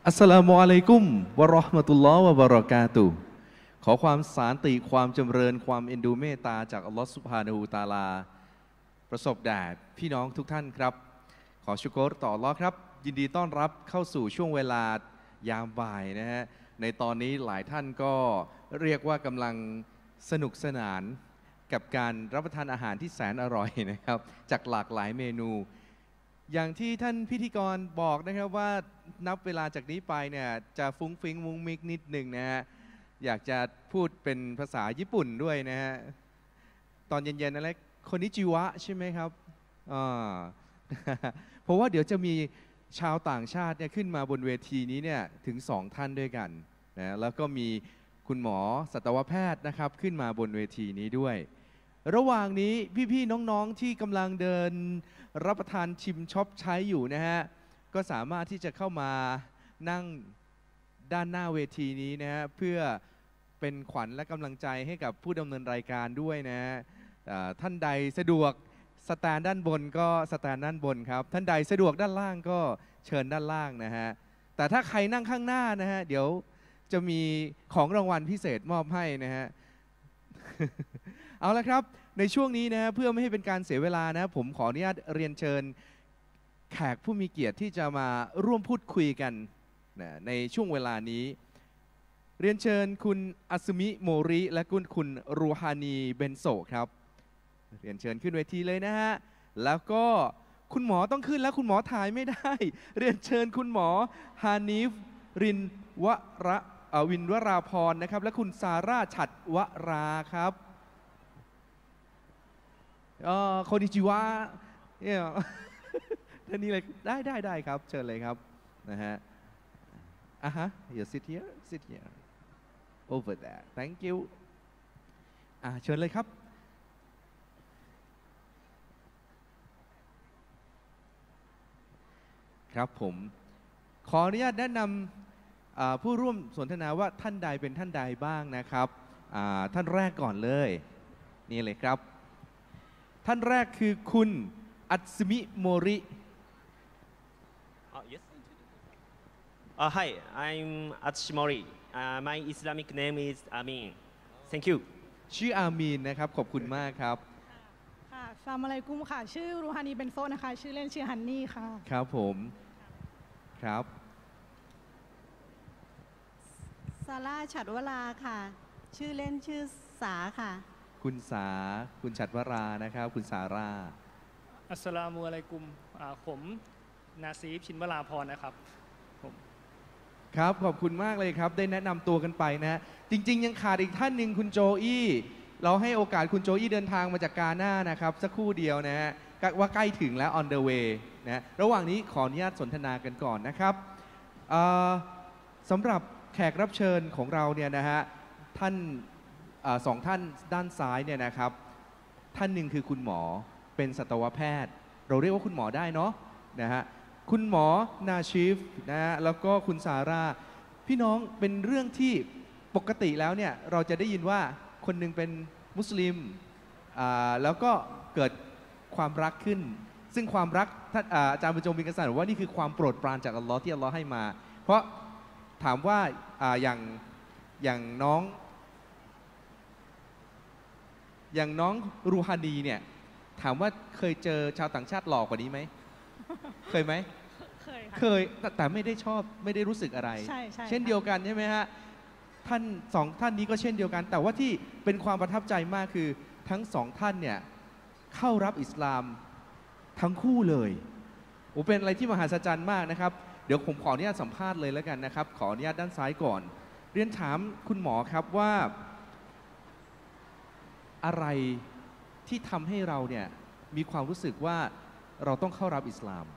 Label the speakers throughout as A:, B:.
A: อัสสลามุอะลัยกุมวะเราะห์มะตุลลอฮ์วะบะเราะกาตุฮ์ขอความสันติความจำเริญความเอ็นดูเมตตาจากอัลลอฮ์ซุบฮานะฮูวะตะอาลาประสบแด่พี่น้องทุกท่านครับขอชุกรต่ออัลลอฮ์ครับยินดีต้อนรับเข้าสู่ช่วงเวลายามบ่ายนะฮะในตอนนี้หลายท่านก็เรียกว่ากำลังสนุกสนานกับการรับประทานอาหารที่แสนอร่อยนะครับจากหลากหลายเมนูอย่างที่ท่านพิธีกรบอกนะครับว่านับเวลาจากนี้ไปเนี่ยจะฟุ้งฟิ้งมุ้งมิกนิดหนึ่งนะฮะอยากจะพูดเป็นภาษาญี่ปุ่นด้วยนะฮะตอนเย็นๆอะไรคนิจิวะใช่ไหมครับเพราะว่าเดี๋ยวจะมีชาวต่างชาติเนี่ยขึ้นมาบนเวทีนี้เนี่ยถึง2ท่านด้วยกันนะแล้วก็มีคุณหมอสัตวแพทย์นะครับขึ้นมาบนเวทีนี้ด้วยระหว่างนี้พี่ๆน้องๆที่กำลังเดินรับประทานชิมช็อปใช้อยู่นะฮะก็สามารถที่จะเข้ามานั่งด้านหน้าเวทีนี้นะฮะเพื่อเป็นขวัญและกำลังใจให้กับผู้ดำเนินรายการด้วยนะฮะท่านใดสะดวกสแตนด้านบนก็สแตนด้านบนครับท่านใดสะดวกด้านล่างก็เชิญด้านล่างนะฮะแต่ถ้าใครนั่งข้างหน้านะฮะเดี๋ยวจะมีของรางวัลพิเศษมอบให้นะฮะ เอาละครับในช่วงนี้นะเพื่อไม่ให้เป็นการเสียเวลานะผมขออนุญาตเรียนเชิญแขกผู้มีเกียรติที่จะมาร่วมพูดคุยกันนะในช่วงเวลานี้เรียนเชิญคุณอัสมิโมริและคุณรูฮานีเบนโซครับเรียนเชิญขึ้นเวทีเลยนะฮะแล้วก็คุณหมอต้องขึ้นแล้วคุณหมอถ่ายไม่ได้เรียนเชิญคุณหมอฮานิฟรินวระวินวราพรนะครับและคุณซาร่าฉัตรวราครับโคนิจิวะเนี่ยท่านนี้เลยได้ครับเชิญเลยครับนะฮะyou sit here over there thank you เชิญเลยครับครับผมขออนุญาตแนะนำผู้ร่วมสนทนาว่าท่านใดเป็นท่านใดบ้างนะครับท่านแรกก่อนเลยนี่เลยครับท่านแรกคือคุณอัตสมิโมริ
B: Yes. Hi, I'm Atsushimori. My Islamic name is Amin. Thank you.
A: ชื่ออามีนนะครับขอบคุณมากครับ
C: ค่ะอัสสลามุอะลัยกุมค่ะชื่อรูฮานีเบนโซนะคะชื่อเล่นชื่อฮันนี่ค่ะ
A: ครับผมครับ
D: ซาร่าฉัตรวราค่ะชื่อเล่นชื่อสาค่ะ
A: คุณสาคุณฉัตรวรานะครับคุณสารา
E: อัสสลามุอะลัยกุมผมนาซีฟชินวราพรนะครับผม
A: ครับขอบคุณมากเลยครับได้แนะนำตัวกันไปนะจริงๆยังขาดอีกท่านหนึ่งคุณโจอี้เราให้โอกาสคุณโจอี้เดินทางมาจากกาหน้านะครับสักครู่เดียวนะฮะว่าใกล้ถึงแล้ว on the way นะระหว่างนี้ขออนุญาตสนทนากันก่อนนะครับสำหรับแขกรับเชิญของเราเนี่ยนะฮะท่านสองท่านด้านซ้ายเนี่ยนะครับท่านหนึ่งคือคุณหมอเป็นสัตวแพทย์เราเรียกว่าคุณหมอได้เนาะนะฮะคุณหมอนาชิฟนะฮะแล้วก็คุณซาร่าพี่น้องเป็นเรื่องที่ปกติแล้วเนี่ยเราจะได้ยินว่าคนหนึ่งเป็นมุสลิมแล้วก็เกิดความรักขึ้นซึ่งความรักท่านอาจารย์บรรจงบินกษัตริย์บอกว่านี่คือความโปรดปรานจากอัลลอฮ์ที่อัลลอฮ์ให้มาเพราะถามว่าอย่างน้องรูฮานีเนี่ยถามว่าเคยเจอชาวต่างชาติหล่อกว่านี้ไหม เคยไหมเคยแต่ไม่ได้ชอบไม่ได้รู้สึกอะไรเช่นเดียวกันใช่ไหมฮะท่านสองท่านนี้ก็เช่นเดียวกันแต่ว่าที่เป็นความประทับใจมากคือทั้งสองท่านเนี่ยเข้ารับอิสลามทั้งคู่เลยโอ้เป็นอะไรที่มหัศจรรย์มากนะครับเดี๋ยวผมขออนุญาตสัมภาษณ์เลยแล้วกันนะครับขออนุญาตด้านซ้ายก่อนเรียนถามคุณหมอครับว่าอะไรที่ทำให้เราเนี่ยมีความรู้สึกว่าเราต้องเข้ารับอิสลาม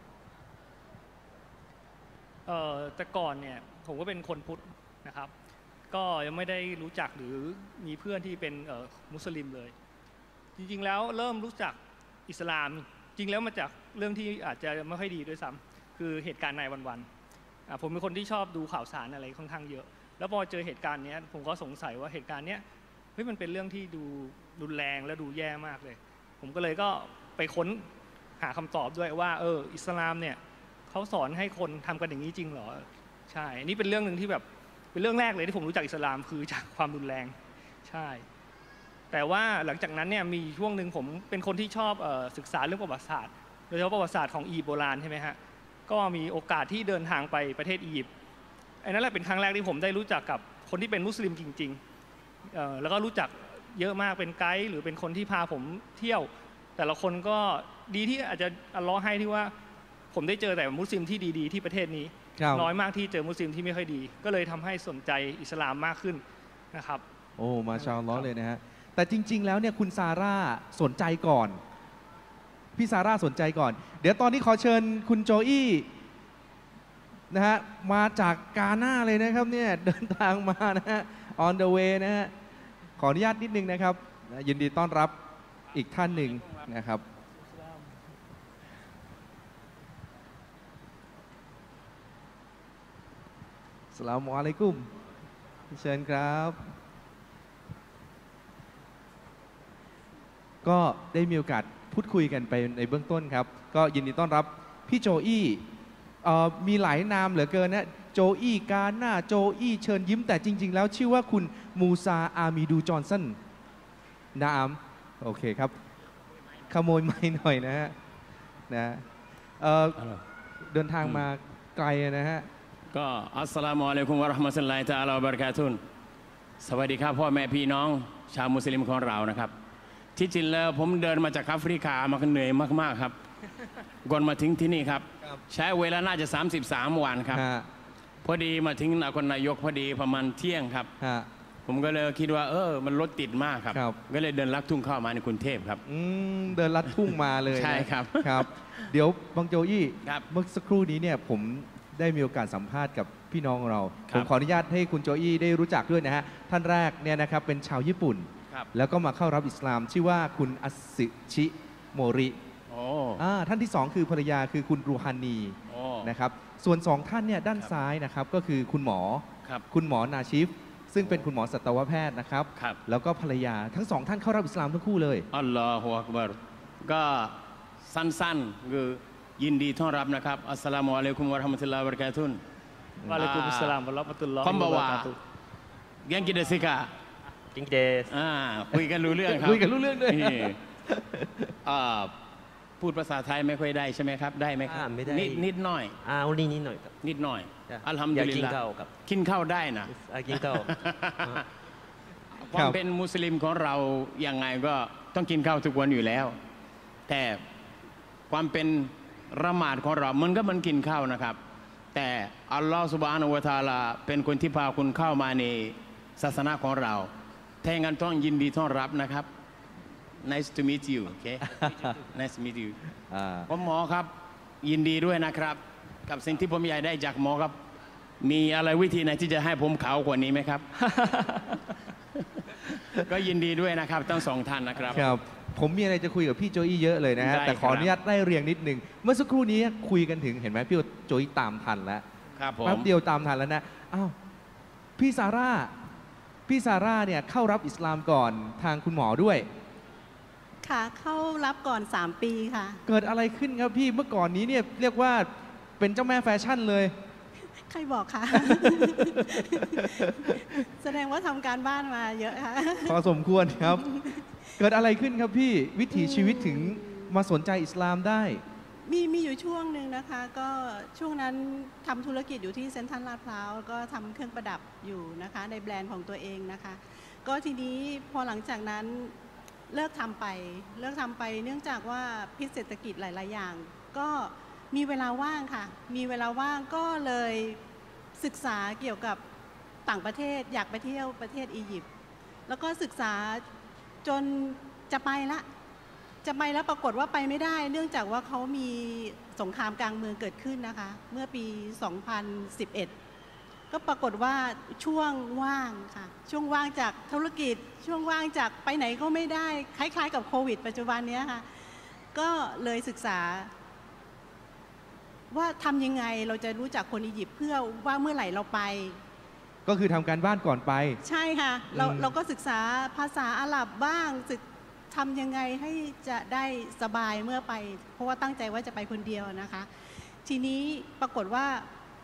E: แต่ก่อนเนี่ยผมก็เป็นคนพุทธนะครับก็ยังไม่ได้รู้จักหรือมีเพื่อนที่เป็นมุสลิมเลยจริงๆแล้วเริ่มรู้จักอิสลามจริงแล้วมาจากเรื่องที่อาจจะไม่ค่อยดีด้วยซ้ำคือเหตุการณ์ในวันๆผมเป็นคนที่ชอบดูข่าวสารอะไรค่อนข้างเยอะแล้วพอเจอเหตุการณ์นี้ผมก็สงสัยว่าเหตุการณ์นี้เฮ้ยมันเป็นเรื่องที่ดูรุนแรงและดูแย่มากเลยผมก็เลยก็ไปค้นหาคำตอบด้วยว่าอิสลามเนี่ยเขาสอนให้คนทำกันอย่างนี้จริงเหรอใช่นี่เป็นเรื่องหนึ่งที่แบบเป็นเรื่องแรกเลยที่ผมรู้จักอิสลามคือจากความรุนแรงใช่แต่ว่าหลังจากนั้นเนี่ยมีช่วงหนึ่งผมเป็นคนที่ชอบศึกษาเรื่องประวัติศาสตร์โดยเฉพาะประวัติศาสตร์ของอียิปต์โบราณใช่ไหมฮะก็มีโอกาสที่เดินทางไปประเทศอียิปต์อันนั้นแหละเป็นครั้งแรกที่ผมได้รู้จักกับคนที่เป็นมุสลิมจริงๆแล้วก็รู้จักเยอะมากเป็นไกด์หรือเป็นคนที่พาผมเที่ยวแต่ละคนก็ดีที่อาจจะอัลเลาะห์ให้ที่ว่าผมได้เจอแต่มุสลิมที่ดีๆที่ประเทศนี้น้อยมากที่เจอมุสลิมที่ไม่ค่อยดีก็เลยทำให้สนใจอิสลามมากขึ้นนะครับ
A: โอ้มาชาอัลเลาะห์เลยนะฮะแต่จริงๆแล้วเนี่ยคุณซาร่าสนใจก่อนพี่ซาร่าสนใจก่อนเดี๋ยวตอนนี้ขอเชิญคุณโจอี้นะฮะมาจากกาหน้าเลยนะครับเนี่ยเดินทางมานะฮะ on the way นะฮะขออนุญาตนิดนึงนะครับยินดีต้อนรับอีกท่านหนึ่งนะครับอัสสลามุอะลัยกุมเชิญครับก็ได้มีโอกาสพูดคุยกันไปในเบื้องต้นครับก็ยินดีต้อนรับพี่โจอี้มีหลายนามเหลือเกินนะโจอี้กาหน้าโจอี้เชิญยิ้มแต่จริงๆแล้วชื่อว่าคุณมูซาอามีดูจอห์นสันนามโอเคครับขโมยไม้หน่อยนะฮะเดินทางมาไกลนะฮะ
F: ก็อัสสลามุอะลัยกุมวะเราะห์มะตุลลอฮิตะอาลา วะบะเราะกาตุฮ์สวัสดีครับพ่อแม่พี่น้องชาวมุสลิมของเรานะครับที่จริงแล้วผมเดินมาจากแอฟริกามาเหนื่อยมากๆครับก่อนมาถึงที่นี่ครับใช้เวลาน่าจะ33 วันครับพอดีมาถึงนครนายกพอดีประมาณเที่ยงครับผมก็เลยคิดว่ามันรถติดมากครับก็เลยเดินลัดทุ่งเข้ามาในกรุงเทพครับ
A: เดินลัดทุ่งมาเลย
F: ใช่ครับ
A: ครับเดี๋ยวบังโจอี้เมื่อสักครู่นี้เนี่ยผมได้มีโอกาสสัมภาษณ์กับพี่น้องเราผมขออนุญาตให้คุณโจอี้ได้รู้จักด้วยนะฮะท่านแรกเนี่ยนะครับเป็นชาวญี่ปุ่นแล้วก็มาเข้ารับอิสลามชื่อว่าคุณอัสสึชิโมริท่านที่สองคือภรรยาคือคุณรูฮานีนะครับส่วนสองท่านเนี่ยด้านซ้ายนะครับก็คือคุณหมอนาชิฟซึ่งเป็นคุณหมอสัตวแพทย์นะครับแล้วก็ภรรยาทั้งสองท่านเข้ารับอิสลามทั้งคู่เลย
F: อัลลอฮฺอักบัรก็สั้นๆคือยินดีต้อนรับนะครับอัสสลามุอะลัยกุมวะเราะห์มะตุลลอฮิวะบะเราะกาตุฮ์
E: วะอะลัยกุมุสสลามวะเราะห์มะตุลลอฮิวะบะเราะกาตุฮ์
F: 元気ですか
B: 元気です
F: คุยกันรู้เรื่องครับ
A: คุยกันรู้เรื่องด้วย
F: พูดภาษาไทยไม่ค่อยได้ใช่ไหมครับได้ไหมครับ
B: ไม่ได้
F: นิดหน่อย
B: นิดหน่อยครับ
F: นิดหน่อยอัลฮัมดุลิลลาห์กินข้าวได้นะ
B: กินข้าว
F: ความเป็นมุสลิมของเรายังไงก็ต้องกินข้าวทุกวันอยู่แล้วแต่ความเป็นละหมาดของเรามันก็มันกินข้าวนะครับแต่อัลลอฮฺซุบฮานะฮูวะตะอาลาเป็นคนที่พาคุณเข้ามาในศาสนาของเราถ้าอย่างนั้นต้องยินดีต้อนรับนะครับ Nice to meet you okay Nice to meet you ผมหมอครับยินดีด้วยนะครับกับสิ่งที่ผมอยากได้จากหมอครับมีอะไรวิธีไหนที่จะให้ผมขาวกว่านี้ไหมครับ ก็ยินดีด้วยนะครับทั้งสองท่านนะครับ
A: ครับผมมีอะไรจะคุยกับพี่โจอี้เยอะเลยนะฮะแต่ขออนุญาตได้เรียงนิดนึงเมื่อสักครู่นี้คุยกันถึงเห็นไหมพี่โจอี้ตามทันแล้วแป๊บเดียวตามทันแล้วนะอ้าวพี่ซาร่าเนี่ยเข้ารับอิสลามก่อนทางคุณหมอด้วย
D: ค่ะเข้ารับก่อน3 ปีค่ะ
A: เกิดอะไรขึ้นครับพี่เมื่อก่อนนี้เนี่ยเรียกว่าเป็นเจ้าแม่แฟชั่นเลย
D: ใครบอกคะ แสดงว่าทำการบ้านมาเยอะค่ะ
A: พอสมควรครับเกิดอะไรขึ้นครับพี่วิถีชีวิตถึงมาสนใจอิสลามได้
D: มีอยู่ช่วงหนึ่งนะคะก็ช่วงนั้นทำธุรกิจอยู่ที่เซ็นทรัลลาดพร้าวก็ทำเครื่องประดับอยู่นะคะในแบรนด์ของตัวเองนะคะก็ทีนี้พอหลังจากนั้นเลิกทำไปเนื่องจากว่าพิษเศรษฐกิจหลายๆอย่างก็มีเวลาว่างค่ะมีเวลาว่างก็เลยศึกษาเกี่ยวกับต่างประเทศอยากไปเที่ยวประเทศอียิปต์แล้วก็ศึกษาจนจะไปแล้วปรากฏว่าไปไม่ได้เนื่องจากว่าเขามีสงครามกลางเมืองเกิดขึ้นนะคะเมื่อปี 2011 ก็ปรากฏว่าช่วงว่างค่ะช่วงว่างจากธุรกิจช่วงว่างจากไปไหนก็ไม่ได้คล้ายๆกับโควิดปัจจุบันนี้ค่ะก็เลยศึกษาว่าทำยังไงเราจะรู้จักคนอียิปต์เพื่อว่าเมื่อไหร่เราไป
A: ก็คือทำการบ้านก่อนไป
D: ใช่ค่ะเราก็ศึกษาภาษาอาหรับบ้างทำยังไงให้จะได้สบายเมื่อไปเพราะว่าตั้งใจว่าจะไปคนเดียวนะคะทีนี้ปรากฏว่า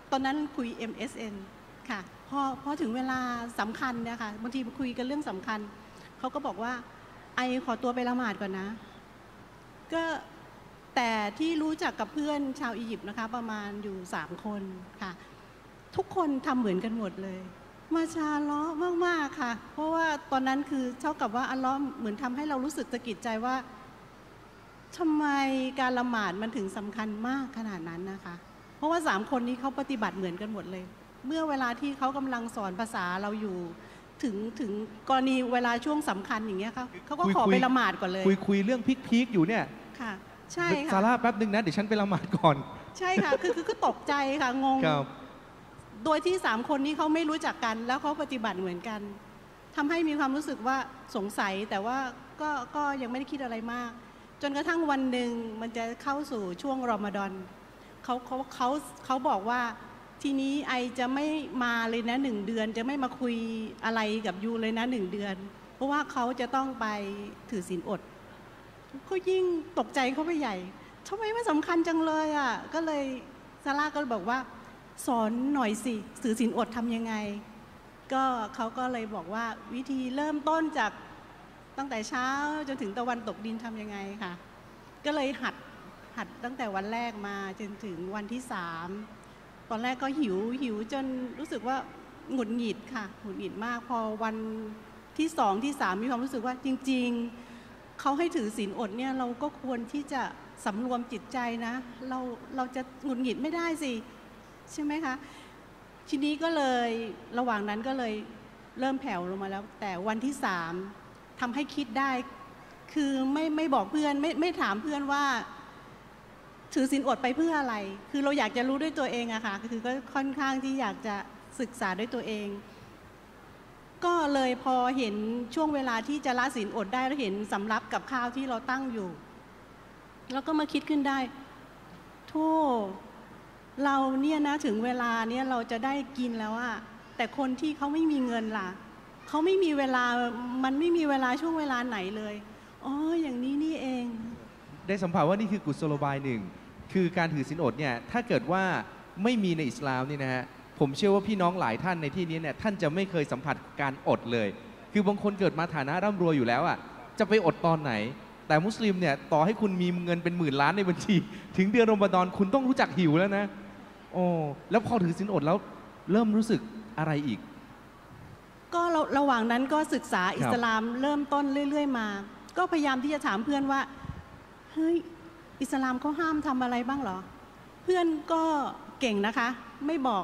D: ตอนนั้นคุย MSN ค่ะพอถึงเวลาสำคัญเนี่ยค่ะบางทีคุยกันเรื่องสำคัญเขาก็บอกว่าไอขอตัวไปละหมาดก่อนนะก็แต่ที่รู้จักกับเพื่อนชาวอียิปต์นะคะประมาณอยู่3 คนค่ะทุกคนทำเหมือนกันหมดเลยมาชาล้อมากๆค่ะเพราะว่าตอนนั้นคือเท่ากับว่าอัลเลาะห์เหมือนทำให้เรารู้สึกสะกิดใจว่าทำไมการละหมาดมันถึงสำคัญมากขนาดนั้นนะคะเพราะว่า3 คนนี้เขาปฏิบัติเหมือนกันหมดเลยเมื่อเวลาที่เขากำลังสอนภาษาเราอยู่ถึงกรณีเวลาช่วงสำคัญอย่างเงี้ยเขาก็ขอไปละหมาดก่อนเลย
A: คุยเรื่องพีคอยู่เนี่ย
D: ค่ะใช่ค่ะ
A: ซาร่าแป๊บนึงนะเดี๋ยวฉันไปละหมาดก่อน
D: ใช่ค่ะคือก็ตกใจค่ะงงโดยที่3 คนนี้เขาไม่รู้จักกันแล้วเขาปฏิบัติเหมือนกันทำให้มีความรู้สึกว่าสงสัยแต่ว่าก็ยังไม่ได้คิดอะไรมากจนกระทั่งวันหนึ่งมันจะเข้าสู่ช่วงรอมฎอนเขาบอกว่าทีนี้ไอจะไม่มาเลยนะ1 เดือนจะไม่มาคุยอะไรกับยูเลยนะ1 เดือนเพราะว่าเขาจะต้องไปถือศีลอดก็ยิ่งตกใจเขาไปใหญ่ทำไมมันสำคัญจังเลยอ่ะก็เลยซาร่าก็บอกว่าสอนหน่อยสิถือศีลอดทำยังไงก็เขาก็เลยบอกว่าวิธีเริ่มต้นจากตั้งแต่เช้าจนถึงตะวันตกดินทำยังไงค่ะก็เลยหัดตั้งแต่วันแรกมาจนถึงวันที่3ตอนแรกก็หิวจนรู้สึกว่าหงุดหงิดค่ะหงุดหงิดมากพอวันที่2ที่3มีความรู้สึกว่าจริงๆเขาให้ถือศีลอดเนี่ยเราก็ควรที่จะสำรวมจิตใจนะเราจะหงุดหงิดไม่ได้สิใช่ไหมคะทีนี้ก็เลยระหว่างนั้นก็เลยเริ่มแผ่วลงมาแล้วแต่วันที่3ทำให้คิดได้คือไม่บอกเพื่อนไม่ถามเพื่อนว่าถือศีลอดไปเพื่ออะไรคือเราอยากจะรู้ด้วยตัวเองอะค่ะคือก็ค่อนข้างที่อยากจะศึกษาด้วยตัวเองก็เลยพอเห็นช่วงเวลาที่จะละศีลอดได้แล้วเห็นสำรับกับข้าวที่เราตั้งอยู่แล้วก็มาคิดขึ้นได้โธ่เราเนี่ยนะถึงเวลาเนี่ยเราจะได้กินแล้วอะแต่คนที่เขาไม่มีเงินล่ะเขาไม่มีเวลามันไม่มีเวลาช่วงเวลาไหนเลยอ๋ออย่างนี้นี่เอง
A: ได้สัมผัสว่านี่คือกุศโลบายหนึ่งคือการถือศีลอดเนี่ยถ้าเกิดว่าไม่มีในอิสลามนี่นะฮะผมเชื่อว่าพี่น้องหลายท่านในที่นี้เนี่ยท่านจะไม่เคยสัมผัสการอดเลยคือบางคนเกิดมาฐานะร่ำรวยอยู่แล้วอ่ะจะไปอดตอนไหนแต่มุสลิมเนี่ยต่อให้คุณมีเงินเป็น10,000 ล้านในบัญชีถึงเดือนรอมฎอนคุณต้องรู้จักหิวแล้วนะโอ้แล้วพอถือศีลอดแล้วเริ่มรู้สึกอะไรอีก
D: ก็ระหว่างนั้นก็ศึกษาอิสลามเริ่มต้นเรื่อยๆมาก็พยายามที่จะถามเพื่อนว่าเฮ้ยอิสลามเขาห้ามทำอะไรบ้างเหรอเพื่อนก็เก่งนะคะไม่บอก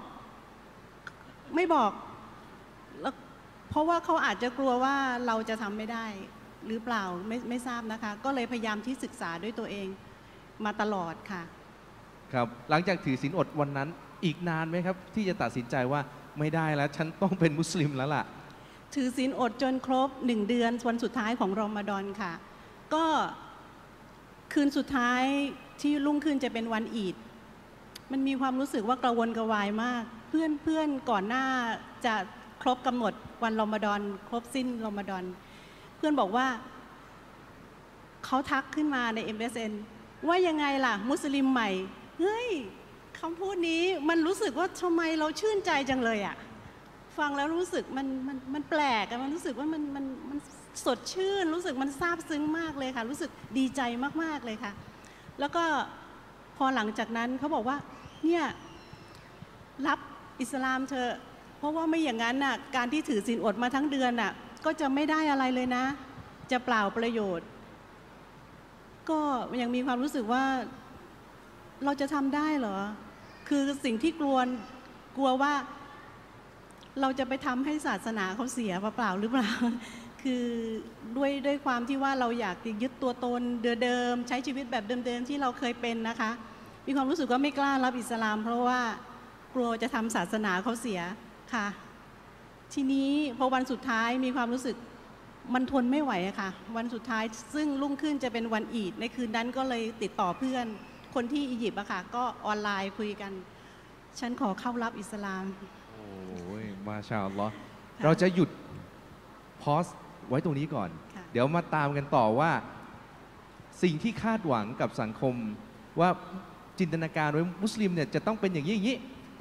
D: เพราะว่าเขาอาจจะกลัวว่าเราจะทำไม่ได้หรือเปล่าไม่ทราบนะคะก็เลยพยายามที่ศึกษาด้วยตัวเองมาตลอดค่ะ
A: ครับหลังจากถือศีลอดวันนั้นอีกนานไหมครับที่จะตัดสินใจว่าไม่ได้แล้วฉันต้องเป็นมุสลิมแล้วล่ะ
D: ถือศีลอดจนครบ1 เดือนวันสุดท้ายของรอมฎอนค่ะก็คืนสุดท้ายที่รุ่งขึ้นจะเป็นวันอีดมันมีความรู้สึกว่ากระวนกระวายมากเพื่อนก่อนหน้าจะครบกำหนดวันรอมฎอนครบสิ้นรอมฎอนเพื่อนบอกว่าเขาทักขึ้นมาใน MSN ว่ายังไงล่ะมุสลิมใหม่เฮ้ยคำพูดนี้มันรู้สึกว่าทำไมเราชื่นใจจังเลยอะฟังแล้วรู้สึกมันแปลกอะมันรู้สึกว่ามันสดชื่นรู้สึกมันซาบซึ้งมากเลยค่ะรู้สึกดีใจมากๆเลยค่ะแล้วก็พอหลังจากนั้นเขาบอกว่าเนี่ยรับอิสลามเธอเพราะว่าไม่อย่างนั้นน่ะการที่ถือศีลอดมาทั้งเดือนน่ะก็จะไม่ได้อะไรเลยนะจะเปล่าประโยชน์ก็ยังมีความรู้สึกว่าเราจะทำได้เหรอคือสิ่งที่กลัวว่าเราจะไปทำให้ศาสนาเขาเสียเปล่าหรือเปล่าคือด้วยความที่ว่าเราอยากยึดตัวตนเดิมใช้ชีวิตแบบเดิมๆที่เราเคยเป็นนะคะมีความรู้สึกว่าไม่กล้ารับอิสลามเพราะว่ากลัวจะทำศาสนาเขาเสียค่ะทีนี้พอวันสุดท้ายมีความรู้สึกมันทนไม่ไหวอะค่ะวันสุดท้ายซึ่งรุ่งขึ้นจะเป็นวันอีดในคืนนั้นก็เลยติดต่อเพื่อนคนที่อียิปต์อะค่ะก็ออนไลน์คุยกันฉันขอเข้ารับอิสลาม
A: โอ้ยมาชาอัลลอฮ์เราจะหยุดพอสไว้ตรงนี้ก่อนเดี๋ยวมาตามกันต่อว่าสิ่งที่คาดหวังกับสังคมว่าจินตนาการไว้มุสลิมเนี่ยจะต้องเป็นอย่างนี้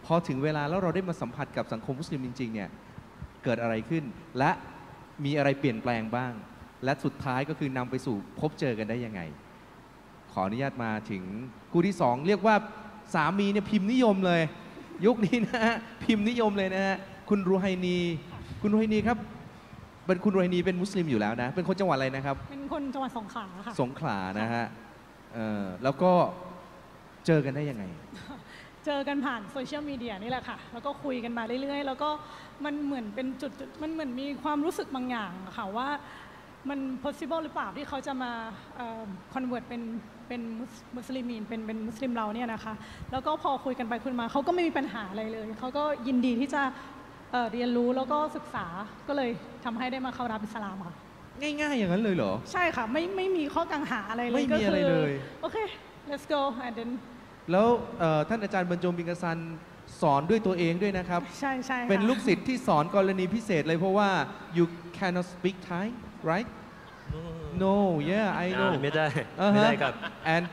A: พอถึงเวลาแล้วเราได้มาสัมผัสกับสังคมมุสลิมจริงๆเนี่ยเกิดอะไรขึ้น และมีอะไรเปลี่ยนแปลงบ้าง และสุดท้ายก็คือนำไปสู่พบเจอกันได้ยังไง ขออนุญาตมาถึงคู่ที่สองเรียกว่าสามีเนี่ยพิมพ์นิยมเลยยุคนี้นะฮะพิมพ์นิยมเลยนะฮะคุณรูไฮนีคุณรูไฮนีครับเป็นคุณรูไฮนีเป็นมุสลิมอยู่แล้วนะเป็นคนจังหวัดอะไรนะครับ
C: เป็นคนจังหวัดสงขลาค่ะ
A: สงขลานะฮะแล้วก็เจอกันได้ยังไง
C: เจอกันผ่านโซเชียลมีเดียนี่แหละค่ะแล้วก็คุยกันมาเรื่อยๆแล้วก็มันเหมือนเป็นจุดมันเหมือนมีความรู้สึกบางอย่างค่ะว่ามัน possible หรือเปล่าที่เขาจะมาconvert เป็นมุสลิมีนเป็นมุสลิมเราเนี่ยนะคะแล้วก็พอคุยกันไปคุยมาเขาก็ไม่มีปัญหาอะไรเลยเขาก็ยินดีที่จะเรียนรู้แล้วก็ศึกษาก็เลยทำให้ได้มาเข้ารับอิสลามค่ะ
A: ง่ายๆอย่างนั้นเลยเหรอ
C: ใช่ค่ะไม่มีข้อกังขาอะไรเลย
A: ไม่มีอะไรเลย
C: โอเค let's go and then
A: แล้วท่านอาจารย์บรรจงบิงกซันสอนด้วยตัวเองด้วยนะครับ
C: ใช่ใช่
A: เป็นลูกศิษย์ที่สอนกรณีพิเศษเลยเพราะว่า you cannot speak Thai right no yeah I know
B: ไม่ได้ไม่ได้ครับ
A: and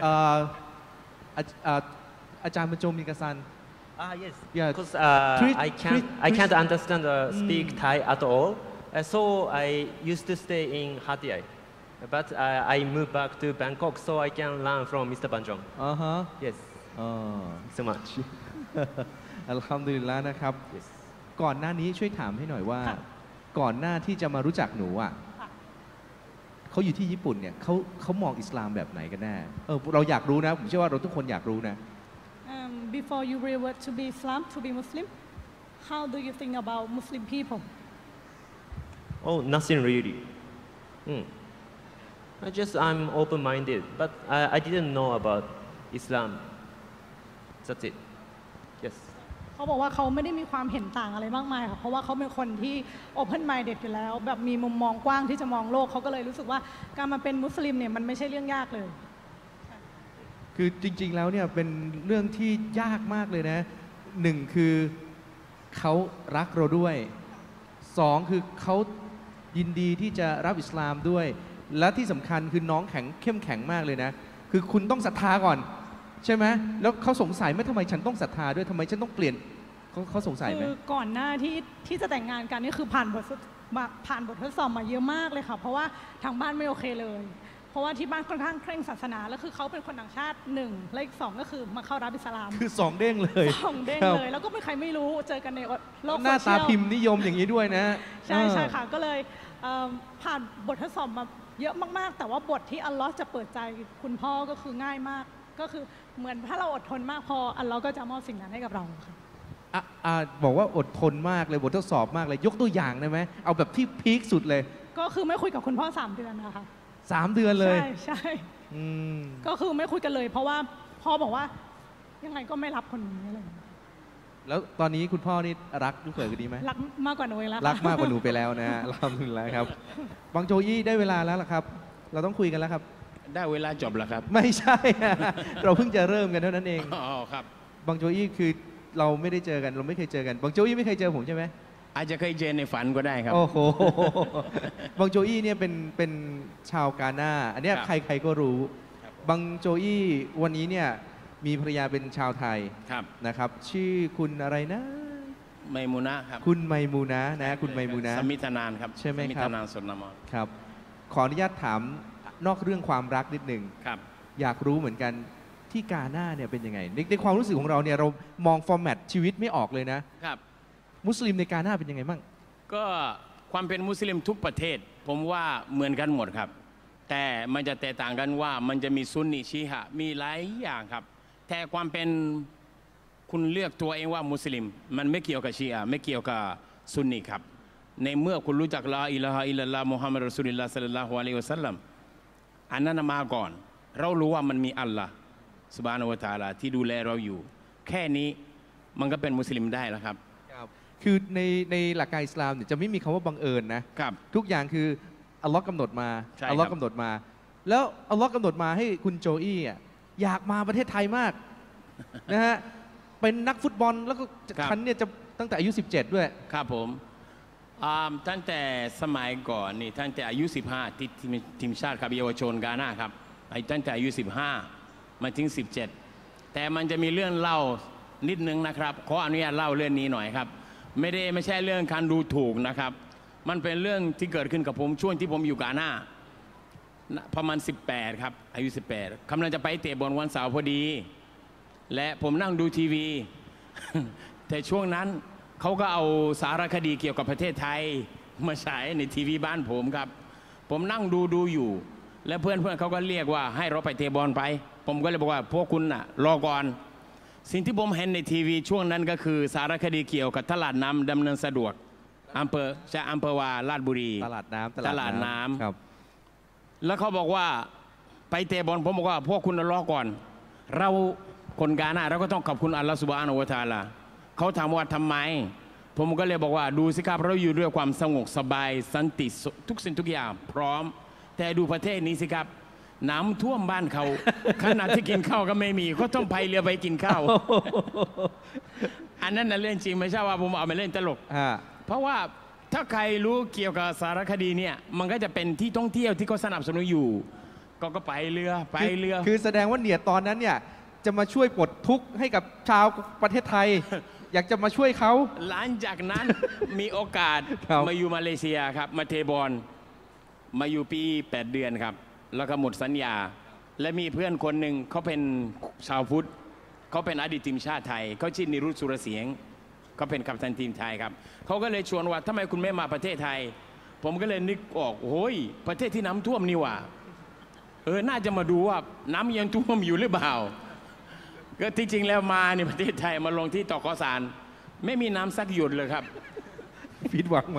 A: อาจารย์บรรจงบิงกซัน
B: yes
A: yeah
B: because I can't understand speak Thai at all so I used to stay in Hat Yai but I moved back to Bangkok so I can learn from Mr. Banjong yes so much
A: อัลฮัมดุลิลละห์นะครับก่อนหน้านี้ช่วยถามให้หน่อยว่าก่อนหน้าที่จะมารู้จักหนูอ่ะเขาอยู่ที่ญี่ปุ่นเนี่ยเขามองอิสลามแบบไหนกันแน่เราอยากรู้นะผมเชื่อว่าเราทุกคนอยากรู้นะ
C: Before you revert to be Islam to be Muslim how do you think about Muslim people
B: oh nothing really I'm open-minded but I didn't know about Islam that's it yes
C: เขาบอกว่าเขาไม่ได้มีความเห็นต่างอะไรมากมายค่ะเพราะว่าเขาเป็นคนที่ open minded อยู่แล้วแบบมีมุมมองกว้างที่จะมองโลกเขาก็เลยรู้สึกว่าการมาเป็นมุสลิมเนี่ยมันไม่ใช่เรื่องยากเลย
A: คือจริงๆแล้วเนี่ยเป็นเรื่องที่ยากมากเลยนะหนึ่งคือเขารักเราด้วยสองคือเขายินดีที่จะรับอิสลามด้วยและที่สำคัญคือน้องเข้มแข็งมากเลยนะคือคุณต้องศรัทธาก่อนใช่ไหมแล้วเขาสงสัยไหมทำไมฉันต้องศรัทธาด้วยทำไมฉันต้องเปลี่ยนเขาสงสัยไหม
C: คือก่อนหน้าที่จะแต่งงานกันนี่คือผ่านบททดสอบมาเยอะมากเลยค่ะเพราะว่าทางบ้านไม่โอเคเลยเพราะว่าที่บ้านค่อนข้างเคร่งศาสนาแล้วคือเขาเป็นคนต่างชาติ1และอีก2ก็คือมาเข้ารับอิสลาม
A: คือ2เด้งเลย
C: 2เด้งเลยแล้วก็ไม่ใครไม่รู้เจอกันในโลกโซเชียล
A: หน้าตาพิมพ์นิยมอย่างนี้ด้วยนะ
C: ใช่ใช่ค่ะก็เลยผ่านบททดสอบมาเยอะมากๆแต่ว่าบทที่อัลลอฮ์จะเปิดใจคุณพ่อก็คือง่ายมากก็คือเหมือนถ้าเราอดทนมากพออัลลอฮ์ก็จะมอบสิ่งนั้นให้กับเราค่ะ
A: บอกว่าอดทนมากเลยบททดสอบมากเลยยกตัวอย่างได้ไหมเอาแบบที่พีคสุดเลย
C: ก็คือไม่คุยกับคุณพ่อ3 เดือนนะคะ
A: 3 เดือนเลย
C: ใช่ก็คือไม่คุยกันเลยเพราะว่าพ่อบอกว่ายังไงก็ไม่รับคนนี้อะไร
A: แล้วตอนนี้คุณพ่อนี่รักลูกเขยคนนี้ไหม
C: รักมากกว่าหนูแล้ว
A: รักมากกว่าหนูไปแล้วนะรักถึงแล้วครับบังโจอี้ได้เวลาแล้วล่ะครับเราต้องคุยกันแล้วครับ
F: ได้เวลาจบแล้วครับ
A: ไม่ใช่เราเพิ่งจะเริ่มกันเท่านั้นเอง
F: อ๋อครับ
A: บังโจอี้คือเราไม่ได้เจอกันเราไม่เคยเจอกันบังโจอี้ไม่เคยเจอผมใช่ไหม
F: อาจจะเคยเจอในฝันก็ได้ครับ
A: โอ้โหบังโจอี้เนี่ยเป็นชาวกาหน้าอันนี้ใครก็รู้บังโจอี้วันนี้เนี่ยมีภรรยาเป็นชาวไทยนะครับชื่อคุณอะไรนะ
F: ไมมูนะครับ
A: คุณไมมูนะนะคุณไมมูนะ
F: สมิธนานครับ
A: ใช่ไหมครับสมิธ
F: นานสนาม
A: ครับขออนุญาตถามนอกเรื่องความรักนิดหนึ่งอยากรู้เหมือนกันที่กาหน้าเนี่ยเป็นยังไงในความรู้สึกของเราเนี่ยเรามองฟอร์แมตชีวิตไม่ออกเลยนะครับมุสลิมในกาหน้าเป็นยังไงบ้าง
F: ก็ความเป็นมุสลิมทุกประเทศผมว่าเหมือนกันหมดครับแต่มันจะแตกต่างกันว่ามันจะมีซุนนีชีฮะมีหลายอย่างครับแต่ความเป็นคุณเลือกตัวเองว่ามุสลิมมันไม่เกี่ยวกับชีอะไม่เกี่ยวกับซุนนีครับในเมื่อคุณรู้จักลาอิลาฮะอิลลัลลอฮ์มุฮัมมัดรอซูลุลลอฮ์ศ็อลลัลลอฮุอะลัยฮิวะซัลลัมอันนั้นมาก่อนเรารู้ว่ามันมีอัลลอฮ์ซุบฮานะฮูวะตะอาลาที่ดูแลเราอยู่แค่นี้มันก็เป็นมุสลิมได้แล้วครับ
A: คือในหลักการอิสลามเนี่ยจะไม่มีคำว่าบังเอิญนะครับทุกอย่างคืออัลลอฮ์กำหนดมาอัลลอฮ์กำหนดมาแล้วอัลลอฮ์กำหนดมาให้คุณโจอี้อยากมาประเทศไทยมากนะฮะเป็นนักฟุตบอลแล้วก็ฉันเนี่ยจะตั้งแต่อายุ17ด้วย
F: ครับผมตั้งแต่สมัยก่อนนี่ตั้งแต่อายุ15ที่ทีมชาติครับเยาวชนกาหน้าครับตั้งแต่อายุ15มาถึง17แต่มันจะมีเรื่องเล่านิดนึงนะครับขออนุญาตเล่าเรื่องนี้หน่อยครับไม่ใช่เรื่องการดูถูกนะครับมันเป็นเรื่องที่เกิดขึ้นกับผมช่วงที่ผมอยู่กาหน้าประมาณ18ครับอายุ18กำลังจะไปเตะบอลวันเสาร์พอดีและผมนั่งดูทีวี แต่ช่วงนั้นเขาก็เอาสารคดีเกี่ยวกับประเทศไทยมาฉายในทีวีบ้านผมครับผมนั่งดูอยู่และเพื่อนเขาก็เรียกว่าให้เราไปเตะบอลไปผมก็เลยบอกว่าพวกคุณน่ะรอก่อนสิ่งที่ผมเห็นในทีวีช่วงนั้นก็คือสารคดีเกี่ยวกับตลาดน้ำดำเนินสะดวกอำเภอวาราชบุรี
A: ตลาดน้ำ
F: ครับแล้วเขาบอกว่าไปเตะบอลผมบอกว่าพวกคุณรอก่อนเราคนกาหน้าเราก็ต้องขอบคุณอัลลอฮฺซุบฮานะฮูวะตะอาลาเขาถามว่าทำไมผมก็เลยบอกว่าดูสิครับเราอยู่ด้วยความสงบสบายสันติทุกสิ่งทุกอย่างพร้อมแต่ดูประเทศนี้สิครับน้ำท่วมบ้านเขาขนาดที่กินข้าวก็ไม่มีก็ต้องพายเรือไปกินข้าว อันนั้นน่ะเรื่องจริงไม่ใช่ว่าผมเอามาเล่นตลกเพราะว่าถ้าใครรู้เกี่ยวกับสารคดีเนี่ยมันก็จะเป็นที่ท่องเที่ยวที่เขาสนับสนุนอยู่ก็ไปเรือ
A: คือแสดงว่าเนียดตอนนั้นเนี่ยจะมาช่วยปลดทุกข์ให้กับชาวประเทศไทย อยากจะมาช่วยเขา
F: หลังจากนั้น มีโอกาสมาอยู่มาเลเซียครับมาเทบอลมาอยู่ปี8 เดือนครับแล้วก็หมดสัญญาและมีเพื่อนคนหนึ่งเขาเป็นชาวพุทธเขาเป็นอดีตทีมชาติไทยเขาชื่อนิรุตสุรเสียงเขาเป็นกัปตันทีมไทยครับเขาก็เลยชวนว่าทำไมคุณไม่มาประเทศไทยผมก็เลยนึกออกโอ้ยประเทศที่น้ำท่วมนี่ว่าน่าจะมาดูว่าน้ำยังท่วมอยู่หรือเปล่าก็ที่จริงแล้วมาในประเทศไทยมาลงที่ตกสารไม่มีน้ำสักหยดเลยครับ
A: ผิดหวังไหม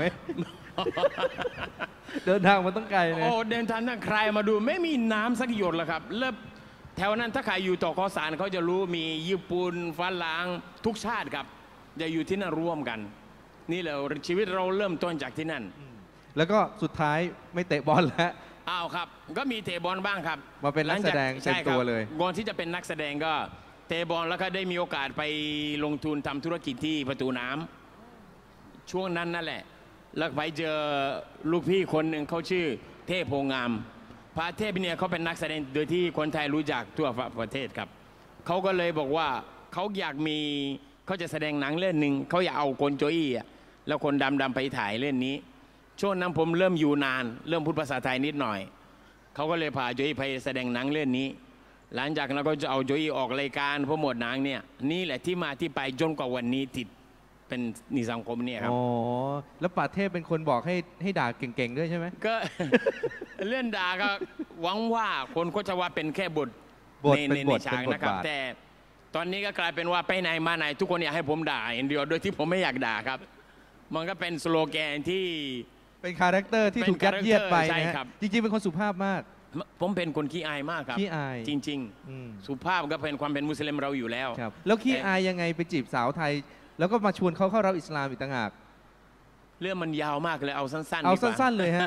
A: เดินทางมาต้องไกลเลย
F: เดินทางตั้งใครมาดูไม่มีน้ำสักหยดเลยครับเริ่มแถวนั้นถ้าใครอยู่ตกสารเขาจะรู้มีญี่ปุ่นฝรั่งทุกชาติครับจะอยู่ที่นั่นร่วมกันนี่แหละชีวิตเราเริ่มต้นจากที่นั่น
A: แล้วก็สุดท้ายไม่เตะบอลแล้ว
F: ครับก็มีเตะบอลบ้างครับ
A: มาเป็นนักแสดงเต็มตัวเลย
F: ก่อนที่จะเป็นนักแสดงก็เตะบอลแล้วก็ได้มีโอกาสไปลงทุนทำธุรกิจที่ประตูน้ำช่วงนั้นนั่นแหละแล้วไปเจอลูกพี่คนหนึ่งเขาชื่อเทพโพงามพระเทพเนี่ยเขาเป็นนักแสดงโดยที่คนไทยรู้จักทั่วประเทศครับเขาก็เลยบอกว่าเขาอยากมีเขาจะแสดงหนังเรื่องหนึ่งเขาอยากเอาคนโจอี้แล้วคนดำไปถ่ายเรื่องนี้ช่วงนั้นผมเริ่มอยู่นานเริ่มพูดภาษาไทยนิดหน่อยเขาก็เลยพาโจอี้ไปแสดงหนังเรื่องนี้หลังจากนั้นก็จะเอาโจอี้ออกรายการโปรโมทหนังเนี่ยนี่แหละที่มาที่ไปจนกว่าวันนี้ติดเป็นนิสังคมเนี่ยครับ
A: แล้วป่าเทพเป็นคนบอกให้ด่าเก่งๆด้วยใช่ไหม
F: ก็ เรื่องด่าก็หวังว่าคนก็จะว่าเป็นแค่บทในฉากนะครับแต่ตอนนี้ก็กลายเป็นว่าไปไหนมาไหนทุกคนอยากให้ผมด่าอย่างเดียวโดยที่ผมไม่อยากด่าครับมันก็เป็นสโลแกนที่
A: เป็นคาแรคเตอร์ที่ถูกยัดเยียดไปนะครับจริงๆเป็นคนสุภาพมาก
F: ผมเป็นคนขี้อายมากครับ
A: ขี้อาย
F: จริงๆสุภาพก็เป็นความเป็นมุสลิมเราอยู่แล้ว
A: แล้วขี้อายยังไงไปจีบสาวไทยแล้วก็มาชวนเขาเข้ารับอิสลามอีกต่างหาก
F: เรื่องมันยาวมากเลยเอาสั้นๆ
A: เอาสั้นๆเลยฮะ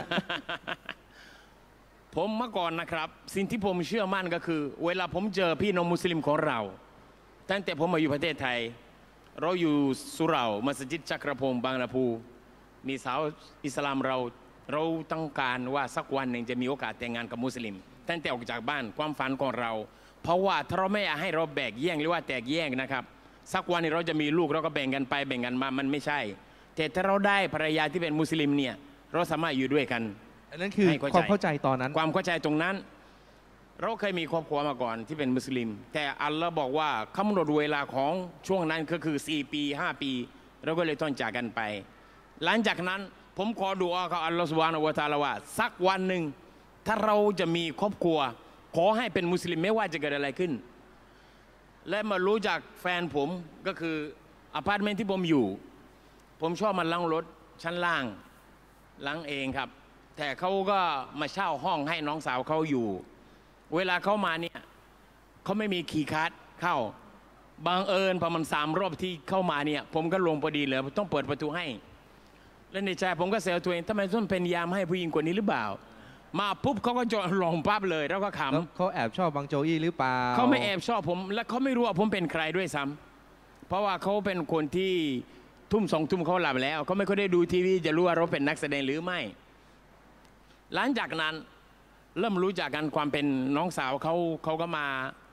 F: ผมเมื่อก่อนนะครับสิ่งที่ผมเชื่อมั่นก็คือเวลาผมเจอพี่น้องมุสลิมของเราตั้งแต่ผมมาอยู่ประเทศไทยเราอยู่สุเหร่ามัสยิดจักรพงศ์บางลำพูมีสาวอิสลามเราต้องการว่าสักวันหนึ่งจะมีโอกาสแต่งงานกับมุสลิมตั้งแต่ออกจากบ้านความฝันของเราเพราะว่าถ้าเราไม่อยากให้เราแบ่งแยกหรือว่าแตกแยกนะครับสักวันนี้เราจะมีลูกเราก็แบ่งกันไปแบ่งกันมามันไม่ใช่แต่ถ้าเราได้ภรรยาที่เป็นมุสลิมเนี่ยเราสามารถอยู่ด้วยกัน
A: อันนั้นคือความเข้าใจตอนนั้น
F: ความเข้าใจตรงนั้นเราเคยมีครอบครัวมาก่อนที่เป็นมุสลิมแต่อัลลอฮ์บอกว่ากำหนดเวลาของช่วงนั้นก็คือ4 ปี5 ปีเราก็เลยต้องจากกันไปหลังจากนั้นผมขอดุอากับอัลลอฮ์ซุบฮานะฮูวะตะอาลาว่าสักวันหนึ่งถ้าเราจะมีครอบครัวขอให้เป็นมุสลิมไม่ว่าจะเกิดอะไรขึ้นและมารู้จักแฟนผมก็คืออพาร์ตเมนต์ที่ผมอยู่ผมชอบมาล้างรถชั้นล่างล้างเองครับแต่เขาก็มาเช่าห้องให้น้องสาวเขาอยู่เวลาเขามาเนี่ยเขาไม่มีคีย์การ์ดเข้าบังเอิญประมาณ3 รอบที่เข้ามาเนี่ยผมก็ลงพอดีเลยต้องเปิดประตูให้และในใจผมก็เซลตัวเองทำไมต้องเป็นยามให้ผู้หญิงกว่านี้หรือเปล่ามาปุ๊บเขาก็จะลงปั๊บเลยแล้วก็ขำ
A: เขาแอบชอบบางโจอี้หรือเปล่า
F: เขาไม่แอบชอบผมและเขาไม่รู้ว่าผมเป็นใครด้วยซ้ำเพราะว่าเขาเป็นคนที่ทุ่ม2 ทุ่มเขาหลับแล้วเขาไม่ค่อยได้ดูทีวีจะรู้ว่าเราเป็นนักแสดงหรือไม่หลังจากนั้นเริ่มรู้จักกันความเป็นน้องสาวเขาก็มา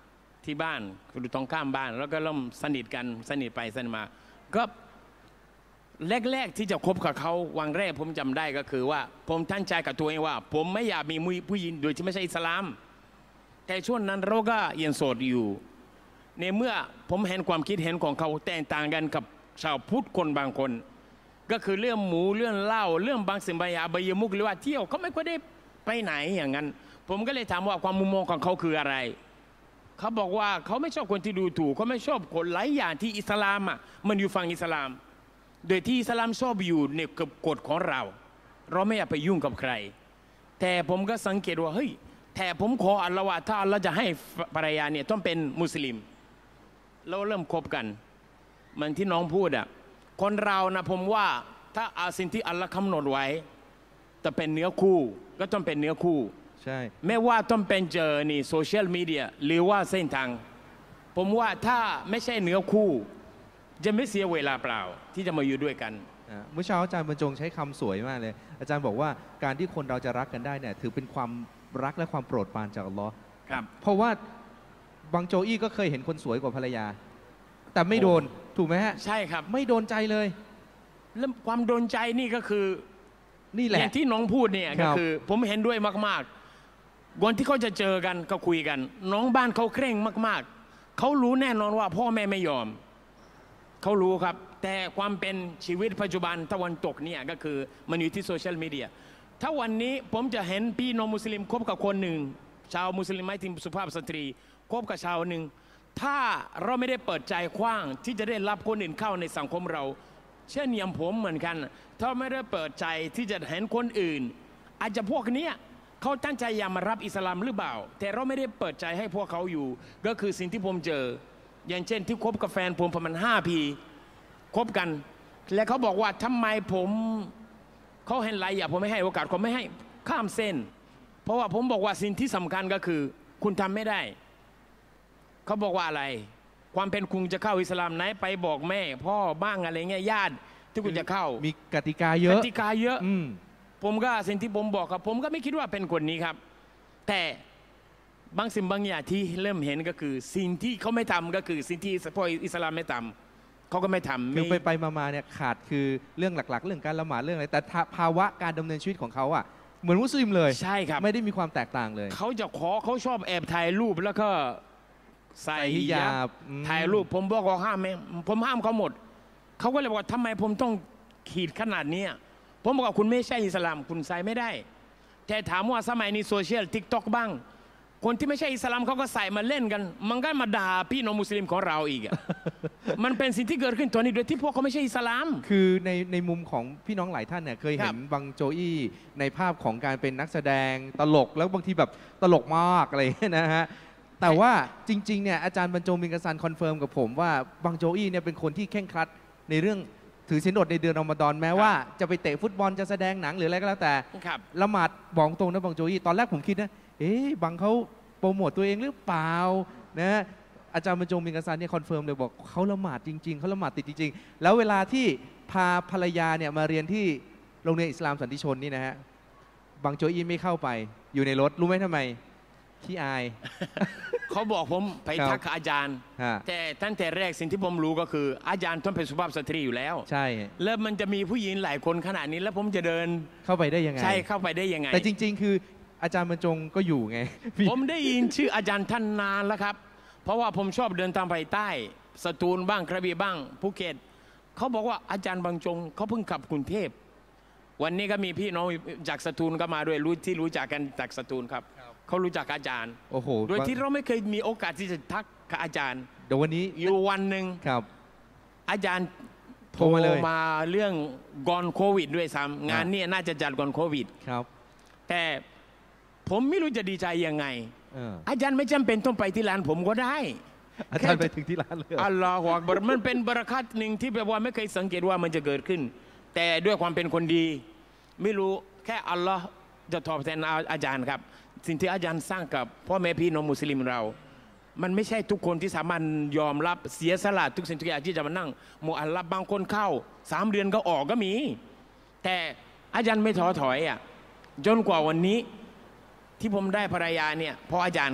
F: ที่บ้านคือตรงข้ามบ้านแล้วก็เริ่มสนิทกันสนิทไปสนิทมาก็แรกๆที่จะคบกับเขาวันแรกผมจำได้ก็คือว่าผมตั้งใจกับตัวเองว่าผมไม่อยากมีผู้หญิงโดยที่ไม่ใช่อิสลามแต่ช่วงนั้นเราก็ยังโสดอยู่ในเมื่อผมเห็นความคิดเห็นของเขาแตกต่างกันกับชาวพุทธคนบางคนก็คือเรื่องหมูเรื่องเหล้าเรื่องบางสิ่งบางอย่างอบายมุขหรือว่าเที่ยวเขาไม่ค่อยได้ไปไหนอย่างนั้นผมก็เลยถามว่าความมุมมองของเขาคืออะไรเขาบอกว่าเขาไม่ชอบคนที่ดูถูกเขาไม่ชอบคนหลายอย่างที่อิสลามอ่ะมันอยู่ฝั่งอิสลามโดยที่อิสลามชอบอยู่ในกฎของเราไม่อยากไปยุ่งกับใครแต่ผมก็สังเกตว่าเฮ้ยแต่ผมขออัลลอฮ์ว่าถ้าอัลลอฮ์จะให้ภรรยาเนี่ยต้องเป็นมุสลิมเราเริ่มคบกันมันที่น้องพูดอ่ะคนเรานะผมว่าถ้าเอาสิ่งที่อัลลอฮ์กำหนดไว้จะเป็นเนื้อคู่ก็ต้องเป็นเนื้อคู่
A: ใช่
F: ไม่ว่าต้องเป็นเจอนี่โซเชียลมีเดียหรือว่าเส้นทางผมว่าถ้าไม่ใช่เนื้อคู่จะไม่เสียเวลาเปล่าที่จะมาอยู่ด้วยกัน
A: เมื่อเช้าอาจารย์บรรจงใช้คำสวยมากเลยอาจารย์บอกว่าการที่คนเราจะรักกันได้เนี่ยถือเป็นความรักและความโปรดปรานจากอัลลอฮ์
F: ครับ
A: เพราะว่าบางโจอี้ก็เคยเห็นคนสวยกว่าภรรยาแต่ไม่โดนถูกไหมฮะ
F: ใช่ครับ
A: ไม่โดนใจเลย
F: แล้วความโดนใจนี่ก็คือ
A: นี่แหละ
F: อย่างที่น้องพูดเนี่ยก็คือผมเห็นด้วยมากๆวันที่เขาจะเจอกันก็คุยกันน้องบ้านเขาเคร่งมากๆเขารู้แน่นอนว่าพ่อแม่ไม่ยอมเขารู้ครับแต่ความเป็นชีวิตปัจจุบันตะวันตกเนี่ยก็คือมันอยู่ที่โซเชียลมีเดียถ้าวันนี้ผมจะเห็นพี่น้องมุสลิมคบกับคนหนึ่งชาวมุสลิมไม่ถึงสุภาพสตรีคบกับชาวหนึ่งถ้าเราไม่ได้เปิดใจกว้างที่จะได้รับคนอื่นเข้าในสังคมเราเช่นอย่างผมเหมือนกันถ้าไม่ได้เปิดใจที่จะเห็นคนอื่นอาจจะพวกนี้เขาตั้งใจอยากมารับอิสลามหรือเปล่าแต่เราไม่ได้เปิดใจให้พวกเขาอยู่ก็คือสิ่งที่ผมเจออย่างเช่นที่คบกับแฟนผมประมาณ5 ปีคบกันและเขาบอกว่าทำไมผมเขาเห็นไรอย่าผมไม่ให้โอกาสผมไม่ให้ข้ามเส้นเพราะว่าผมบอกว่าสิ่งที่สำคัญก็คือคุณทำไม่ได้เขาบอกว่าอะไรความเป็นคุณจะเข้าอิสลามไหนไปบอกแม่พ่อบ้างอะไรเงี้ยญาติที่คุณจะเข้า
A: มีกติกาเยอะ
F: กติกาเยอะผมก็สิ่งที่ผมบอกครับผมก็ไม่คิดว่าเป็นคนนี้ครับแต่บางสิ่งบางอย่างที่เริ่มเห็นก็คือสิ่งที่เขาไม่ทำก็คือสิ่งที่พวกอิสลามไม่ทำเขาก็ไม่ทำ
A: คือไปมาเนี่ยขาดคือเรื่องหลักๆเรื่องการละหมาดเรื่องอะไรแต่ภาวะการดำเนินชีวิตของเขาอ่ะเหมือนมุสลิมเลย
F: ใช่ครับ
A: ไม่ได้มีความแตกต่างเลย
F: เขาจะเขาชอบแอบถ่ายรูปแล้วก็ใส่
A: ฮิญาบ
F: ถ่ายรูปผมบอกว่าห้ามไหมผมห้ามเขาหมดเขาก็เลยบอกว่าทำไมผมต้องขีดขนาดนี้ผมบอกว่าคุณไม่ใช่อิสลามคุณใส่ไม่ได้แต่ถามว่าสมัยนี้โซเชียล TikTok บ้างคนที่ไม่ใช่อิสลามเขาก็ใส่มาเล่นกันมันก็มาด่าพี่น้องมุสลิมของเราอีก มันเป็นสิ่งที่เกิดขึ้นตอนนี้โดยที่พวกเขาไม่ใช่อิสลาม
A: คือในมุมของพี่น้องหลายท่านเนี่ยเคยเห็นบังโจอี้ในภาพของการเป็นนักแสดงตลกแล้วบางทีแบบตลกมากอะไรนะฮะแต่ว่าจริงๆเนี่ยอาจารย์บรรจงมินกษันคอนเฟิร์มกับผมว่าบังโจอี้เนี่ยเป็นคนที่เคร่งครัดในเรื่องถือศีลอดในเดือนรอมฎอนแม้ว่าจะไปเตะฟุตบอลจะแสดงหนังหรืออะไรก็แล้วแต่ละหมาดบอกตรงนะบังโจอี้ตอนแรกผมคิดนะบังเขาโปรโมทตัวเองหรือเปล่านะอาจารย์บรรจงมินกษันเนี่ยคอนเฟิร์มเลยบอกเขาละหมาดจริงๆเขาละหมาดติดจริงๆแล้วเวลาที่พาภรรยาเนี่ยมาเรียนที่โรงเรียนอิสลามสันติชนนี่นะฮะบังโจอี้ไม่เข้าไปอยู่ในรถรู้ไหมทำไมขี้อาย
F: เขาบอกผมไปทักอาจารย์แต่ตั้งแต่แรกสิ่งที่ผมรู้ก็คืออาจารย์ต้องเป็นสุภาพสตรีอยู่แล้ว
A: ใช่
F: แล้วมันจะมีผู้หญิงหลายคนขนาดนี้แล้วผมจะเดิน
A: เข้าไปได้ยังไง
F: ใช่เข้าไปได้ยังไง
A: แต่จริงๆคืออาจารย์บรรจงก็อยู่ไง
F: ผมได้ยินชื่ออาจารย์ท่านนานแล้วครับเพราะว่าผมชอบเดินทางไปใต้สตูลบ้างกระบี่บ้างภูเก็ตเขาบอกว่าอาจารย์บรรจงเขาเพิ่งกลับกรุงเทพวันนี้ก็มีพี่น้องจากสตูลก็มาด้วยรู้จักกันจากสตูลครับเขารู้จักอาจารย์
A: โอ้โห
F: โดยที่เราไม่เคยมีโอกาสที่จะทักกับอาจารย์
A: เดี๋ยววันนี้
F: อยู่วันหนึ่ง
A: ครับ
F: อาจารย์โทรมาเรื่องก่อนโควิดด้วยซ้ำงานนี้น่าจะจัดก่อนโควิด
A: ครับ
F: แต่ผมไม่รู้จะดีใจยังไงอาจารย์ไม่จำเป็นต้องไปที่ร้านผมก็ได้
A: อาจารย์ไปถึงที่ร้านเลย
F: อัลลอฮฺอักบัรมันเป็นบารอกัตหนึ่งที่แบบว่าไม่เคยสังเกตว่ามันจะเกิดขึ้นแต่ด้วยความเป็นคนดีไม่รู้แค่อัลลอฮฺจะตอบแทนอาจารย์ครับสิ่งที่อาจารย์สร้างกับพ่อแม่พี่น้องมุสลิมเรามันไม่ใช่ทุกคนที่สามารถยอมรับเสียสละทุกสิ่งทุกอย่างที่จะมานั่งมุอัลลับบางคนเข้า3 เดือนก็ออกก็มีแต่อาจารย์ไม่ท้อถอยจนกว่าวันนี้ที่ผมได้ภรรยาเนี่ยเพราะอาจารย์ครับ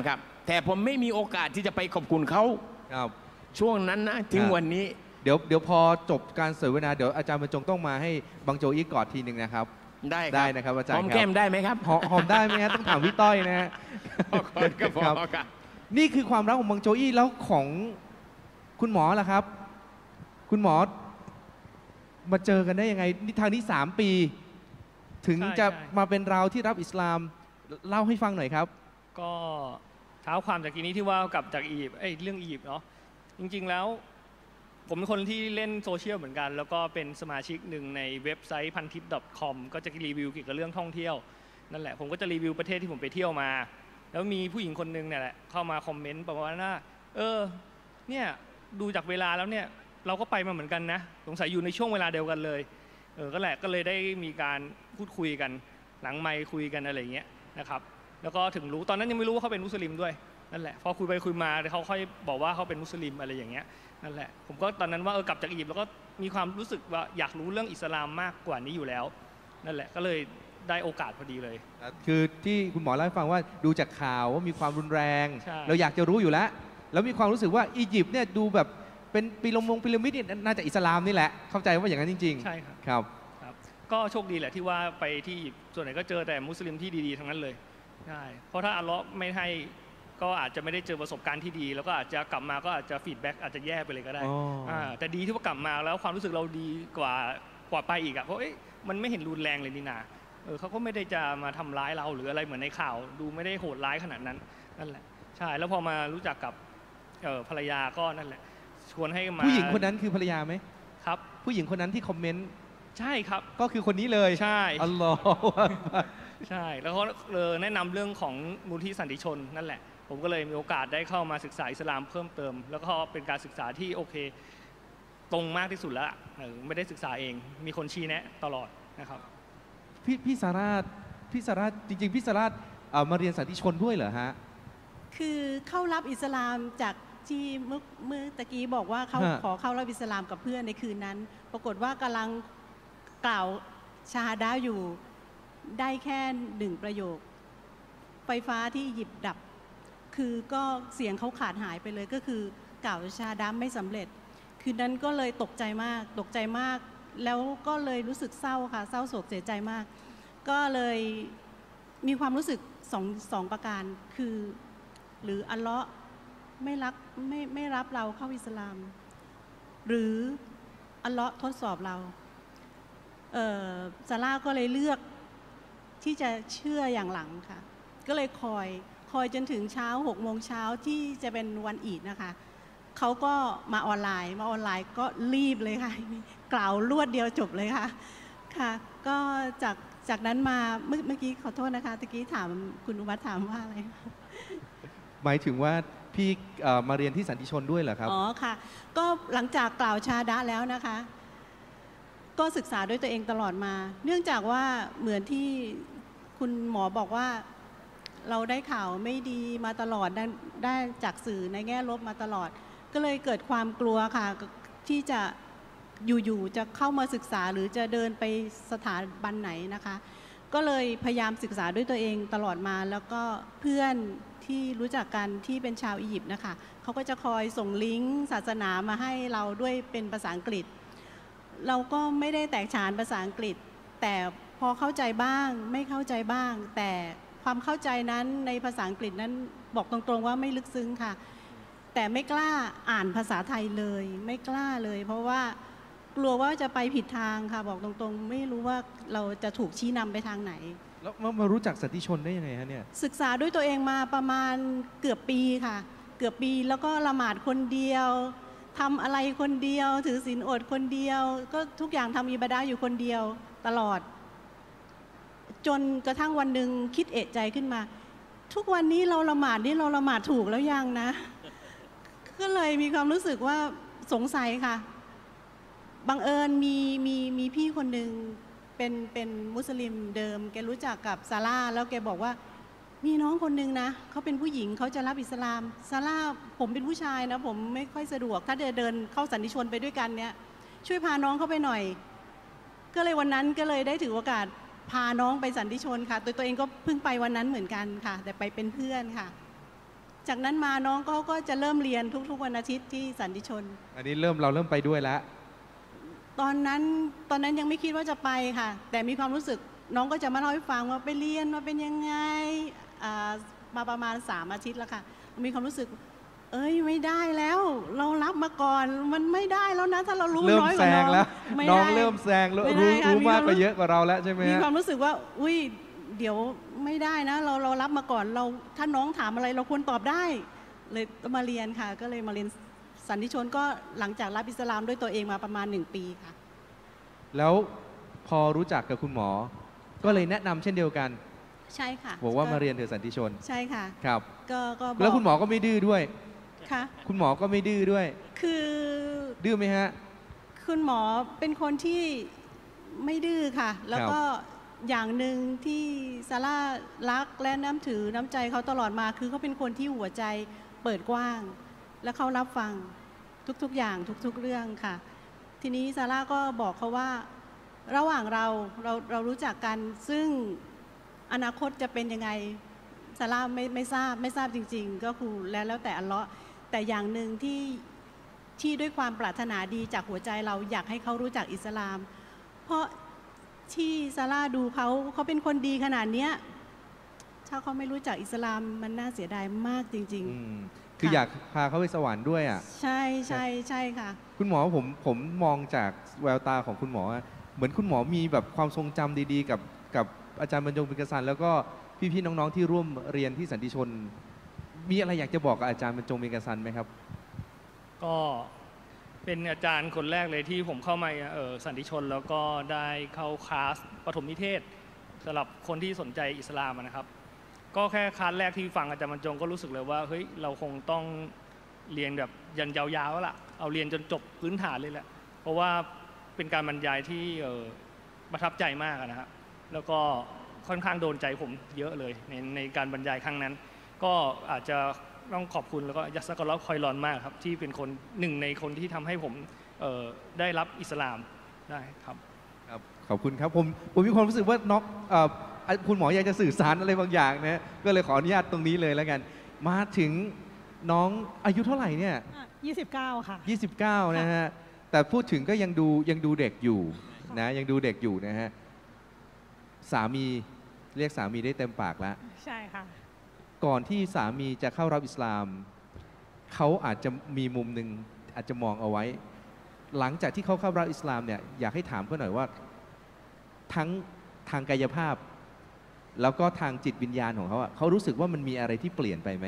F: แต่ผมไม่มีโอกาสที่จะไปขอบคุณเขา
A: ครับ
F: ช่วงนั้นนะถึงวันนี้
A: เดี๋ยวพอจบการเสวนาเดี๋ยวอาจารย์บรรจงต้องมาให้บังโจอี้กอดทีหนึ่งนะครับ
F: ได้ครับ
A: ได้นะครับอาจารย์
F: หอม
A: ครับ
F: แก้มได้ไหมครับ
A: หอมได้ไหมฮะต้องถามพี่ต้อยนะฮะ
F: ก็พอ
A: ครับ
F: ครับ
A: นี่คือความรักของบังโจอี้แล้วของคุณหมอล่ะครับ คุณหมอมาเจอกันได้ยังไงนี่ทางนี้3 ปี ถึง
E: ใช่
A: จะ
E: ใช่
A: มาเป็นเราที่รับอิสลามเล่าให้ฟังหน่อยครับ
E: ก็เท้าความจากทีนี้ที่ว่ากลับจากอียิปต์เรื่องอียิปต์เนาะจริงๆแล้วผมเป็นคนที่เล่นโซเชียลเหมือนกัน แล้วก็เป็นสมาชิกหนึ่งในเว็บไซต์ พันทิป .com ก็จะรีวิวเกี่ยวกับเรื่องท่องเที่ยวนั่นแหละผมก็จะรีวิวประเทศที่ผมไปเที่ยวมา แล้วมีผู้หญิงคนหนึ่งเนี่ยแหละเข้ามาคอมเมนต์ประมาณว่าเนี่ยดูจากเวลาแล้วเนี่ยเราก็ไปมาเหมือนกันนะสงสัยอยู่ในช่วงเวลาเดียวกันเลยก็เลยได้มีการพูดคุยกันหลังไมค์คุยกันอะไรอย่างเงี้ยนะครับแล้วก็ถึงรู้ตอนนั้นยังไม่รู้ว่าเขาเป็นมุสลิมด้วยนั่นแหละพอคุยไปคุยมาเขาค่อยบอกว่าเขาเป็นมุสลิมอะไรอย่างเงี้ยนั่นแหละผมก็ตอนนั้นว่ากลับจากอียิปต์แล้วก็มีความรู้สึกว่าอยากรู้เรื่องอิสลามมากกว่านี้อยู่แล้วนั่นแหละก็เลยได้โอกาสพอดีเลย
A: คือที่คุณหมอเล่าให้ฟังว่าดูจากข่าวว่ามีความรุนแรง
E: ใช่
A: เราอยากจะรู้อยู่แล้ว แล้วมีความรู้สึกว่าอียิปต์เนี่ยดูแบบเป็นพีระมิดเนี่ยน่าจะอิสลามนี่แหละเข้าใจว่าอย่างนั้นจริงๆ
E: ใช่ครับ
A: ครับ
E: ครับก็โชคดีแหละที่ว่าไปที่อียิปต์ส่วนไหนก็เจอแต่มุสลิมที่ดีๆทั้งนั้นเลยใช่เพราะถ้าอัลเลาะห์ไม่ให้ก็อาจจะไม่ได้เจอประสบการณ์ที่ดี แล้วก็อาจจะกลับมาก็อาจจะฟีดแบ็กอาจจะแย่ไปเลยก็ได้
A: อ๋อ
E: แต่ดีที่ว่ากลับมาแล้วความรู้สึกเราดีกว่าไปอีกอะเพราะมันไม่เห็นรุนแรงเลยนี่นาเขาก็ไม่ได้จะมาทำร้ายเราหรืออะไรเหมือนในข่าว ดูไม่ได้โหดร้ายขนาดนั้นนั่นแหละใช่แล้วพอมารู้จักกับภรรยาก็นั่นแหละชวนให้มา
A: ผู้หญิงคนนั้นคือภรรยาไหม
E: ครับ
A: ผู้หญิงคนนั้นที่คอมเมนต์
E: ใช่ครับ
A: ก็คือคนนี้เลย
E: ใช่
A: อัลลอฮฺ
E: ใช่แล้วเขาแนะนำเรื่องของมูลที่สันติชนนั่นแหละผมก็เลยมีโอกาสได้เข้ามาศึกษาอิสลามเพิ่มเติม แล้วก็เป็นการศึกษาที่โอเคตรงมากที่สุดแล้วไม่ได้ศึกษาเองมีคนชี้แนะตลอดนะครับ
A: พี่สาราชจริงๆพี่สาราชมาเรียนสันติชนด้วยเหรอฮะ
D: คือเข้ารับอิสลามจากที่เมื่อตะกี้บอกว่าเขา
A: ฮะ
D: ขอเข้ารับอิสลามกับเพื่อนในคืนนั้น ปรากฏว่ากำลังกล่าวชาฮาดะห์อยู่ได้แค่1 ประโยค ไฟฟ้าที่หยิบดับ คือก็เสียงเขาขาดหายไปเลยก็คือกล่าวชาฮาดะห์ไม่สำเร็จ คืนนั้นก็เลยตกใจมากแล้วก็เลยรู้สึกเศร้าค่ะเศร้าโศกเสียใจมาก ก็เลยมีความรู้สึกสองประการคือหรืออัลเลาะห์ไม่รับเราเข้าอิสลาม หรืออัลเลาะห์ทดสอบเราซาร่าก็เลยเลือกที่จะเชื่ออย่างหลังค่ะก็เลยคอยจนถึงเช้า6 โมงเช้าที่จะเป็นวันอีดนะคะเขาก็มาออนไลน์ก็รีบเลยค่ะกล่าวรวดเดียวจบเลยค่ะค่ะก็จากนั้นมาเมื่อกี้ขอโทษนะคะตะกี้ถามคุณอุวัฒน์ถามว่าอะไร
A: หมายถึงว่าพี่มาเรียนที่สันติชนด้วยเหรอครับ
D: อ๋อค่ะก็หลังจากกล่าวชาดะแล้วนะคะก็ศึกษาด้วยตัวเองตลอดมา เนื่องจากว่าเหมือนที่คุณหมอบอกว่าเราได้ข่าวไม่ดีมาตลอดได้จากสื่อในแง่ลบมาตลอด ก็เลยเกิดความกลัวค่ะที่จะอยู่ๆจะเข้ามาศึกษาหรือจะเดินไปสถาบันไหนนะคะก็เลยพยายามศึกษาด้วยตัวเองตลอดมาแล้วก็เพื่อนที่รู้จักกันที่เป็นชาวอียิปต์นะคะเขาก็จะคอยส่งลิงก์ศาสนามาให้เราด้วยเป็นภาษาอังกฤษ เราก็ไม่ได้แตกฉานภาษาอังกฤษ แต่พอเข้าใจบ้างไม่เข้าใจบ้าง แต่ความเข้าใจนั้นในภาษาอังกฤษนั้นบอกตรงๆว่าไม่ลึกซึ้งค่ะแต่ไม่กล้าอ่านภาษาไทยเลยไม่กล้าเลยเพราะว่ากลัวว่าจะไปผิดทางค่ะบอกตรงๆไม่รู้ว่าเราจะถูกชี้นำไปทางไหน
A: แล้วมารู้จักสันติชนได้ยังไงฮะเนี่ย
D: ศึกษาด้วยตัวเองมาประมาณเกือบปีค่ะเกือบปีแล้วก็ละหมาดคนเดียวทำอะไรคนเดียวถือศีลอดคนเดียวก็ทุกอย่างทำอิบาดะห์อยู่คนเดียวตลอดจนกระทั่งวันหนึ่งคิดเอะใจขึ้นมาทุกวันนี้เราละหมาดนี่เราละหมาดถูกแล้วยังนะ ก็เลยมีความรู้สึกว่าสงสัยค่ะบังเอิญมีพี่คนหนึ่งเป็นมุสลิมเดิมแกรู้จักกับซาร่าแล้วแกบอกว่ามีน้องคนหนึ่งนะเขาเป็นผู้หญิงเขาจะรับอิสลามซาร่าผมเป็นผู้ชายนะผมไม่ค่อยสะดวกถ้าเดินเข้าสันติชนไปด้วยกันเนี่ยช่วยพาน้องเข้าไปหน่อยก็เลยวันนั้นก็เลยได้ถือโอกาสพาน้องไปสันติชนค่ะตัวเองก็เพิ่งไปวันนั้นเหมือนกันค่ะแต่ไปเป็นเพื่อนค่ะจากนั้นมาน้องเขาก็จะเริ่มเรียนทุกๆวันอาทิตย์ที่สันติชน
A: อันนี้เราเริ่มไปด้วยแล้ว
D: ตอนนั้นยังไม่คิดว่าจะไปค่ะแต่มีความรู้สึกน้องก็จะมาเล่าให้ฟังว่าไปเรียนมาเป็นยังไงมาประมาณ3 อาทิตย์แล้วค่ะมีความรู้สึกไม่ได้แล้วเรารับมาก่อนมันไม่ได้แล้วนะถ้าเรารู้น้อยกว่าน้อง
A: น้องเริ่มแซงแล้วรู้มากกว่าเยอะกว่าเราแล้วใช่ไหม
D: มีความรู้สึกว่าอุ้ยเดี๋ยวไม่ได้นะเรารับมาก่อนถ้าน้องถามอะไรเราควรตอบได้เลยต้องมาเรียนค่ะก็เลยมาเรียนสันติชนก็หลังจากรับอิสลามด้วยตัวเองมาประมาณ1 ปีค่ะ
A: แล้วพอรู้จักกับคุณหมอก็เลยแนะนำเช่นเดียวกัน
D: ใช่ค่ะ
A: บอกว่ามาเรียนเถอะสันติชน
D: ใช่ค่ะ
A: ครับ
D: ก็
A: แล้วคุณหมอก็ไม่ดื้อด้วย
D: ค่ะ
A: คุณหมอก็ไม่ดื้อด้วย
D: คือ
A: ดื้อไหมฮะ
D: คุณหมอเป็นคนที่ไม่ดื้อค่ะแล้วก็อย่างหนึ่งที่ซาร่ารักและน้ำถือน้ำใจเขาตลอดมาคือเขาเป็นคนที่หัวใจเปิดกว้างและเขารับฟังทุกๆอย่างทุกๆเรื่องค่ะทีนี้ซาร่าก็บอกเขาว่าระหว่างเรารู้จักกันซึ่งอนาคตจะเป็นยังไงซาร่าไม่ทราบจริงๆก็คือแล้วแต่อัลเลาะห์แต่อย่างหนึ่งที่ด้วยความปรารถนาดีจากหัวใจเราอยากให้เขารู้จักอิสลามเพราะที่ซาร่าดูเขาเป็นคนดีขนาดเนี้ยถ้าเขาไม่รู้จักอิสลามมันน่าเสียดายมากจริง
A: ๆคืออยากพาเขาไปสวรรค์ด้วยอ่ะ
D: ใช่ใช่ใช่ค่ะ
A: คุณหมอผมมองจากแววตาของคุณหมอเหมือนคุณหมอมีแบบความทรงจำดีๆกับอาจารย์บรรจงปิกสันแล้วก็พี่ๆน้องๆที่ร่วมเรียนที่สันติชนมีอะไรอยากจะบอกกับอาจารย์บรรจงปิกสันไหมครับ
E: ก็เป็นอาจารย์คนแรกเลยที่ผมเข้ามาสันติชนแล้วก็ได้เข้าคลาสปฐมนิเทศสำหรับคนที่สนใจอิสลามนะครับก็แค่คลาสแรกที่ฟังอาจารย์บรรจงก็รู้สึกเลยว่าเฮ้ยเราคงต้องเรียนแบบยันยาวๆละเอาเรียนจนจบพื้นฐานเลยแหละเพราะว่าเป็นการบรรยายที่ประทับใจมากนะครับแล้วก็ค่อนข้างโดนใจผมเยอะเลยในการบรรยายครั้งนั้นก็อาจจะต้องขอบคุณแล้วก็ยัสกอลคอยรอนมากครับที่เป็นคนหนึ่งในคนที่ทำให้ผมได้รับอิสลามได้ครับ
A: ครับขอบคุณครับผมมีความรู้สึกว่าน้องคุณหมออยากจะสื่อสารอะไรบางอย่างนะก็เลยขออนุญาตตรงนี้เลยแล้วกันมาถึงน้องอายุเท่าไหร่เนี่ย
C: 29ค่ะ
A: 29นะฮะแต่พูดถึงก็ยังดูเด็กอยู่นะยังดูเด็กอยู่นะฮะสามีเรียกสามีได้เต็มปากแล้ว
C: ใช่ค่ะ
A: ก่อนที่สามีจะเข้ารับอิสลามเขาอาจจะมีมุมหนึ่งอาจจะมองเอาไว้หลังจากที่เขาเข้ารับอิสลามเนี่ยอยากให้ถามเขาหน่อยว่าทั้งทางกายภาพแล้วก็ทางจิตวิญญาณของเขาเขารู้สึกว่ามันมีอะไรที่เปลี่ยนไปไหม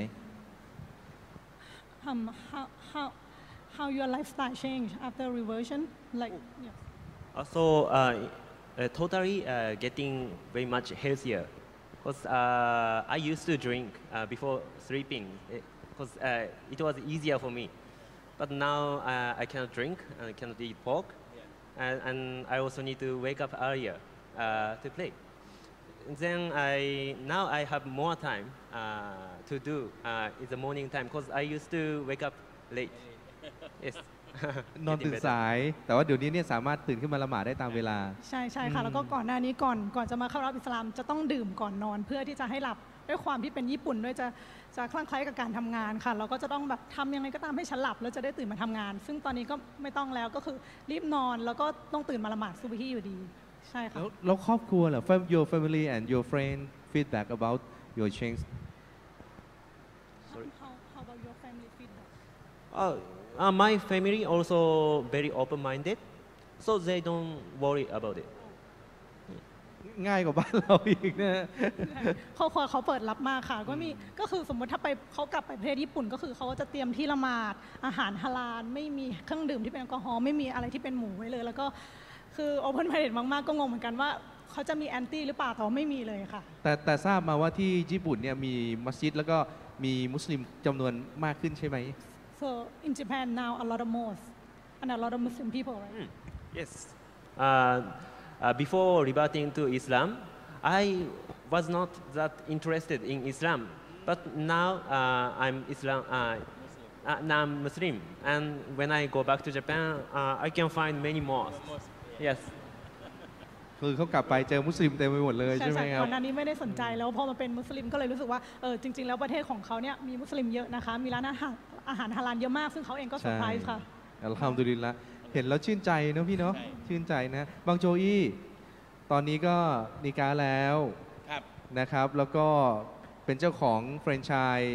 C: how your lifestyle change after reversion like yes.
B: Also totally getting very much healthier because I used to drink before sleeping because it was easier for me but now I cannot drink and I cannot eat pork and I also need to wake up earlier to play then now I have more time to do in the morning time because I used to wake up late yes
A: นอนตื่นสายแต่ว่าเดี๋ยวนี้เนี่ยสามารถตื่นขึ้นมาละหมาดได้ตามเวลา
C: ใช่ค่ะแล้วก็ก่อนหน้านี้ก่อนจะมาเข้ารับอิสลามจะต้องดื่มก่อนนอนเพื่อที่จะให้หลับด้วยความที่เป็นญี่ปุ่นด้วยจะคลั่งไคล้กับการทำงานค่ะเราก็จะต้องแบบทำยังไงก็ตามให้ฉันหลับแล้วจะได้ตื่นมาทำงานซึ่งตอนนี้ก็ไม่ต้องแล้วก็คือรีบนอนแล้วก็ต้องตื่นมาละหมาดซุบฮีอยู่ดีใช่ค่ะ
A: แล้วครอบครัวเหรอ your family and your friend feedback about your change
C: how about your family feedback
B: my family also very open-minded so they don't worry about it
A: ง่ายกว่าบ้านเราอีกนะ
C: ครอบครัวเขาเปิดรับมากค่ะก็คือสมมติถ้าเขากลับไปประเทศญี่ปุ่นก็คือเขาจะเตรียมที่ละหมาดอาหารฮาลาลไม่มีเครื่องดื่มที่เป็นแอลกอฮอล์ไม่มีอะไรที่เป็นหมูไว้เลยแล้วก็คือ open minded มากๆก็งงเหมือนกันว่าเขาจะมีแอนตี้หรือเปล่าแต่ไม่มีเลยค่ะ
A: แต่ทราบมาว่าที่ญี่ปุ่นเนี่ยมีมัสยิดแล้วก็มีมุสลิมจำนวนมากขึ้นใช่ไหม
C: So in Japan now a lot of mosques and a lot of Muslim people right
B: yes before reverting to Islam I was not that interested in Islam but now I'm Muslim and when I go back to Japan I can find many mosques yes
A: คือเขากลับไปเจอมุสลิมเต็มไปหมดเลยใช่ไหมครับ
C: ก่อนหน้านี้ไม่ได้สนใจแล้วพอมาเป็นมุสลิมก็เลยรู้สึกว่าจริงๆแล้วประเทศของเขาเนี่ยมีมุสลิมเยอะนะคะมีร้านอาหารฮาลาลเยอะมากซึ่งเขาเองก็เซอร์ไพรส์ค่ะ
A: อัลฮัมดุลิลละห์เห็นแล้วชื่นใจเนอะพี่เนาะชื่นใจนะบางโจอี้ตอนนี้ก็นิกาแล้วนะครับแล้วก็เป็นเจ้าของแฟรนไชส์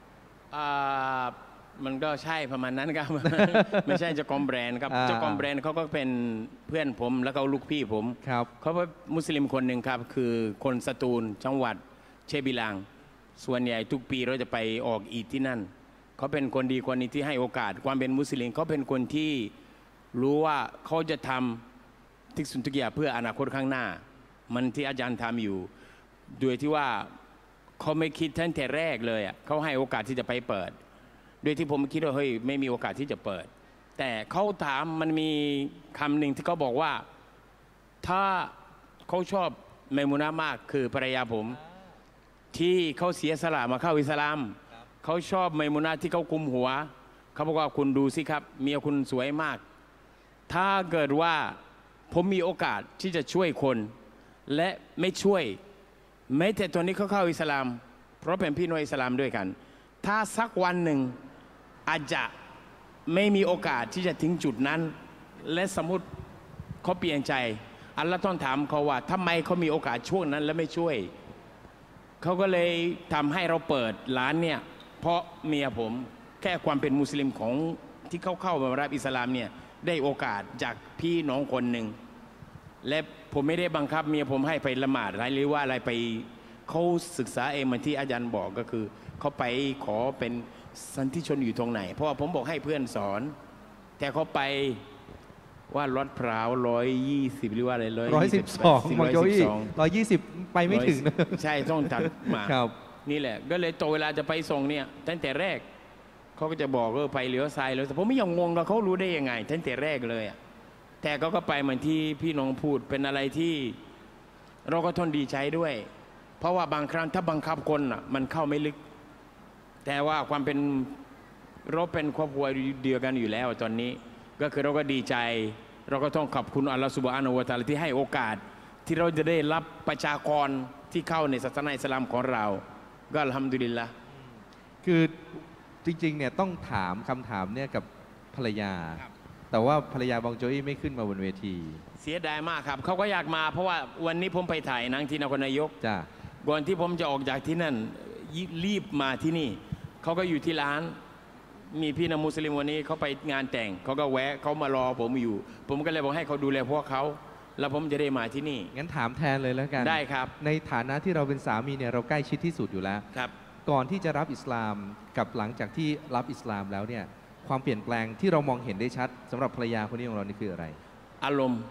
F: มันก็ใช่ประมาณนั้นครับ ไม่ใช่เจ้าของแบรนด์ครับเจ้าของแบรนด์เขาก็เป็นเพื่อนผมแล้วก็ลูกพี่ผมเขาเป็นมุสลิมคนหนึ่งครับคือคนสตูลจังหวัดเชบิลังส่วนใหญ่ทุกปีเราจะไปออกอีดที่นั่นเขาเป็นคนดีคนนี้ที่ให้โอกาสความเป็นมุสลิมเขาเป็นคนที่รู้ว่าเขาจะทำทุกสิ่งทุกอย่างเพื่ออนาคตข้างหน้ามันที่อาจารย์ทำอยู่โดยที่ว่าเขาไม่คิดตั้งแต่แรกเลยเขาให้โอกาสที่จะไปเปิดโดยที่ผมคิดว่าเฮ้ยไม่มีโอกาสที่จะเปิดแต่เขาถามมันมีคำหนึ่งที่เขาบอกว่าถ้าเขาชอบเมมุนะมากคือภรรยาผมที่เขาเสียสละมาเข้าอิสลามเขาชอบเมมุนะที่เขากุมหัวเขาบอกว่าคุณดูสิครับเมียคุณสวยมากถ้าเกิดว่าผมมีโอกาสที่จะช่วยคนและไม่ช่วยแม้แต่ตอนนี้เขาเข้าอิสลามเพราะเป็นพี่น้องอิสลามด้วยกันถ้าสักวันหนึ่งอาจจะไม่มีโอกาสที่จะถึงจุดนั้นและสมมติเขาเปลี่ยนใจอัลลอฮ์ต้องถามเขาว่าทำไมเขามีโอกาสช่วงนั้นและไม่ช่วยเขาก็เลยทำให้เราเปิดร้านเนี่ยเพราะเมียผมแค่ความเป็นมุสลิมของที่เข้ามารับอิสลามเนี่ยได้โอกาสจากพี่น้องคนหนึ่งและผมไม่ได้บังคับเมียผมให้ไปละหมาดหรือว่าอะไรไปเขาศึกษาเองเหมือนที่อาจารย์บอกก็คือเขาไปขอเป็นสันติชนอยู่ตรงไหนเพราะว่าผมบอกให้เพื่อนสอนแต่เขาไปว่าลดพร้าว120หรือว่าอะไร
A: 112บางโจอี้120ไปไม่ถึงนะ
F: ใช่ต้องตัดมานี่แหละก็เลยตัวเวลาจะไปส่งเนี่ยตั้งแต่แรกเขาก็จะบอกไปเลี้ยวซ้ายแล้วแต่ผมไม่ยอมงงว่าเขารู้ได้ยังไงตั้งแต่แรกเลยแต่เขาก็ไปเหมือนที่พี่น้องพูดเป็นอะไรที่เราก็ทนดีใจด้วยเพราะว่าบางครั้งถ้าบังคับคนมันเข้าไม่ลึกแต่ว่าความเป็นเราเป็นครอบครัวเดียวกันอยู่แล้วตอนนี้ก็คือเราก็ดีใจเราก็ต้องขอบคุณอัลลอฮฺซุบฮานะฮูวะตะอาลาที่ให้โอกาสที่เราจะได้รับประชากรที่เข้าในศาสนาอิสลามของเราก็อัลฮัมดุลิลละห์
A: คือจริงๆเนี่ยต้องถามคำถามเนี่ยกับภรรยาแต่ว่าภรรยาบางโจอี้ไม่ขึ้นมาบนเวที
F: เสียดายมากครับเขาก็อยากมาเพราะว่าวันนี้ผมไปถ่ายหนังที่นครนายกก่อนที่ผมจะออกจากที่นั่นรีบมาที่นี่เขาก็อยู่ที่ร้านมีพี่น้องมุสลิมวันนี้เขาไปงานแต่งเขาก็แวะเขามารอผมอยู่ผมก็เลยบอกให้เขาดูแลพวกเขาแล้วผมจะได้มาที่นี่
A: งั้นถามแทนเลยแล้วกัน
F: ได้ครับ
A: ในฐานะที่เราเป็นสามีเนี่ยเราใกล้ชิดที่สุดอยู่แล้ว
F: ครับ
A: ก่อนที่จะรับอิสลามกับหลังจากที่รับอิสลามแล้วเนี่ยความเปลี่ยนแปลงที่เรามองเห็นได้ชัดสำหรับภรรยาคนนี้ของเรานี่คืออะไร
F: อารมณ์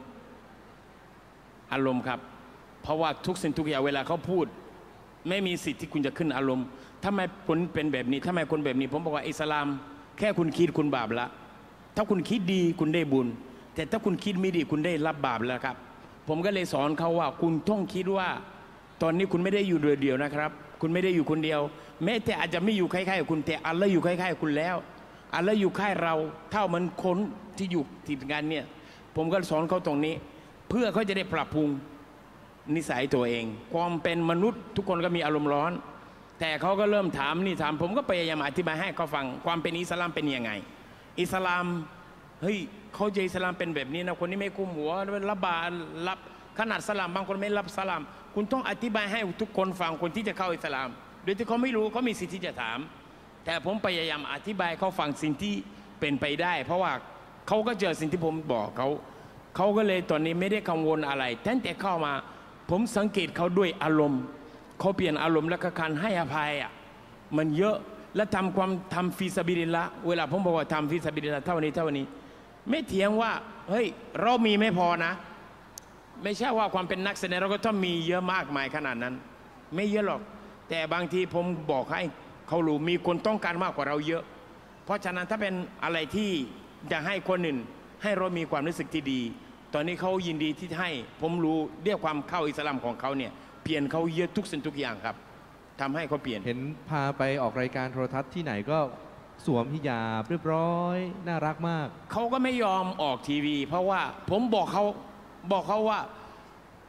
F: ครับเพราะว่าทุกสิ่งทุกอย่างเวลาเขาพูดไม่มีสิทธิ์ที่คุณจะขึ้นอารมณ์ทำไมคนเป็นแบบนี้ทำไมคนแบบนี้ผมบอกว่าอิสลามแค่คุณคิดคุณบาปละถ้าคุณคิดดีคุณได้บุญแต่ถ้าคุณคิดไม่ดีคุณได้รับบาปแล้วครับผมก็เลยสอนเขาว่าคุณต้องคิดว่าตอนนี้คุณไม่ได้อยู่เดียวนะครับคุณไม่ได้อยู่คนเดียวแม้แต่อาจจะไม่อยู่ใกล้ๆคุณแต่อัลลอฮ์อยู่ใกล้ๆคุณแล้วอัลลอฮ์อยู่ใกล้เราเท่ามันคนที่อยู่ติดกันเนี่ยผมก็สอนเขาตรงนี้เพื่อเขาจะได้ปรับปรุงนิสัยตัวเองความเป็นมนุษย์ทุกคนก็มีอารมณ์ร้อนแต่เขาก็เริ่มถามนี่ถามผมก็พยายามอธิบายให้เขาฟังความเป็นอิสลามเป็นยังไงอิสลามเฮ้ยเขาจะอิสลามเป็นแบบนี้นะคนนี้ไม่กุมหัวรับบารับขนาดสลามบางคนไม่รับสลามคุณต้องอธิบายให้ทุกคนฟังคนที่จะเข้าอิสลามโดยที่เขาไม่รู้เขามีสิทธิ์ที่จะถามแต่ผมพยายามอธิบายเขาฟังสิ่งที่เป็นไปได้เพราะว่าเขาก็เจอสิ่งที่ผมบอกเขาก็เลยตอนนี้ไม่ได้กังวลอะไรตั้งแต่เข้ามาผมสังเกตเขาด้วยอารมณ์เขาเปลี่ยนอารมณ์และการให้อภัยมันเยอะและทำฟีซาบิลิลละเวลาผมบอกว่าทำฟีซาบิลิลละเท่านี้ไม่เถียงว่าเฮ้ยเรามีไม่พอนะไม่ใช่ว่าความเป็นนักแสดงเราก็ต้องมีเยอะมากมายขนาดนั้นไม่เยอะหรอกแต่บางทีผมบอกให้เขารู้มีคนต้องการมากกว่าเราเยอะเพราะฉะนั้นถ้าเป็นอะไรที่จะให้คนอื่นให้เรามีความรู้สึกที่ดีตอนนี้เขายินดีที่ให้ผมรู้เรียกความเข้าอิสลามของเขาเนี่ยเปลี่ยนเขาเยอะทุกสิ่งทุกอย่างครับทำให้เขาเปลี่ยน
A: เห็นพาไปออกรายการโทรทัศน์ที่ไหนก็สวมฮิญาบเรียบร้อยน่ารักมาก
F: เขาก็ไม่ยอมออกทีวีเพราะว่าผมบอกเขาว่า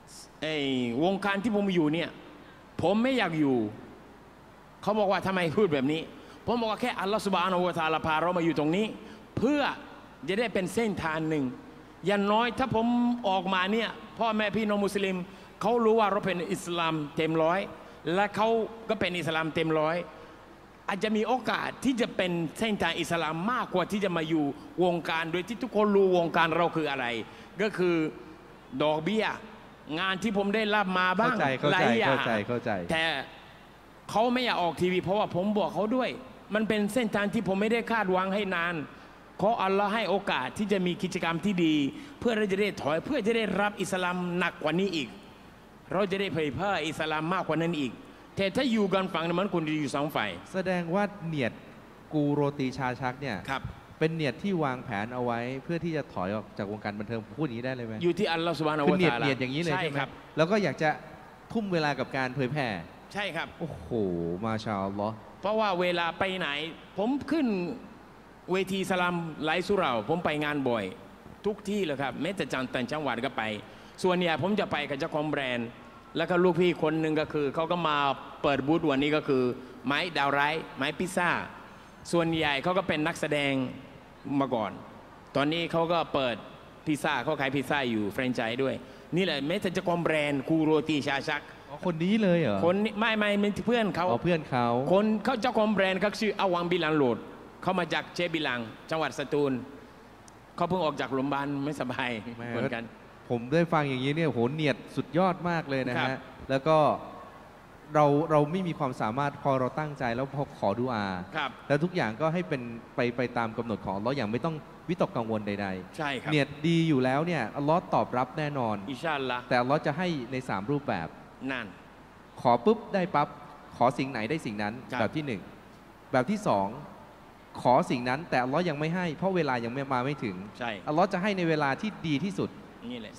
F: วงการที่ผมอยู่เนี่ยผมไม่อยากอยู่เขาบอกว่าทำไมพูดแบบนี้ผมบอกว่าแค่อัลลอฮฺซุบฮานะฮูวะตะอาลาพาเรามาอยู่ตรงนี้เพื่อจะได้เป็นเส้นทางหนึ่งอย่างน้อยถ้าผมออกมาเนี่ยพ่อแม่พี่น้องมุสลิมเขารู้ว่าเราเป็นอิสลามเต็มร้อยและเขาก็เป็นอิสลามเต็มร้อยอาจจะมีโอกาสที่จะเป็นเส้นทางอิสลามมากกว่าที่จะมาอยู่วงการโดยที่ทุกคนรู้วงการเราคืออะไรก็คือดอกเบี้ยงานที่ผมได้รับมาบ้างหลายอย่างแต่เขาไม่อยากออกทีวีเพราะว่าผมบอกเขาด้วยมันเป็นเส้นทางที่ผมไม่ได้คาดหวังให้นานขออัลลอฮ์ให้โอกาสที่จะมีกิจกรรมที่ดีเพื่อเราจะได้ถอยเพื่อจะได้รับอิสลามหนักกว่านี้อีกเราจะได้เผยแพร่อิสลามมากกว่านั้นอีกแต่ถ้าอยู่กันฝั่งนั้นมันควรจะอยู่สองฝ่าย
A: แสดงว่าเนียดกูโรตีชาชักเนี่ยเป็นเนียดที่วางแผนเอาไว้เพื่อที่จะถอยออกจากวงการบันเทิงพูดอย่างนี้ได้เลยไหม
F: อยู่ที่อัลลอฮฺซุบฮานะฮูวะตะอาลา
A: เนียดอย่างนี้เลยใช่ไหมครับแล้วก็อยากจะทุ่มเวลากับการเผยแผ่
F: ใช่ครับ
A: โอ้โหมาชาอัลลอฮ์
F: เพราะว่าเวลาไปไหนผมขึ้นเวทีสลามไลฟ์สุเราผมไปงานบ่อยทุกที่เลยครับแม้แต่ต่างจังหวัดก็ไปส่วนใหญ่ผมจะไปกับเจ้าของแบรนด์แล้วก็ลูกพี่คนหนึ่งก็คือเขาก็มาเปิดบูธวันนี้ก็คือไม้ดาวไร้ไม้พิซซ่าส่วนใหญ่เขาก็เป็นนักแสดงมาก่อนตอนนี้เขาก็เปิดพิซซ่าเขาขายพิซซ่าอยู่แฟรนไชส์ด้วยนี่แหละแม้แต่เจ้าของแบรนด์กูโรตีชาชัก
A: คนนี้เลยเหรอ
F: คนไม่เป็นเพื่อนเขา
A: เพื่อนเขา
F: คนเขาเจ้าของแบรนด์เขาชื่ออาวังบิลันโหลดเขามาจากเชบิลังจังหวัดสตูลเขาเพิ่งออกจากโรงพยาบาลไม่สบายเหมือนกัน
A: ผมได้ฟังอย่างนี้เนี่ยโหเนียดสุดยอดมากเลยนะฮะแล้วก็เราไม่มีความสามารถพอเราตั้งใจแล้วพอขอดุอาแล้วทุกอย่างก็ให้เป็นไปตามกำหนดของอัลเลาะห์อย่างไม่ต้องวิตกกังวลใด
F: ๆใช่ครับ
A: เนียดดีอยู่แล้วเนี่ยอัลเลาะห์ตอบรับแน่นอน
F: อินชาอัลลอฮ์
A: แต่อัลเลาะห์จะให้ใน3รูปแบบ
F: นั่น
A: ขอปุ๊บได้ปั๊บขอสิ่งไหนได้สิ่งนั้นแบบที่1แบบที่2ขอสิ่งนั้นแต่อัลเลาะห์ยังไม่ให้เพราะเวลายังมาไม่ถึงอัลเลาะห์จะให้ในเวลาที่ดีที่สุด
F: นี่แหละ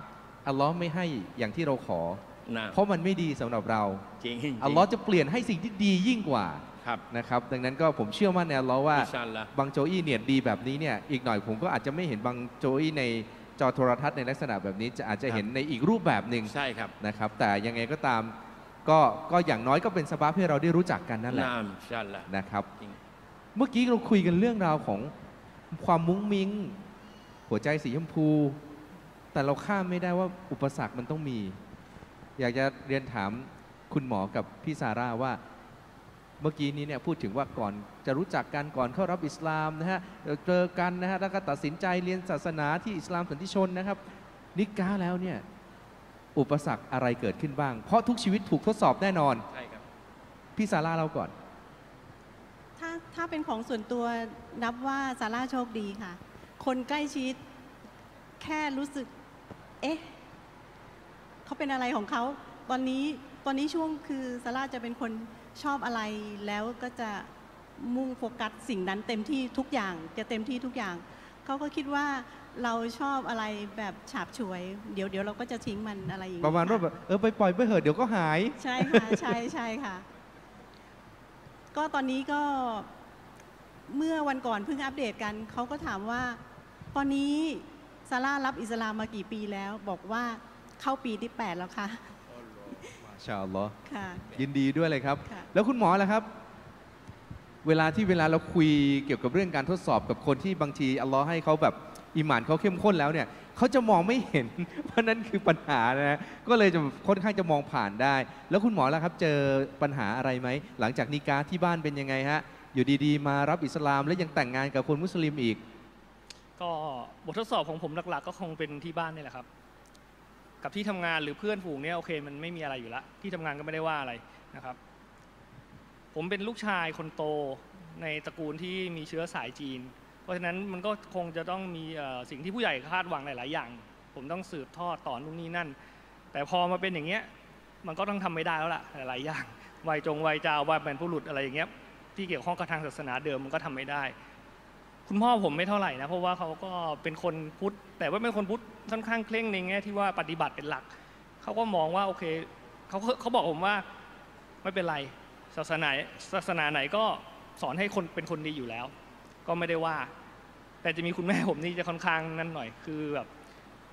A: 3อัลเลาะห์ไม่ให้อย่างที่เราขอเพราะมันไม่ดีสำหรับเราอัลเลาะห์จะเปลี่ยนให้สิ่งที่ดียิ่งกว่านะครับดังนั้นก็ผมเชื่อมั่นในอัลเลาะห์ว่าบางโจอี้เนี่ยดีแบบนี้เนี่ยอีกหน่อยผมก็อาจจะไม่เห็นบางโจอี้ในจอโทรทัศน์ในลักษณะแบบนี้อาจจะเห็นในอีกรูปแบบหนึ่ง
F: ใช่ครับ
A: นะครับแต่ยังไงก็ตามก็อย่างน้อยก็เป็นสบาบให้เราได้รู้จักกันนั่นแหละนะครับเมื่อกี้เราคุยกันเรื่องราวของความมุ้งมิ้งหัวใจสีชมพูแต่เราข้ามไม่ได้ว่าอุปสรรคมันต้องมีอยากจะเรียนถามคุณหมอกับพี่ซาร่าว่าเมื่อกี้นี้เนี่ยพูดถึงว่าก่อนจะรู้จักกันก่อนเข้ารับอิสลามนะฮะเจอกันนะฮะแล้วก็ตัดสินใจเรียนศาสนาที่อิสลามสันติชนนะครับนิกาแล้วเนี่ยอุปสรรคอะไรเกิดขึ้นบ้างเพราะทุกชีวิตถูกทดสอบแน่นอน
F: ใช่ครับ
A: พี่ซาร่าเล่าก่อน
D: ถ้าเป็นของส่วนตัวนับว่าซาร่าโชคดีค่ะคนใกล้ชิดแค่รู้สึกเอ๊ะเขาเป็นอะไรของเขาตอนนี้ช่วงคือซาร่าจะเป็นคนชอบอะไรแล้วก็จะมุ่งโฟกัสสิ่งนั้นเต็มที่ทุกอย่างจะเต็มที่ทุกอย่างเขาก็คิดว่าเราชอบอะไรแบบฉาบฉวยเดี๋ยวเราก็จะทิ้งมันอะไรอย่างนี้
A: ประมาณว่าแบบไปปล่อยไปเถอะเดี๋ยวก็หาย
D: ใช่ค่ะใช่ค่ะก็ตอนนี้ก็เมื่อวันก่อนเพิ่งอัปเดตกันเขาก็ถามว่าตอนนี้ซาร่ารับอิสลามมากี่ปีแล้วบอกว่าเข้าปีที่8แล้วค่ะ
A: มาชาอัลลอฮ์
D: ค่ะ
A: ยินดีด้วยเลยครับแล้วคุณหมอล่ะครับเวลาเราคุยเกี่ยวกับเรื่องการทดสอบกับคนที่บางทีอัลลอฮ์ให้เขาแบบอิหม่านเขาเข้มข้นแล้วเนี่ยเขาจะมองไม่เห็นว่านั่นคือปัญหานะก็เลยจะค่อนข้างจะมองผ่านได้แล้วคุณหมอล่ะครับเจอปัญหาอะไรไหมหลังจากนิกาที่บ้านเป็นยังไงฮะอยู่ดีๆมารับอิสลามแล้วยังแต่งงานกับคนมุสลิมอีก
E: ก็บททดสอบของผมหลักๆก็คงเป็นที่บ้านนี่แหละครับกับที่ทำงานหรือเพื่อนฝูงเนี่ยโอเคมันไม่มีอะไรอยู่แล้วที่ทำงานก็ไม่ได้ว่าอะไรนะครับผมเป็นลูกชายคนโตในตระกูลที่มีเชื้อสายจีนเพราะฉะนั้นมันก็คงจะต้องมีสิ่งที่ผู้ใหญ่คาดหวังหลายๆอย่างผมต้องสืบทอดต่อนู่นนี่นั่นแต่พอมาเป็นอย่างเงี้ยมันก็ต้องทำไม่ได้แล้วล่ะหลายๆอย่างวัยเจ้าวัยเป็นผู้หลุดอะไรอย่างเงี้ยที่เกี่ยวข้องกับทางศาสนาเดิมมันก็ทำไม่ได้คุณพ่อผมไม่เท่าไหร่นะเพราะว่าเขาก็เป็นคนพุทธแต่ว่าเป็นคนพุทธค่อนข้างเคร่งในแง่ที่ว่าปฏิบัติเป็นหลักเขาก็มองว่าโอเคเขาบอกผมว่าไม่เป็นไรศาสนาไหนก็สอนให้คนเป็นคนดีอยู่แล้วก็ไม่ได้ว่าแต่จะมีคุณแม่ผมนี่จะค่อนข้างนั่นหน่อยคือแบบ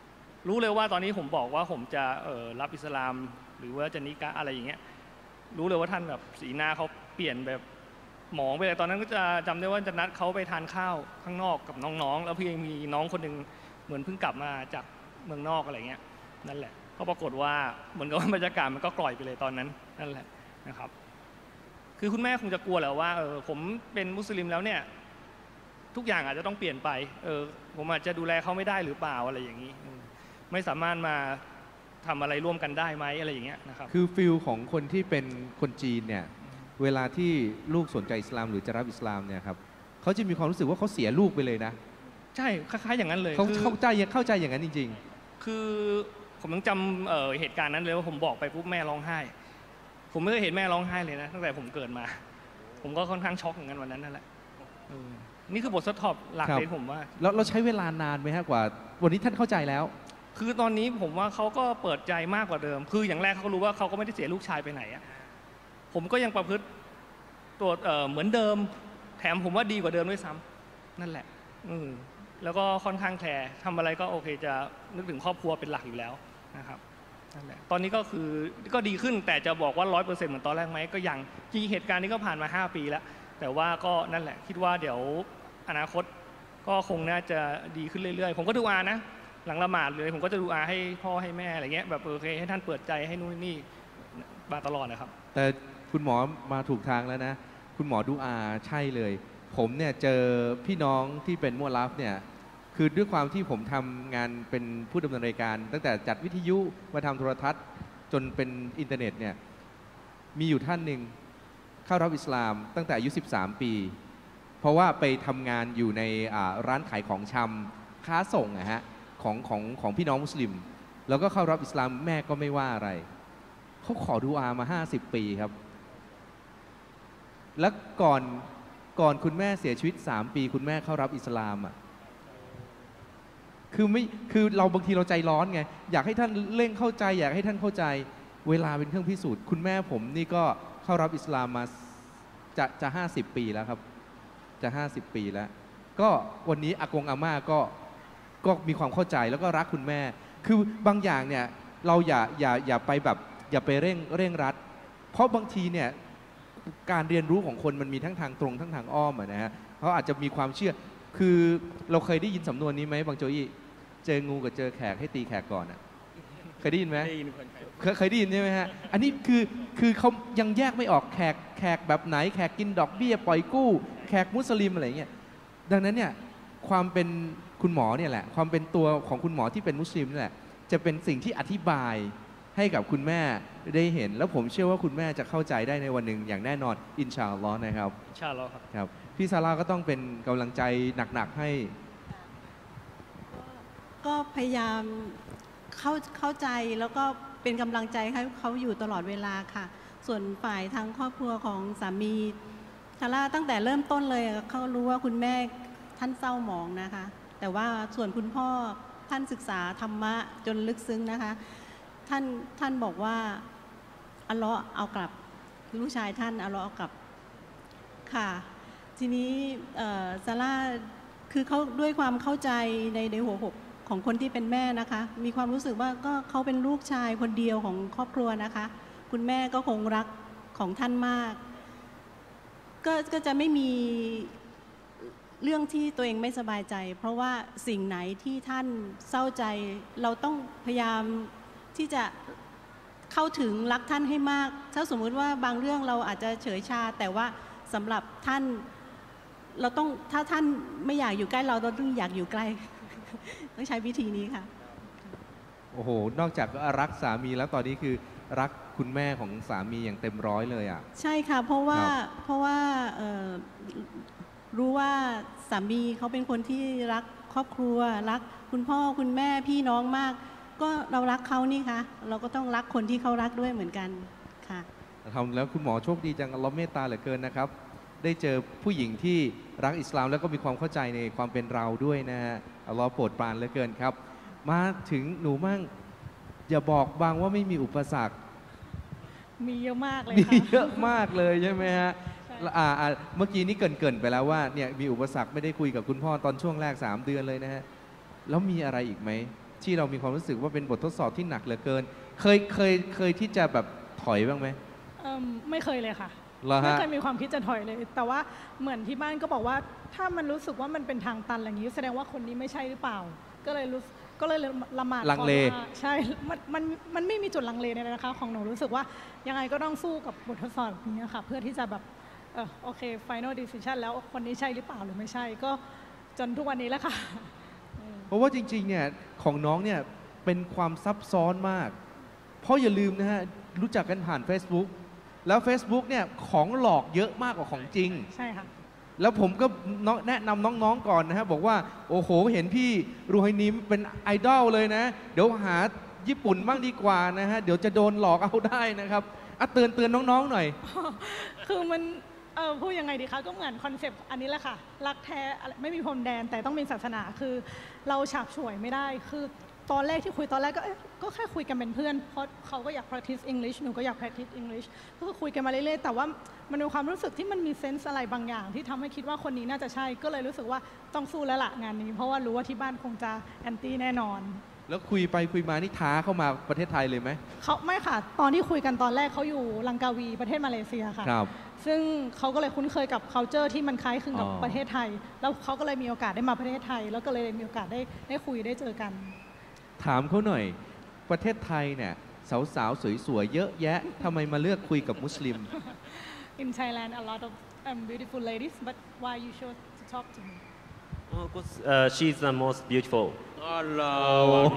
E: รู้เลยว่าตอนนี้ผมบอกว่าผมจะรับอิสลามหรือว่าจะนิกะอะไรอย่างเงี้ยรู้เลยว่าท่านแบบสีหน้าเขาเปลี่ยนแบบหมองไปเลยตอนนั้นก็จะจำได้ว่าจะนัดเขาไปทานข้าวข้างนอกกับน้องๆแล้วเพียงมีน้องคนหนึ่งเหมือนเพิ่งกลับมาจากเมืองนอกอะไรเงี้ยนั่นแหละก็ปรากฏว่าเหมือนกับว่าบรรยากาศมันก็กล่อยไปเลยตอนนั้นนั่นแหละนะครับคือคุณแม่คงจะกลัวแหละว่าผมเป็นมุสลิมแล้วเนี่ยทุกอย่างอาจจะต้องเปลี่ยนไปผมอาจจะดูแลเขาไม่ได้หรือเปล่าอะไรอย่างนี้ไม่สามารถมาทำอะไรร่วมกันได้ไหมอะไรอย่างเงี้ยนะครับ
A: คือฟิลของคนที่เป็นคนจีนเนี่ยเวลาที่ลูกสนใจอิสลามหรือจะรับอิสลามเนี่ยครับเขาจะมีความรู้สึกว่าเขาเสียลูกไปเลยนะ
E: ใช่คล้ายๆอย่างนั้นเลย
A: เขาเข้าใจอย่างนั้นจริง
E: ๆคือผมยังจำเหตุการณ์นั้นเลยว่าผมบอกไปปุ๊บแม่ร้องไห้ผมไม่เคยเห็นแม่ร้องไห้เลยนะตั้งแต่ผมเกิดมาผมก็ค่อนข้างช็อกเหมือนกันวันนั้นนั่นแหละนี่คือบททดสอบหลักเลยผมว่า
A: แล้วเราใช้เวลานานไหมฮะกว่าวันนี้ท่านเข้าใจแล้ว
E: คือตอนนี้ผมว่าเขาก็เปิดใจมากกว่าเดิมคืออย่างแรกเขารู้ว่าเขาก็ไม่ได้เสียลูกชายไปไหนอะผมก็ยังประพฤติตัวเหมือนเดิมแถมผมว่าดีกว่าเดิมด้วยซ้ำนั่นแหละแล้วก็ค่อนข้างแคร์ทำอะไรก็โอเคจะนึกถึงครอบครัวเป็นหลักอยู่แล้วนะครับนั่นแหละตอนนี้ก็คือก็ดีขึ้นแต่จะบอกว่า 100% เหมือนตอนแรกไหมก็ยังจริงเหตุการณ์นี้ก็ผ่านมา5 ปีแล้วแต่ว่าก็นั่นแหละคิดว่าเดี๋ยวอนาคตก็คงน่าจะดีขึ้นเรื่อยๆผมก็ดูอานะหลังละหมาดเลยผมก็จะดูอาให้พ่อให้แม่อะไรเงี้ยแบบโอเคให้ท่านเปิดใจให้นู่นนี่มาตลอดนะครับ
A: แต่คุณหมอมาถูกทางแล้วนะคุณหมอดูอาใช่เลยผมเนี่ยเจอพี่น้องที่เป็นมัวลัฟเนี่ยคือด้วยความที่ผมทำงานเป็นผู้ดำเนินรายการตั้งแต่จัดวิทยุมาทำโทรทัศน์จนเป็นอินเทอร์เน็ตเนี่ยมีอยู่ท่านหนึ่งเข้ารับอิสลามตั้งแต่อายุ13 ปีเพราะว่าไปทำงานอยู่ในร้านขายของชำค้าส่งนะฮะของพี่น้องมุสลิมแล้วก็เข้ารับอิสลามแม่ก็ไม่ว่าอะไรเขาขอดุอามา50 ปีครับแล้วก่อนคุณแม่เสียชีวิต3 ปีคุณแม่เข้ารับอิสลามอ่ะคือเราบางทีเราใจร้อนไงอยากให้ท่านเร่งเข้าใจอยากให้ท่านเข้าใจเวลาเป็นเครื่องพิสูจน์คุณแม่ผมนี่ก็เข้ารับอิสลามมาจะ50 ปีแล้วครับจะ50 ปีแล้วก็วันนี้อากงอาม่าก็มีความเข้าใจแล้วก็รักคุณแม่คือบางอย่างเนี่ยเราอย่าไปแบบอย่าไปเร่งรัดเพราะบางทีเนี่ยการเรียนรู้ของคนมันมีทั้งทางตรงทั้งทางอ้อมนะฮะเขาอาจจะมีความเชื่อคือเราเคยได้ยินสำนวนนี้ไหมบางโจอี้เจองูกับเจอแขกให้ตีแขกก่อนอ่ะเคยได้ยินไหมเคยได้ยินใช่ไหมฮะอันนี้คือเขายังแยกไม่ออกแขกแบบไหนแขกกินดอกเบี้ยปล่อยกู้แขกมุสลิมอะไรเงี้ยดังนั้นเนี่ยความเป็นคุณหมอเนี่ยแหละความเป็นตัวของคุณหมอที่เป็นมุสลิมนี่แหละจะเป็นสิ่งที่อธิบายให้กับคุณแม่ได้เห็นแล้วผมเชื่อว่าคุณแม่จะเข้าใจได้ในวันหนึ่งอย่างแน่นอนอินชาอัลลอฮ์นะครับ
E: อินชาอัลลอฮ์
A: ครับพี่ซาร่าก็ต้องเป็นกำลังใจหนักๆให้
D: ก็พยายามเข้าใจแล้วก็เป็นกำลังใจให้เขาอยู่ตลอดเวลาค่ะส่วนฝ่ายทางครอบครัวของสามีซาร่าตั้งแต่เริ่มต้นเลยเขารู้ว่าคุณแม่ท่านเศร้าหมองนะคะแต่ว่าส่วนคุณพ่อท่านศึกษาธรรมะจนลึกซึ้งนะคะท่านบอกว่าอัลเลาะห์เอากลับลูกชายท่านอัลเลาะห์เอากลับค่ะทีนี้ซาร่าคือเขาด้วยความเข้าใจในหัวอกของคนที่เป็นแม่นะคะมีความรู้สึกว่าก็เขาเป็นลูกชายคนเดียวของครอบครัวนะคะคุณแม่ก็คงรักของท่านมากก็จะไม่มีเรื่องที่ตัวเองไม่สบายใจเพราะว่าสิ่งไหนที่ท่านเศร้าใจเราต้องพยายามที่จะเข้าถึงรักท่านให้มากถ้าสมมุติว่าบางเรื่องเราอาจจะเฉยชาแต่ว่าสำหรับท่านเราต้องถ้าท่านไม่อยากอยู่ใกล้เราต้องอยากอยู่ใกล้ต้องใช้วิธีนี้ค่ะ
A: โอ้โหนอกจากรักสามีแล้วตอนนี้คือรักคุณแม่ของสามีอย่างเต็มร้อยเลยอ่ะ
D: ใช่ค่ะเพราะว่ารู้ว่าสามีเขาเป็นคนที่รักครอบครัวรักคุณพ่อคุณแม่พี่น้องมากก็เรารักเขานี่คะเราก็ต้องรักคนที่เขารักด้วยเหมือนกันค่ะ
A: ทำแล้วคุณหมอโชคดีจังอัลเลาะห์เมตตาเหลือเกินนะครับได้เจอผู้หญิงที่รักอิสลามแล้วก็มีความเข้าใจในความเป็นเราด้วยนะฮะอัลเลาะห์โปรดปรานเหลือเกินครับมาถึงหนูมั่งอย่าบอกบางว่าไม่มีอุปสรรค
C: มีเยอะมากเลย
A: ค่ะมีเยอะมากเลยใช่ไหมฮะเมื่อกี้นี้เกริ่นไปแล้วว่าเนี่ยมีอุปสรรคไม่ได้คุยกับคุณพ่อตอนช่วงแรก3 เดือนเลยนะฮะแล้วมีอะไรอีกไหมที่เรามีความรู้สึกว่าเป็นบททดสอบที่หนักเหลือเกิน เคยที่จะแบบถอยบ้างไหม
C: ไม่เคยเลยค่ะ
A: เหรอฮะ
C: ไม่เคยมีความคิดจะถอยเลย แต่ว่าเหมือนที่บ้านก็บอกว่าถ้ามันรู้สึกว่ามันเป็นทางตันอะไรอย่างนี้แสดงว่าคนนี้ไม่ใช่หรือเปล่า ก็เลยละหมาด
A: ลังเล
C: ก่อนว่าใช่มันไม่มีจุดลังเลเลยนะคะของหนูรู้สึกว่ายังไงก็ต้องสู้กับบททดสอบนี้ค่ะเพื่อที่จะแบบโอเค final decision แล้วคนนี้ใช่หรือเปล่าหรือไม่ใช่ก็จนทุกวันนี้แล้วค่ะ
A: เพราะว่าจริงๆเนี่ยของน้องเนี่ยเป็นความซับซ้อนมาก เพราะอย่าลืมนะฮะรู้จักกันผ่าน Facebook แล้ว Facebook เนี่ยของหลอกเยอะมากกว่าของจริง
C: ใช่ค่ะ
A: แล้วผมก็แนะนำน้องๆก่อนนะฮะบอกว่าโอ้โหเห็นพี่รูไฮนีเป็นไอดอลเลยนะ เดี๋ยวหาญี่ปุ่นบ้างดีกว่านะฮะเดี๋ยวจะโดนหลอกเอาได้นะครับเตือนน้องๆหน่อย
C: คือมันพูดยังไงดีคะก็เหมือนคอนเซปต์อันนี้แหละค่ะรักแท้ไม่มีพรมแดนแต่ต้องเป็นศาสนาคือเราฉาบฉวยไม่ได้คือตอนแรกที่คุยตอนแรกก็แค่คุยกันเป็นเพื่อนเพราะเขาก็อยาก practice English หนูก็อยาก practice English ก็คือคุยกันมาเรื่อยๆแต่ว่ามันมีความรู้สึกที่มันมีเซนส์อะไรบางอย่างที่ทำให้คิดว่าคนนี้น่าจะใช่ก็เลยรู้สึกว่าต้องสู้แล้วล่ะงานนี้เพราะว่ารู้ว่าที่บ้านคงจะแอนตี้แน่นอน
A: แล้วคุยไปคุยมานี่ท้าเข้ามาประเทศไทยเลยไหม
C: เขาไม่ค่ะตอนที่คุยกันตอนแรกเขาอยู่ลังกาวีประเทศมาเลเซียค่ะ
A: ครับ
C: ซึ่งเขาก็เลยคุ้นเคยกับ culture ที่มันคล้ายคลึงกับ
A: อ๋อ
C: ประเทศไทย แล้วเขาก็เลยมีโอกาสได้มาประเทศไทย แล้วก็เลยมีโอกาสได้คุยได้เจอกัน
A: ถามเขาหน่อยประเทศไทยเนี่ยสาวๆสวยๆเยอะแยะทำไมมาเลือกคุยกับมุสลิม
C: In Thailand a lot of beautiful ladies but why you chose to talk to me
B: Because she's the most beautiful.
F: อัลลอฮฺ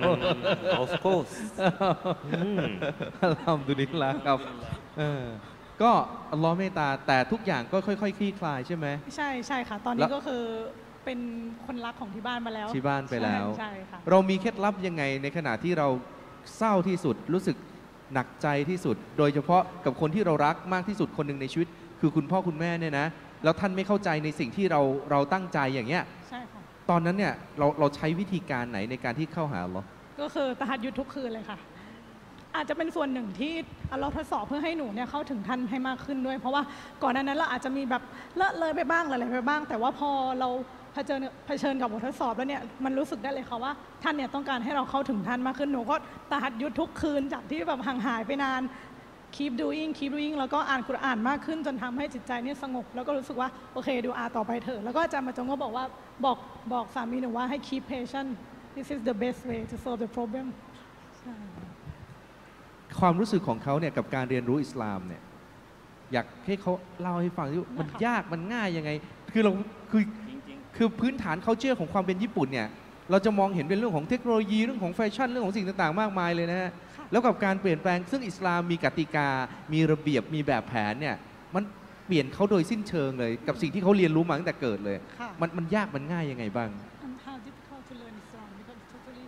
B: Of course.
A: อัลฮัมดุลิลลาห์ครับก็อัลลอฮ์เมตตาแต่ทุกอย่างก็ค่อยๆคลี่คลายใช่ไหม
C: ใช่ค่ะ ตอน
A: แล้
C: นี้
A: ว
C: ก็คือเป็นคนรักของที่บ้านมาแล้ว
A: ที่บ้านไปแล้ว
C: ใช่ค่ะ
A: เรามีเคล็ดลับยังไงในขณะที่เราเศร้าที่สุดรู้สึกหนักใจที่สุด โดยเฉพาะกับคนที่เรารักมากที่สุดคนหนึ่งในชีวิต คือคุณพ่อคุณแม่เนี่ยนะแล้วท่านไม่เข้าใจในสิ่งที่เราตั้งใจอย่างเงี้ย
C: ใช่ค่ะ
A: ตอนนั้นเนี่ยเราใช้วิธีการไหนในการที่เข้าหาอัลลอฮ์
C: ก็คือตะฮัดยุดทุกคืนเลยค่ะ อาจจะเป็นส่วนหนึ่งที่เราทดสอบเพื่อให้หนูเนี่ยเข้าถึงท่านให้มากขึ้นด้วย เพราะว่าก่อนหน้านั้นเราอาจจะมีแบบเลอะเลยไปบ้างอะไรไปบ้าง แต่ว่าพอเราเผชิญกับบททดสอบแล้วเนี่ยมันรู้สึกได้เลยค่ะว่าท่านเนี่ยต้องการให้เราเข้าถึงท่านมากขึ้นหนูก็ตะฮัดยุดทุกคืนจากที่แบบห่างหายไปนาน keep doing แล้วก็อ่านกุรอานมากขึ้นจนทำให้จิตใจเนี่ยสงบแล้วก็รู้สึกว่าโอเคดูอาต่อไปเถอะแล้วก็อาจารย์มาจงก็บอกว่าบอกสามีหนูว่าให้ keep patient this is the best way to solve the problem ใช่
A: ความรู้สึกของเขาเนี่ยกับการเรียนรู้อิสลามเนี่ยอยากให้เขาเล่าให้ฟังที่มันยากมันง่ายยังไง คือเราคือพื้นฐาน culture ของความเป็นญี่ปุ่นเนี่ยเราจะมองเห็นเป็นเรื่องของเทคโนโลยีเรื่องของแฟชั่นเรื่องของสิ่งต่างๆมากมายเลยนะฮะแล้วกับการเปลี่ยนแปลงซึ่งอิสลามมีกติกา มีระเบียบมีแบบแผนเนี่ยมันเปลี่ยนเขาโดยสิ้นเชิงเลย กับสิ่งที่เขาเรียนรู้มาตั้งแต่เกิดเลย
C: ค่ะ
A: มันยากมันง่ายยังไงบ้าง
C: And how difficult to learn Islam because it's totally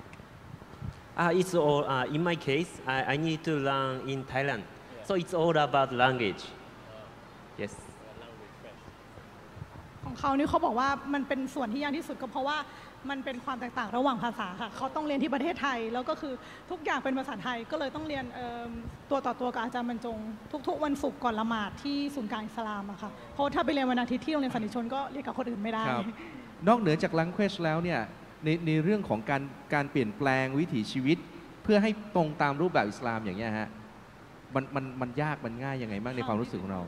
B: It's all, in my case, I need to learn in Thailand. So it's all about language. Yes.
C: ของเขานี่เขาบอกว่ามันเป็นส่วนที่ยากที่สุดก็เพราะว่ามันเป็นความแตกต่างระหว่างภาษาค่ะเขาต้องเรียนที่ประเทศไทยแล้วก็คือทุกอย่างเป็นภาษาไทยก็เลยต้องเรียนตัวต่อตัวกับอาจารย์บรรจงทุกๆวันศุกร์ก่อนละหมาดที่ศูนย์กลางอิสลามอะค่ะเพราะถ้าไปเรียนวันอาทิตย์ที่โรงเรียนสันติชนก็เรียนกับคนอื่นไม่ได้
A: ครับ นอกเหนือจาก language แล้วเนี่ยในเรื่องของการเปลี่ยนแปลงวิถีชีวิต เพื่อให้ตรงตามรูปแบบอิสลามอย่างเงี้ยฮะมันยากมันง่ายยังไงบ้างในความรู้สึกของเรา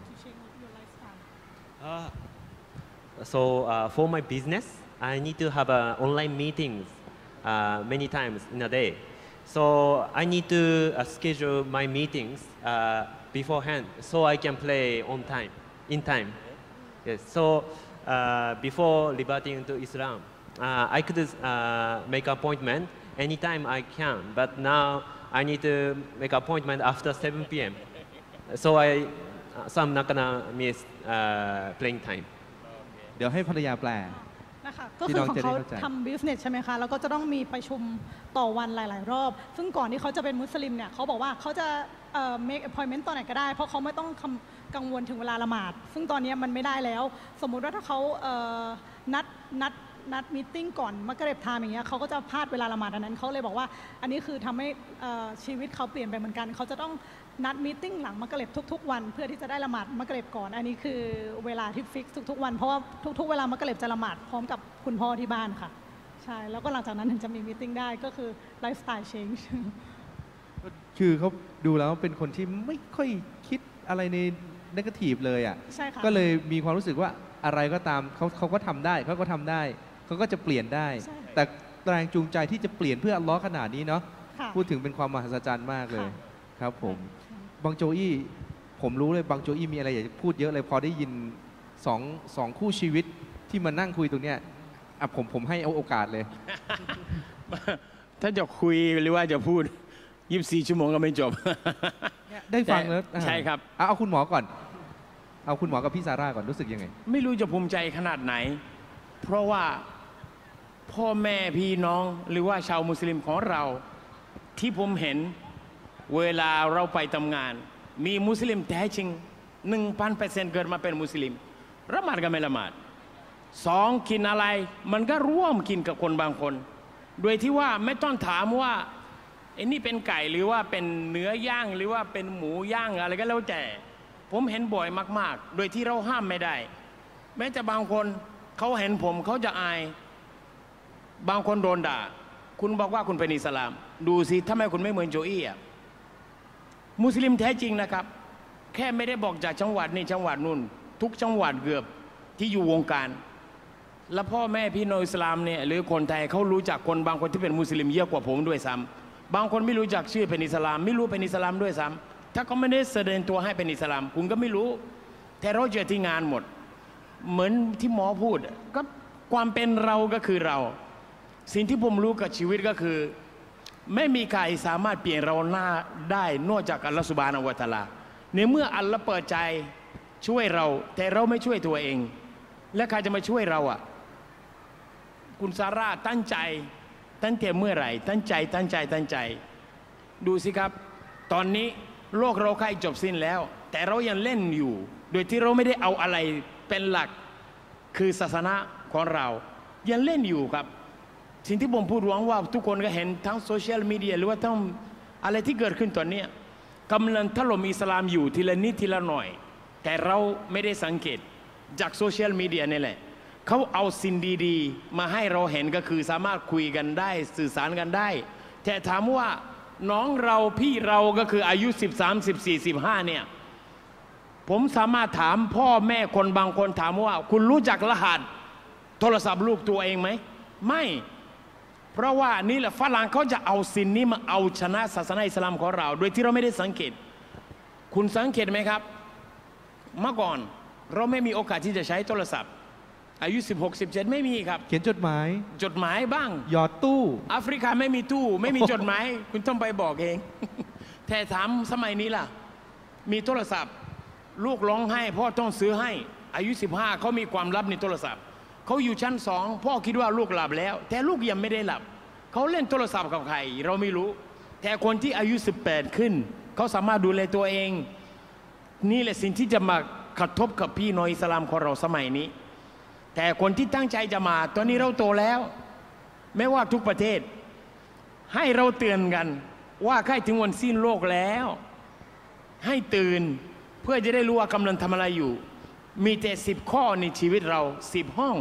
B: So for my business, I need to have online meetings many times in a day. So I need to schedule my meetings beforehand so I can play on time, in time. Yes. So before liberting to Islam, I could make appointment anytime I can, but now I need to make appointment after 7 p.m. So I'm not gonna miss playing time.
A: เดี๋ยวให้ภรรยาแปล
C: นะคะก็คือของเขา
A: ที่น้องจะได้เข้าใจ
C: ทำ business ใช่ไหมคะแล้วก็จะต้องมีประชุมต่อวันหลาย ๆ รอบ ซึ่งก่อนที่เขาจะเป็นมุสลิมเนี่ยเขาบอกว่าเขาจะ make appointment ตอนไหนก็ได้ เพราะเขาไม่ต้องกังวลถึงเวลาละหมาด ซึ่งตอนนี้มันไม่ได้แล้ว สมมุติว่าถ้าเขานัดมีตติ้งก่อนมักริบไทม์อย่างเงี้ยเขาก็จะพลาดเวลาละหมาดอันนั้นเขาเลยบอกว่าอันนี้คือทำให้ชีวิตเขาเปลี่ยนไปเหมือนกันเขาจะต้องนัดมีตติ้งหลังมักริบทุกๆวันเพื่อที่จะได้ละหมาดมักริบก่อนอันนี้คือเวลาที่ฟิกทุกๆวันเพราะว่าทุกๆเวลามักริบจะละหมาดพร้อมกับคุณพ่อที่บ้านค่ะใช่แล้วก็หลังจากนั้นถึงจะมีมีตติ้งได้ก็คือไลฟ์สไตล์เชนจ์
A: คือเขาดูแล้วเป็นคนที่ไม่ค่อยคิดอะไรในเนกาทีฟเลยอ่ะ
C: ใช่ค่ะ
A: ก็เลยมีความรู้สึกว่าอะไรก็ตามเขาก็ทำได้เขาก็ทำได้เขาก็จะเปลี่ยนได้ แต่แรงจูงใจที่จะเปลี่ยนเพื่ออัลเลาะห์ขนาดนี้เนาะพูดถึงเป็นความมหัศจรรย์มากเลยครับผมบางโจอี้ผมรู้เลยบางโจอี้มีอะไรอยากจะพูดเยอะเลยพอได้ยินสองคู่ชีวิตที่มานั่งคุยตรงเนี้ยผมให้โอกาสเลย
F: ถ้าจะคุยหรือว่าจะพูด24 ชั่วโมงก็ไม่จบ
A: ได้ฟังแล้ว
F: ใช่ครับ
A: เอาคุณหมอก่อนเอาคุณหมอกับพี่ซาร่าก่อนรู้สึกยังไง
F: ไม่รู้จะภูมิใจขนาดไหนเพราะว่าพ่อแม่พี่น้องหรือว่าชาวมุสลิมของเราที่ผมเห็นเวลาเราไปทำงานมีมุสลิมแท้จริง 1,000% เกิดมาเป็นมุสลิมละหมาดก็ไม่ละหมาด2กินอะไรมันก็ร่วมกินกับคนบางคนโดยที่ว่าไม่ต้องถามว่าไอ้นี่เป็นไก่หรือว่าเป็นเนื้อย่างหรือว่าเป็นหมูย่างอะไรก็แล้วแต่ผมเห็นบ่อยมากๆโดยที่เราห้ามไม่ได้แม้แต่บางคนเขาเห็นผมเขาจะอายบางคนโดนด่าคุณบอกว่าคุณเป็นอิสลามดูสิทำไมคุณไม่เหมือนโจอี้อ่ะมุสลิมแท้จริงนะครับแค่ไม่ได้บอกจากจังหวัดนี้จังหวัดนู่นทุกจังหวัดเกือบที่อยู่วงการแล้วพ่อแม่พี่น้องอิสลามเนี่ยหรือคนไทยเขารู้จักคนบางคนที่เป็นมุสลิมเยอะกว่าผมด้วยซ้ำบางคนไม่รู้จักชื่อเป็นอิสลามไม่รู้เป็นอิสลามด้วยซ้ำถ้าเขาไม่ได้แสดงตัวให้เป็นอิสลามคุณก็ไม่รู้แต่เราเจอที่งานหมดเหมือนที่หมอพูดก็ความเป็นเราก็คือเราสิ่งที่ผมรู้กับชีวิตก็คือไม่มีใครสามารถเปลี่ยนเราหน้าได้นอกจากอัลลอฮฺซุบฮานะฮูวะตะอาลาในเมื่ออัลลอฮฺเปิดใจช่วยเราแต่เราไม่ช่วยตัวเองและใครจะมาช่วยเราอ่ะคุณซาร่าตั้งใจตั้งแต่เมื่อไหร่ตั้งใจดูสิครับตอนนี้โลกเราใกล้จบสิ้นแล้วแต่เรายังเล่นอยู่โดยที่เราไม่ได้เอาอะไรเป็นหลักคือศาสนาของเรายังเล่นอยู่ครับสิ่งที่ผมพูดหวังว่าทุกคนก็เห็นทั้งโซเชียลมีเดียหรือว่าทั้งอะไรที่เกิดขึ้นตอนนี้กำลังถล่มอิสลามอยู่ทีละนิดทีละหน่อยแต่เราไม่ได้สังเกตจากโซเชียลมีเดียนี่แหละเขาเอาสิ่งดีๆมาให้เราเห็นก็คือสามารถคุยกันได้สื่อสารกันได้แต่ถามว่าน้องเราพี่เราก็คืออายุ13 14 15เนี่ยผมสามารถถามพ่อแม่คนบางคนถามว่าคุณรู้จักรหัสโทรศัพท์ลูกตัวเองไหมไม่เพราะว่านี่แหละฝรั่งเขาจะเอาสิ่งนี้มาเอาชนะศาสนาอิสลามของเราโดยที่เราไม่ได้สังเกตคุณสังเกตไหมครับเมื่อก่อนเราไม่มีโอกาสที่จะใช้โทรศัพท์อายุ16 17ไม่มีครับ
A: เขียนจดหมาย
F: บ้าง
A: หยอดตู้
F: แอฟริกาไม่มีตู้ไม่มีจดหมายคุณต้องไปบอกเองแต่ถามสมัยนี้ล่ะมีโทรศัพท์ลูกร้องไห้พ่อต้องซื้อให้อายุ15เขามีความลับในโทรศัพท์เขาอยู่ชั้น2พ่อคิดว่าลูกหลับแล้วแต่ลูกยังไม่ได้หลับเขาเล่นโทรศัพท์กับใครเราไม่รู้แต่คนที่อายุ18ขึ้นเขาสามารถดูแลตัวเองนี่แหละสิ่งที่จะมากระทบกับพี่น้องอิสลามของเราสมัยนี้แต่คนที่ตั้งใจจะมาตอนนี้เราโตแล้วไม่ว่าทุกประเทศให้เราเตือนกันว่าใกล้ถึงวันสิ้นโลกแล้วให้ตื่นเพื่อจะได้รู้ว่ากำลังทำอะไรอยู่มีแต่10 ข้อในชีวิตเรา10 ห้อง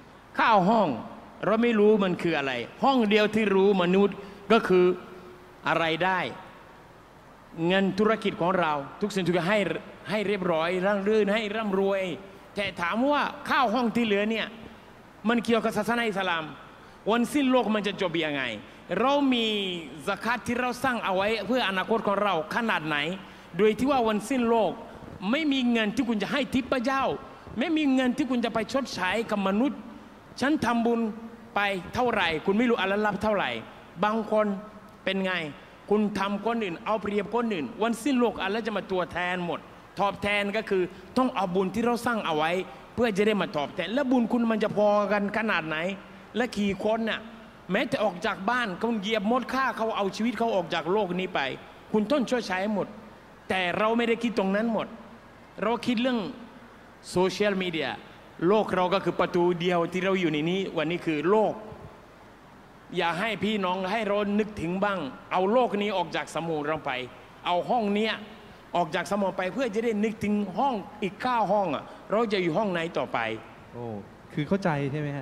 F: 9 ห้องเราไม่รู้มันคืออะไรห้องเดียวที่รู้มนุษย์ก็คืออะไรได้เงินธุรกิจของเราทุกสิ่งทุกอย่างให้เรียบร้อยร่ำรื่นให้ร่ำรวยแต่ถามว่าข้าวห้องที่เหลือเนี่ยมันเกี่ยวกับศาสนาอิสลามวันสิ้นโลกมันจะจบยังไงเรามีซะกัตที่เราสร้างเอาไว้เพื่ออนาคตของเราขนาดไหนโดยที่ว่าวันสิ้นโลกไม่มีเงินที่คุณจะให้ทิพย์พระเจ้าไม่มีเงินที่คุณจะไปชดใช้กับมนุษย์ฉันทำบุญไปเท่าไหร่คุณไม่รู้อัลเลาะห์รับเท่าไหร่บางคนเป็นไงคุณทำคนอื่นเอาเปรียบคนอื่นวันสิ้นโลกอัลเลาะห์จะมาตัวแทนหมดตอบแทนก็คือต้องเอาบุญที่เราสร้างเอาไว้เพื่อจะได้มาตอบแทนและบุญคุณมันจะพอกันขนาดไหนและกี่คนน่ะแม้แต่ออกจากบ้านเขาเหยียบมดฆ่าเขาเอาชีวิตเขาออกจากโลกนี้ไปคุณต้องช่วยใช้หมดแต่เราไม่ได้คิดตรงนั้นหมดเราคิดเรื่องโซเชียลมีเดียโลกเราก็คือประตูเดียวที่เราอยู่ในนี้วันนี้คือโลกอย่าให้พี่น้องให้เรานึกถึงบ้างเอาโลกนี้ออกจากสมองเราไปเอาห้องเนี้ยออกจากสมองไปเพื่อจะได้นึกถึงห้องอีก9 ห้องอ่ะเราจะอยู่ห้องไหนต่อไป
A: โอ้คือเข้าใจใช่ไหมฮะ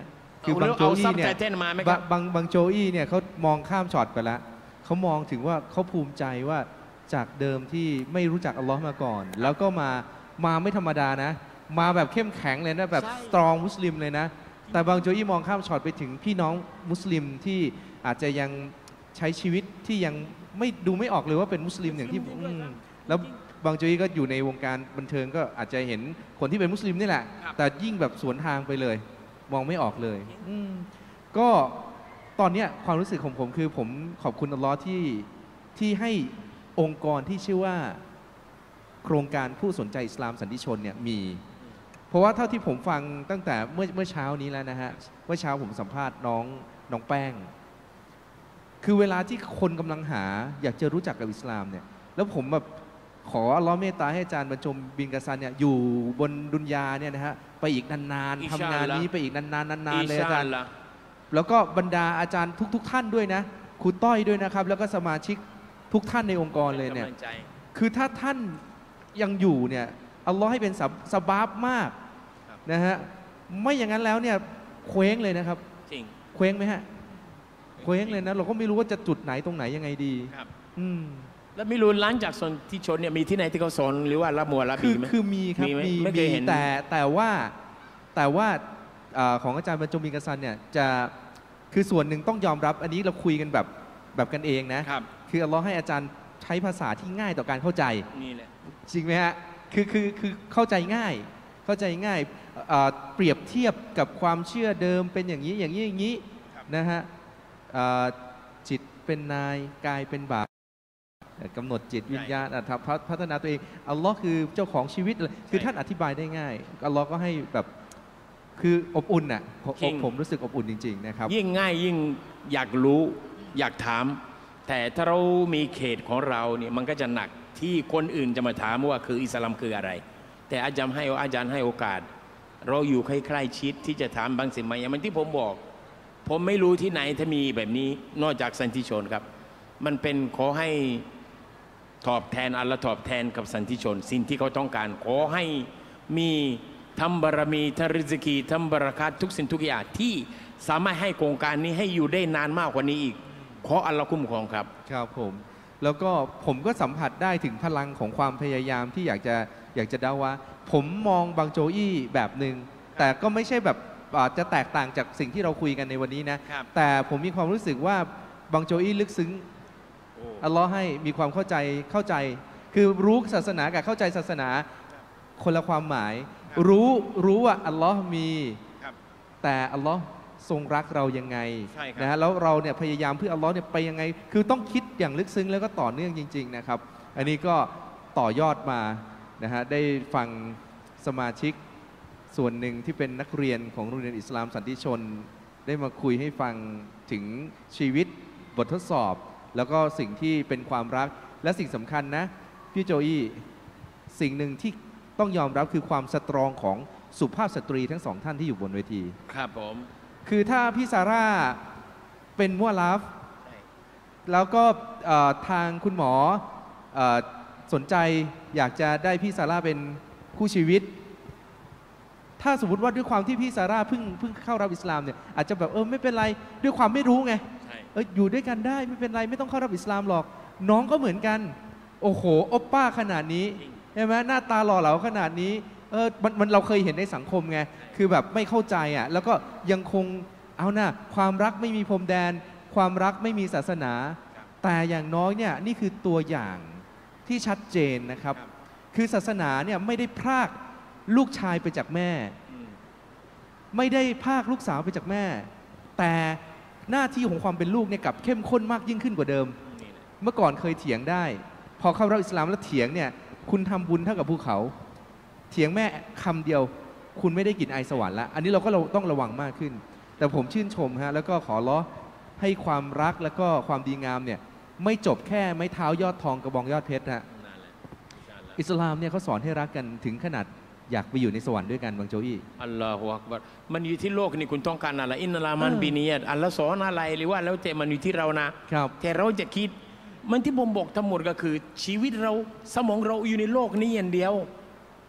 A: คือบางโจอี้เนี่ย
F: เอาซับไตเติ้ลมาไหมครับ
A: บางโจอี้เนี่ยเขามองข้ามช็อตไปแล้วเขามองถึงว่าเขาภูมิใจว่าจากเดิมที่ไม่รู้จักอัลลอฮ์มาก่อน แล้วก็มาไม่ธรรมดานะ มาแบบเข้มแข็งเลยนะแบบสตรองมุสลิมเลยนะแต่บางโจอี้มองข้ามช็อตไปถึงพี่น้องมุสลิมที่อาจจะยังใช้ชีวิตที่ยังไม่ดูไม่ออกเลยว่าเป็นมุสลิมอย่างที่แล้วบางโจอี้ก็อยู่ในวงการบันเทิงก็อาจจะเห็นคนที่เป็นมุสลิมนี่แหละแต่ยิ่งแบบสวนทางไปเลย มองไม่ออกเลยก็ตอนเนี้ยความรู้สึกของผมคือผมขอบคุณอัลลอฮ์ที่ให้องค์กรที่ชื่อว่าโครงการผู้สนใจอิสลามสันติชนเนี่ยมีเพราะว่าเท่าที่ผมฟังตั้งแต่เมื่อเช้านี้แล้วนะฮะเมื่อเช้าผมสัมภาษณ์น้องแป้งคือเวลาที่คนกำลังหาอยากจะรู้จักกับอิสลามเนี่ยแล้วผมแบบขออัลลอฮ์เมตตาให้อาจารย์บรรจงบินกะซันเนี่ยอยู่บนดุนยาเนี่ยนะฮะไปอีกนานๆทำงานนี้ไปอีกนานๆเลยอาจารย์แล้วก็บรรดาอาจารย์ทุกท่านด้วยนะครูต้อยด้วยนะครับแล้วก็สมาชิกทุกท่านในองค์กรเลยเนี่ยคือถ้าท่านยังอยู่เนี่ยอัลลอฮ์ให้เป็นซะบาบมากนะฮะไม่อย่างนั้นแล้วเนี่ยเคว้งเลยนะครับจริงเคว้งไหมฮะเคว้งเลยนะเราก็ไม่รู้ว่าจะจุดไหนตรงไหนยังไงดี
F: แล้วไม่รู้หลังจากสนที่ชนเนี่ยมีที่ไหนที่เขาสอนหรือว่าละมัวละบีไหม
A: คือมีครับมีแต่ว่าของอาจารย์บรรจงบินกะซันเนี่ยจะคือส่วนหนึ่งต้องยอมรับอันนี้เราคุยกันแบบกันเองนะคืออัลลอฮ์ให้อาจารย์ใช้ภาษาที่ง่ายต่อการเข้าใจนี่แหละจริงไหมฮะคือเข้าใจง่ายเปรียบเทียบกับความเชื่อเดิมเป็นอย่างนี้นะฮะจิตเป็นนายกายเป็นบ่าวกำหนดจิตวิญญาณพัฒนาตัวเองอัลลอฮ์คือเจ้าของชีวิตเลยคือท่านอธิบายได้ง่ายอัลลอฮ์ก็ให้แบบคืออบอุ่นน่ะผมรู้สึกอบอุ่นจริงๆนะครับ
F: ยิ่งง่ายยิ่งอยากรู้อยากถามแต่ถ้าเรามีเขตของเราเนี่ยมันก็จะหนักที่คนอื่นจะมาถามว่าคืออิสลามคืออะไรแต่อาจารย์ให้โอกาสเราอยู่ใกล้ๆชิดที่จะถามบางสิ่งบางอย่างมันที่ผมบอกผมไม่รู้ที่ไหนถ้ามีแบบนี้นอกจากสันติชนครับมันเป็นขอให้ตอบแทนอัลลอฮ์ตอบแทนกับสันติชนสิ่งที่เขาต้องการขอให้มีทำบารมีทำริซกีทำบารักัตทุกสิ่งทุกอย่างที่สามารถให้โครงการนี้ให้อยู่ได้นานมากกว่านี้อีกขออัลลอฮ์คุ้มครองครับ
A: ครับผมแล้วก็ผมก็สัมผัสได้ถึงพลังของความพยายามที่อยากจะเดาว่าผมมองบางโจอี้แบบหนึ่งแต่ก็ไม่ใช่แบบจะแตกต่างจากสิ่งที่เราคุยกันในวันนี้นะแต่ผมมีความรู้สึกว่าบางโจอี้ลึกซึ้งอัลลอฮ์ให้มีความเข้าใจคือรู้ศาสนากับเข้าใจศาสนาคนละความหมายรู้ว่าอัลลอฮ์มีแต่อัลลอฮ์ทรงรักเรายังไงนะฮะแล้วเราเนี่ยพยายามเพื่ออัลลอฮ์เนี่ยไปยังไงคือต้องคิดอย่างลึกซึ้งแล้วก็ต่อเนื่องจริงๆนะครับอันนี้ก็ต่อยอดมานะฮะได้ฟังสมาชิกส่วนหนึ่งที่เป็นนักเรียนของโรงเรียนอิสลามสันติชนได้มาคุยให้ฟังถึงชีวิตบททดสอบแล้วก็สิ่งที่เป็นความรักและสิ่งสำคัญนะพี่โจอี้สิ่งหนึ่งที่ต้องยอมรับคือความสตรองของสุภาพสตรีทั้งสองท่านที่อยู่บนเวที
F: ครับผม
A: คือถ้าพี่ซาร่าเป็นมัวลาฟแล้วก็ทางคุณหมอสนใจอยากจะได้พี่ซาร่าเป็นคู่ชีวิตถ้าสมมติว่าด้วยความที่พี่ซาร่าเพิ่งเข้ารับอิสลามเนี่ยอาจจะแบบไม่เป็นไรด้วยความไม่รู้ไงอยู่ด้วยกันได้ไม่เป็นไรไม่ต้องเข้ารับอิสลามหรอกน้องก็เหมือนกันโอ้โหโอปป้าขนาดนี้ใช่ไหมหน้าตาหล่อเหลาขนาดนี้มันเราเคยเห็นในสังคมไงคือแบบไม่เข้าใจอ่ะแล้วก็ยังคงเอานะความรักไม่มีพรมแดนความรักไม่มีศาสนาแต่อย่างน้อยเนี่ยนี่คือตัวอย่างที่ชัดเจนนะครับคือศาสนาเนี่ยไม่ได้พรากลูกชายไปจากแม่ไม่ได้พรากลูกสาวไปจากแม่แต่หน้าที่ของความเป็นลูกเนี่ยกลับเข้มข้นมากยิ่งขึ้นกว่าเดิมเมื่อก่อนเคยเถียงได้พอเข้ารับอิสลามแล้วเถียงเนี่ยคุณทำบุญเท่ากับภูเขาเถียงแม่คำเดียวคุณไม่ได้กินไอสวรรค์ละอันนี้เราก็ต้องระวังมากขึ้นแต่ผมชื่นชมฮะแล้วก็ขอร้อให้ความรักแล้วก็ความดีงามเนี่ยไม่จบแค่ไม้เท้ายอดทองกระบองยอดเพชรฮะอิสลามเนี่ยเขาสอนให้รักกันถึงขนาดอยากไปอยู่ในสวรรค์ด้วยกันบางโจอี้
F: อัลลอฮฺอักบัรมันอยู่ที่โลกนี่คุณต้องการอะไรอินนัลามันบินียตอัลลอฮฺสอนอะไรหรือว่าแล้วแต่มันอยู่ที่เรานะครับแต่เราจะคิดมันที่ผมบอกทั้งหมดก็คือชีวิตเราสมองเราอยู่ในโลกนี้อย่างเดียว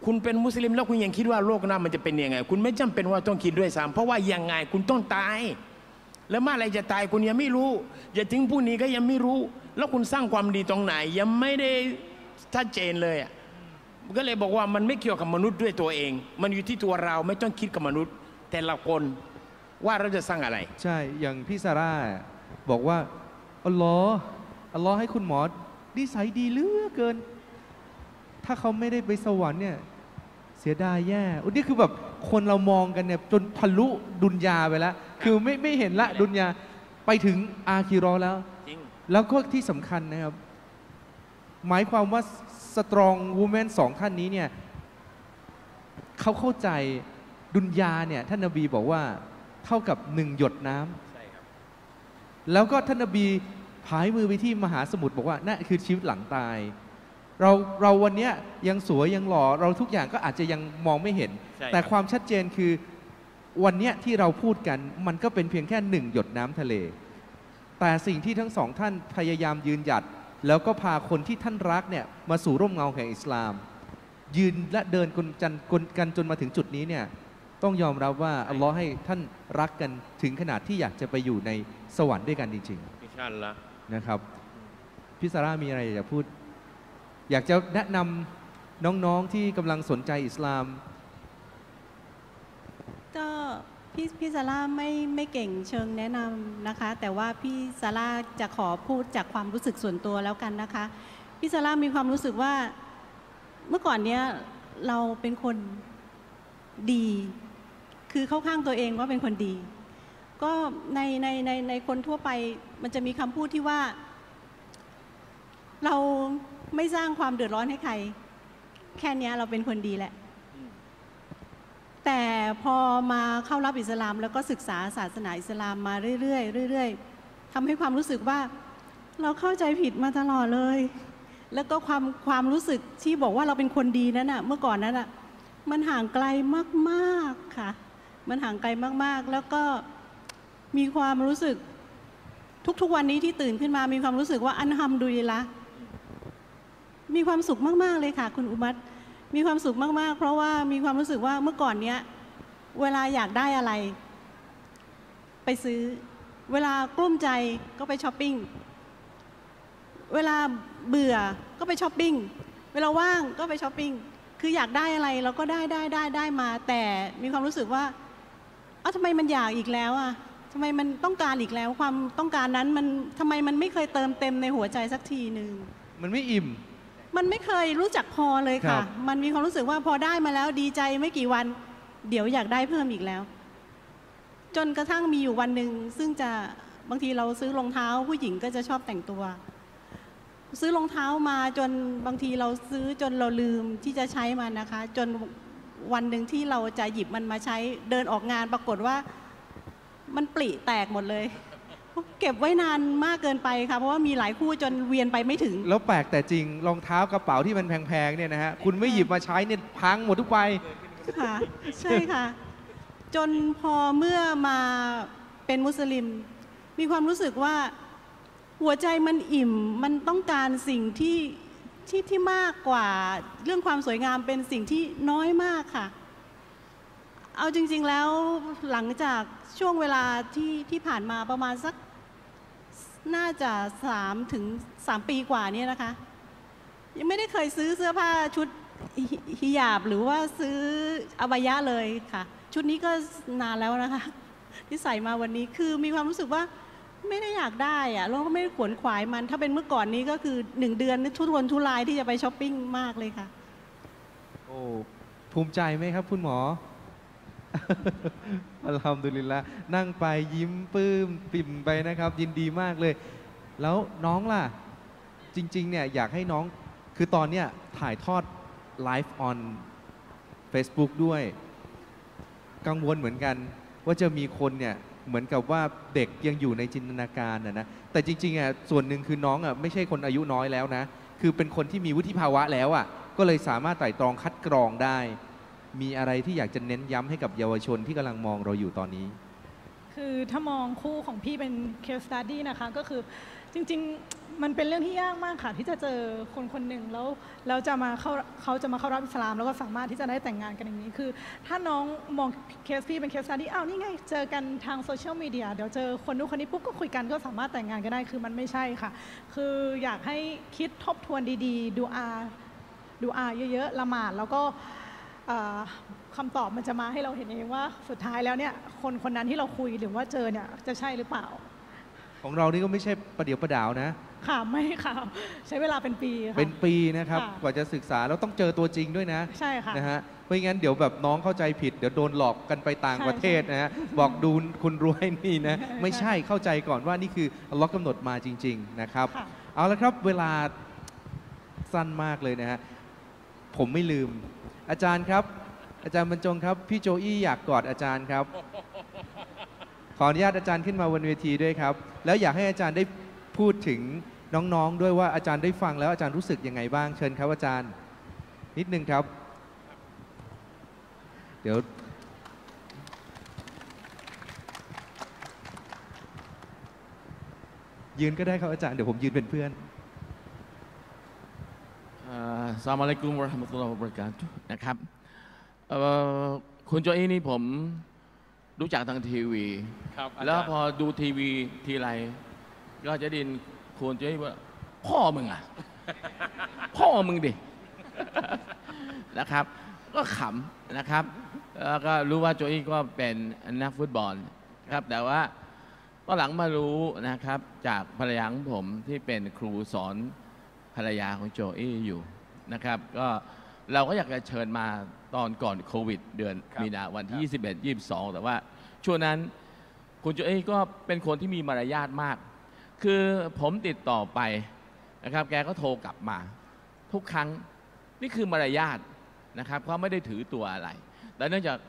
F: คุณเป็นมุสลิมแล้วคุณยังคิดว่าโลกหน้ามันจะเป็นยังไงคุณไม่จำเป็นว่าต้องคิดด้วยซ้ำเพราะว่ายังไงคุณต้องตายแล้วเมื่อไรจะตายคุณยังไม่รู้อย่าถึงผู้นี้ก็ยังไม่รู้แล้วคุณสร้างความดีตรงไหนยังไม่ได้ชัดเจนเลยอ่ะก็เลยบอกว่ามันไม่เกี่ยวกับมนุษย์ด้วยตัวเองมันอยู่ที่ตัวเราไม่ต้องคิดกับมนุษย์แต่ละคนว่าเราจะสร้างอะไร
A: ใช่อย่างพี่ซาร่าบอกว่าอัลลอฮ์ให้คุณหมอนิสัยดีเหลือเกินถ้าเขาไม่ได้ไปสวรรค์เนี่ยเสียดายแย่นี่คือแบบคนเรามองกันเนี่ยจนทะลุดุนยาไปแล้วคือไม่เห็นละดุนยาไปถึงอาคิเราะห์แล้วแล้วก็ที่สำคัญนะครับหมายความว่าสตรองวูแมนสองท่านนี้เนี่ยเขาเข้าใจดุนยาเนี่ยท่านนบีบอกว่าเท่ากับ1 หยดน้ำแล้วก็ท่านนบีผายมือไปที่มหาสมุทรบอกว่านั่นคือชีวิตหลังตายเราวันนี้ยังสวยยังหล่อเราทุกอย่างก็อาจจะยังมองไม่เห็นแต่ความชัดเจนคือวันนี้ที่เราพูดกันมันก็เป็นเพียงแค่1 หยดน้ำทะเลแต่สิ่งที่ทั้งสองท่านพยายามยืนหยัดแล้วก็พาคนที่ท่านรักเนี่ยมาสู่ร่มเงาแห่งอิสลามยืนและเดินกันจนมาถึงจุดนี้เนี่ยต้องยอมรับว่าอัลลอฮ์ให้ท่านรักกันถึงขนาดที่อยากจะไปอยู่ในสวรรค์ด้วยกันจริงๆ
F: อินชาอัลลอฮ์
A: นะครับพี่ซาร่ามีอะไรอยากพูดอยากจะแนะนำน้องๆที่กำลังสนใจอิสลาม
D: ก็พี่ซาร่าไม่เก่งเชิงแนะนำนะคะแต่ว่าพี่ซาร่าจะขอพูดจากความรู้สึกส่วนตัวแล้วกันนะคะพี่ซาร่ามีความรู้สึกว่าเมื่อก่อนเนี้ยเราเป็นคนดีคือเข้าข้างตัวเองว่าเป็นคนดีก็ในคนทั่วไปมันจะมีคำพูดที่ว่าเราไม่สร้างความเดือดร้อนให้ใครแค่นี้เราเป็นคนดีแหละแต่พอมาเข้ารับอิสลามแล้วก็ศึกษาศาสนาอิสลามมาเรื่อยๆทำให้ความรู้สึกว่าเราเข้าใจผิดมาตลอดเลยแล้วก็ความรู้สึกที่บอกว่าเราเป็นคนดีนั้นน่ะเมื่อก่อนนั้นน่ะมันห่างไกลมากๆค่ะมันห่างไกลมากๆแล้วก็มีความรู้สึกทุกวันนี้ที่ตื่นขึ้นมามีความรู้สึกว่าอัลฮัมดุลิลละห์มีความสุขมากๆเลยค่ะคุณอุมัตมีความสุขมากๆเพราะว่ามีความรู้สึกว่าเมื่อก่อนเนี้ยเวลาอยากได้อะไรไปซื้อเวลากลุ้มใจก็ไปช้อปปิ้งเวลาเบื่อก็ไปช้อปปิ้งเวลาว่างก็ไปช้อปปิ้งคืออยากได้อะไรเราก็ได้มาแต่มีความรู้สึกว่าทำไมมันอยากอีกแล้วอ่ะทำไมมันต้องการอีกแล้วความต้องการนั้นมันทำไมมันไม่เคยเติมเต็มในหัวใจสักทีหนึ่ง
A: มันไม่อิ่ม
D: มันไม่เคยรู้จักพอเลยค่ะมันมีความรู้สึกว่าพอได้มาแล้วดีใจไม่กี่วันเดี๋ยวอยากได้เพิ่มอีกแล้วจนกระทั่งมีอยู่วันหนึ่งซึ่งจะบางทีเราซื้อรองเท้าผู้หญิงก็จะชอบแต่งตัวซื้อรองเท้ามาจนบางทีเราซื้อจนเราลืมที่จะใช้มันนะคะจนวันหนึ่งที่เราจะหยิบมันมาใช้เดินออกงานปรากฏว่ามันปริแตกหมดเลยเก็บไว้นานมากเกินไปค่ะเพราะว่ามีหลายคู่จนเวียนไปไม่ถึง
A: แล้วแปลกแต่จริงรองเท้ากระเป๋าที่มันแพงๆเนี่ยนะฮะคุณไม่หยิบมาใช้เนี่ยพังหมดทุกใบ
D: ค่ะใช่ค่ะจนพอเมื่อมาเป็นมุสลิมมีความรู้สึกว่าหัวใจมันอิ่มมันต้องการสิ่งที่มากกว่าเรื่องความสวยงามเป็นสิ่งที่น้อยมากค่ะเอาจริงๆแล้วหลังจากช่วงเวลาที่ผ่านมาประมาณสักน่าจะ3 ปีกว่านี้นะคะยังไม่ได้เคยซื้อเสื้อผ้าชุดฮิญาบหรือว่าซื้ออบายะเลยค่ะชุดนี้ก็นานแล้วนะคะที่ใส่มาวันนี้คือมีความรู้สึกว่าไม่ได้อยากได้อะแล้วก็ไม่ได้ขวนขวายมันถ้าเป็นเมื่อก่อนนี้ก็คือ1 เดือนทุรนทุรายที่จะไปช้อปปิ้งมากเลยค่ะ
A: โอ้ภูมิใจไหมครับคุณหมออัลฮัมดุลิลละห์นั่งไปยิ้มปื้มปิ่มไปนะครับยินดีมากเลยแล้วน้องล่ะจริงๆเนี่ยอยากให้น้องคือตอนเนี้ยถ่ายทอดไลฟ์ออน Facebook ด้วยกังวลเหมือนกันว่าจะมีคนเนี่ยเหมือนกับว่าเด็กยังอยู่ในจินตนาการนะแต่จริงๆอ่ะส่วนหนึ่งคือน้องอ่ะไม่ใช่คนอายุน้อยแล้วนะคือเป็นคนที่มีวุฒิภาวะแล้วอ่ะก็เลยสามารถไต่ตรองคัดกรองได้มีอะไรที่อยากจะเน้นย้ำให้กับเยาวชนที่กำลังมองเราอยู่ตอนนี้
C: คือถ้ามองคู่ของพี่เป็น case study นะคะก็คือจริงๆมันเป็นเรื่องที่ยากมากค่ะที่จะเจอคนคนหนึ่งแล้วเขาจะมาเข้ารับอิสลามแล้วก็สามารถที่จะได้แต่งงานกันอย่างนี้คือถ้าน้องมองเคสพี่เป็นเคสที่อ้าวนี่ไงเจอกันทางโซเชียลมีเดียเดี๋ยวเจอคนนู้นคนนี้ปุ๊บก็คุยกันก็สามารถแต่งงานกันได้คือมันไม่ใช่ค่ะคืออยากให้คิดทบทวนดีๆดูอาเยอะๆละหมาดแล้วก็คำตอบมันจะมาให้เราเห็นเองว่าสุดท้ายแล้วเนี่ยคนนั้นที่เราคุยหรือว่าเจอเนี่ยจะใช่หรือเปล่า
A: ของเรานี่ก็ไม่ใช่ประเดี๋ยวประดาวนะ
C: ค่ะไม่ค่ะใช้เวลาเป็นปีค่ะ
A: เป็นปีนะครับกว่าจะศึกษาแล้วต้องเจอตัวจริงด้วยนะ
C: ใช่ค่ะ
A: นะฮะไม่งั้นเดี๋ยวแบบน้องเข้าใจผิดเดี๋ยวโดนหลอกกันไปต่างประเทศนะฮะบอกดูคุณรวยนี่นะไม่ใช่เข้าใจก่อนว่านี่คืออัลเลาะห์กำหนดมาจริงๆนะครับเอาละครับเวลาสั้นมากเลยนะฮะผมไม่ลืมอาจารย์ครับอาจารย์บรรจงครับพี่โจอี้อยากกอดอาจารย์ครับขออนุญาตอาจารย์ขึ้นมาบนเวทีด้วยครับแล้วอยากให้อาจารย์ได้พูดถึงน้องๆด้วยว่าอาจารย์ได้ฟังแล้วอาจารย์รู้สึกยังไงบ้างเชิญครับอาจารย์นิดนึงครับเดี๋ยวยืนก็ได้ครับอาจารย์เดี๋ยวผมยืนเป็นเพื่อน
G: อัสสลามุอะลัยกุมวะเราะห์มะตุลลอฮิวะบะเราะกาตุฮ์นะครับคุณโจอี้นี่ผมรู้จักทางทีวีแล้วพอดูทีวีทีไรก็จะได้ยินคุณโจอี้ว่าพ่อมึงอ่ะ พ่อมึงดิ นะครับก็ขำนะครับแล้วก็รู้ว่าโจอี้ก็เป็นนักฟุตบอลครับแต่ว่าก็หลังมารู้นะครับจากภรรยาของผมที่เป็นครูสอนภรรยาของโจอี้อยู่นะครับก็เราก็อยากจะเชิญมาตอนก่อนโควิดเดือนมีนาวันที่21 22แต่ว่าช่วงนั้นคุณโจอี้ก็เป็นคนที่มีมารยาทมากคือผมติดต่อไปนะครับแกก็โทรกลับมาทุกครั้งนี่คือมารยาทนะครับเขาไม่ได้ถือตัวอะไรแต่เนื่องจาก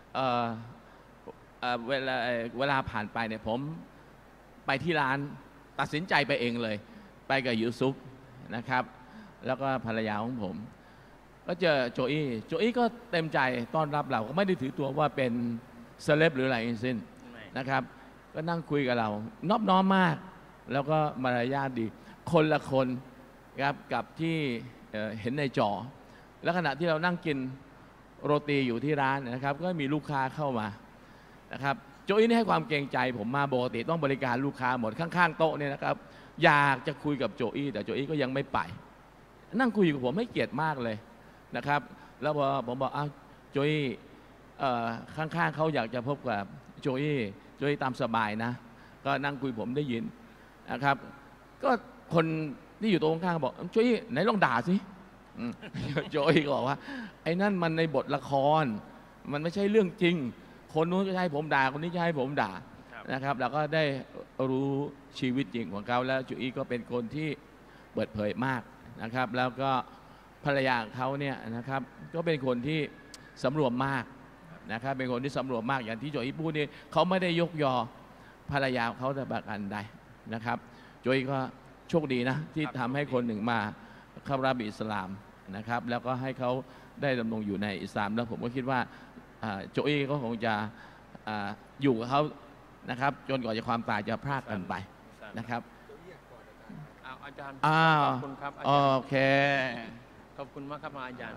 G: เวลาผ่านไปเนี่ยผมไปที่ร้านตัดสินใจไปเองเลยไปกับยูซุปนะครับแล้วก็ภรรยาของผมก็เจอโจอี้ก็เต็มใจต้อนรับเราก็ไม่ได้ถือตัวว่าเป็นเซเลบหรืออะไรทั้งสิ้นนะครับก็นั่งคุยกับเรานอบน้อมมากแล้วก็มารยาทดีคนละคนครับกับที่เห็นในจอแล้วขณะที่เรานั่งกินโรตีอยู่ที่ร้านนะครับก็มีลูกค้าเข้ามานะครับโจอี้นี่ให้ความเกรงใจผมมาปกติต้องบริการลูกค้าหมดข้างๆโต๊ะเนี่ยนะครับอยากจะคุยกับโจอี้แต่โจอี้ก็ยังไม่ไปนั่งคุยกับผมให้เกียรติมากเลยนะครับแล้วพอผมบอกโจอี้ข้างๆเขาอยากจะพบกับโจอี้ตามสบายนะก็นั่งคุยผมได้ยินนะครับก็คนที่อยู่ตรงข้างบอกโจอี้ไหนลองด่าสิโจอี้ก็บอกว่าไอ้นั่นมันในบทละครมันไม่ใช่เรื่องจริงคนนู้นจะให้ผมด่าคนนี้จะให้ผมด่านะครับเราก็ได้รู้ชีวิตจริงของเขาแล้วโจอี้ก็เป็นคนที่เปิดเผยมากนะครับแล้วก็ภรรยาเขาเนี่ยนะครับก็เป็นคนที่สำรวมมากนะครับเป็นคนที่สำรวมมากอย่างที่โจอี้พูดนี่เขาไม่ได้ยกยอภรรยาเขาแต่ประการใดนะครับโจอี้ก็โชคดีนะที่ทำให้คนหนึ่งมาเข้ารับอิสลามนะครับแล้วก็ให้เขาได้ดำรงอยู่ในอิสลามแล้วผมก็คิดว่าโจอี้ก็คงจะอยู่กับเขานะครับจนกว่าจะความตายจะพรากกันไปนะครับ
F: อาจารย์
G: ขอบคุณครับโอเค
F: ขอบคุณมากครับอาจารย์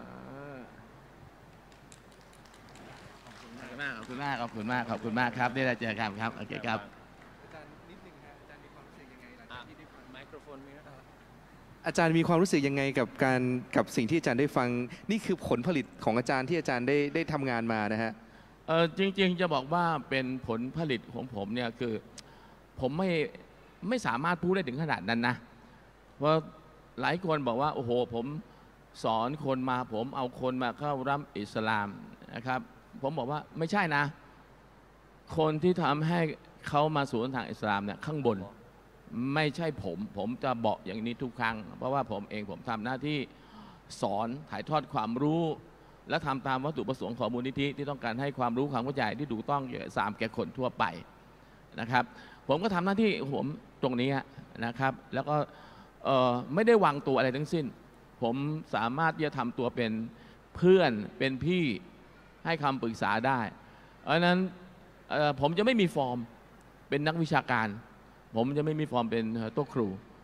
G: ขอบคุณมากขอบคุณมากขอบคุณมากขอบคุณมากครับได้เจอกันครับโอเคครับ
A: อาจารย์นิดนึงฮะอาจารย์มีความรู้สึกยังไงหลังจากที่ได้ฟังไมโครโฟนมีไหมอาจารย์มีความรู้สึกยังไงกับสิ่งที่อาจารย์ได้ฟังนี่คือผลผลิตของอาจารย์ที่อาจารย์ได้ทำงานมานะฮะ
G: จริงๆจะบอกว่าเป็นผลผลิตของผมเนี่ยคือผมไม่สามารถพูดได้ถึงขนาดนั้นนะเพราะหลายคนบอกว่าโอ้โหผมสอนคนมาผมเอาคนมาเข้ารับอิสลามนะครับผมบอกว่าไม่ใช่นะคนที่ทำให้เขามาสู่ทางอิสลามเนี่ยข้างบนไม่ใช่ผมจะบอกอย่างนี้ทุกครั้งเพราะว่าผมเองผมทำหน้าที่สอนถ่ายทอดความรู้และทำตามวัตถุประสงค์ของมูลนิธิที่ต้องการให้ความรู้ความเข้าใจที่ถูกต้องแก่คนทั่วไปนะครับผมก็ทำหน้าที่ผมตรงนี้นะครับแล้วก็ไม่ได้วางตัวอะไรทั้งสิ้นผมสามารถที่จะทำตัวเป็นเพื่อนเป็นพี่ให้คำปรึกษาได้เพราะนั้นผมจะไม่มีฟอร์มเป็นนักวิชาการผมจะไม่มีฟอร์มเป็นโต๊ะครู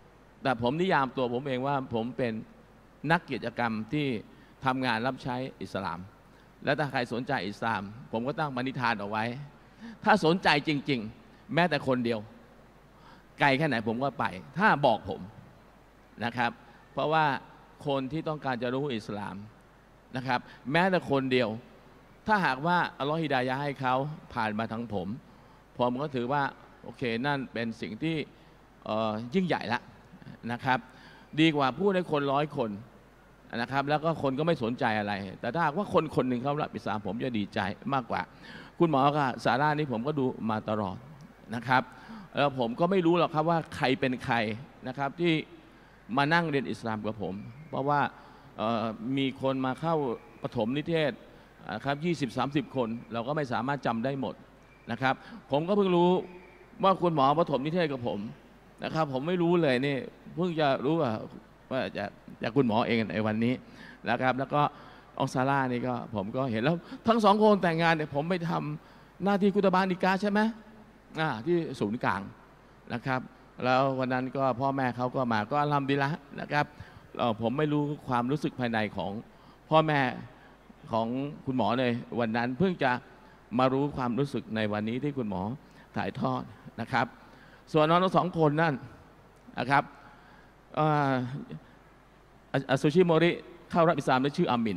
G: แต่ผมนิยามตัวผมเองว่าผมเป็นนักกิจกรรมที่ทำงานรับใช้อิสลาม และถ้าใครสนใจอิสลาม ผมก็ตั้งปณิธานเอาไว้ ถ้าสนใจจริงๆ แม้แต่คนเดียวไกลแค่ไหนผมก็ไปถ้าบอกผมนะครับเพราะว่าคนที่ต้องการจะรู้อิสลามนะครับแม้แต่คนเดียวถ้าหากว่าอัลลอฮฺฮิดายะห์ให้เขาผ่านมาทางผมก็ถือว่าโอเคนั่นเป็นสิ่งที่ยิ่งใหญ่ละนะครับดีกว่าพูดให้คน100 คนนะครับแล้วก็คนก็ไม่สนใจอะไรแต่ถ้าหากว่าคนหนึ่งเขารับอิสลามผมจะดีใจมากกว่าคุณหมอกับซาร่านี่ผมก็ดูมาตลอดนะครับแล้วผมก็ไม่รู้หรอกครับว่าใครเป็นใครนะครับที่มานั่งเรียนอิสลามกับผมเพราะว่ามีคนมาเข้าปฐมนิเทศครับ20-30 คนเราก็ไม่สามารถจำได้หมดนะครับผมก็เพิ่งรู้ว่าคุณหมอปฐมนิเทศกับผมนะครับผมไม่รู้เลยนี่เพิ่งจะรู้ว่าจากคุณหมอเองในวันนี้นะครับแล้วก็องซาร่านี่ก็ผมก็เห็นแล้วทั้ง2 คนแต่งงานเนี่ยผมไปทำหน้าที่กุตบานิกาใช่ไหมที่ศูนย์กลางนะครับแล้ววันนั้นก็พ่อแม่เขาก็มาก็อัลฮัมดุลิลละห์นะครับผมไม่รู้ความรู้สึกภายในของพ่อแม่ของคุณหมอเลยวันนั้นเพิ่งจะมารู้ความรู้สึกในวันนี้ที่คุณหมอถ่ายทอดนะครับส่วนน้องทั้ง2 คนนั่นนะครับอาซูชิโมริเข้ารับอิสลามด้วยชื่ออามิน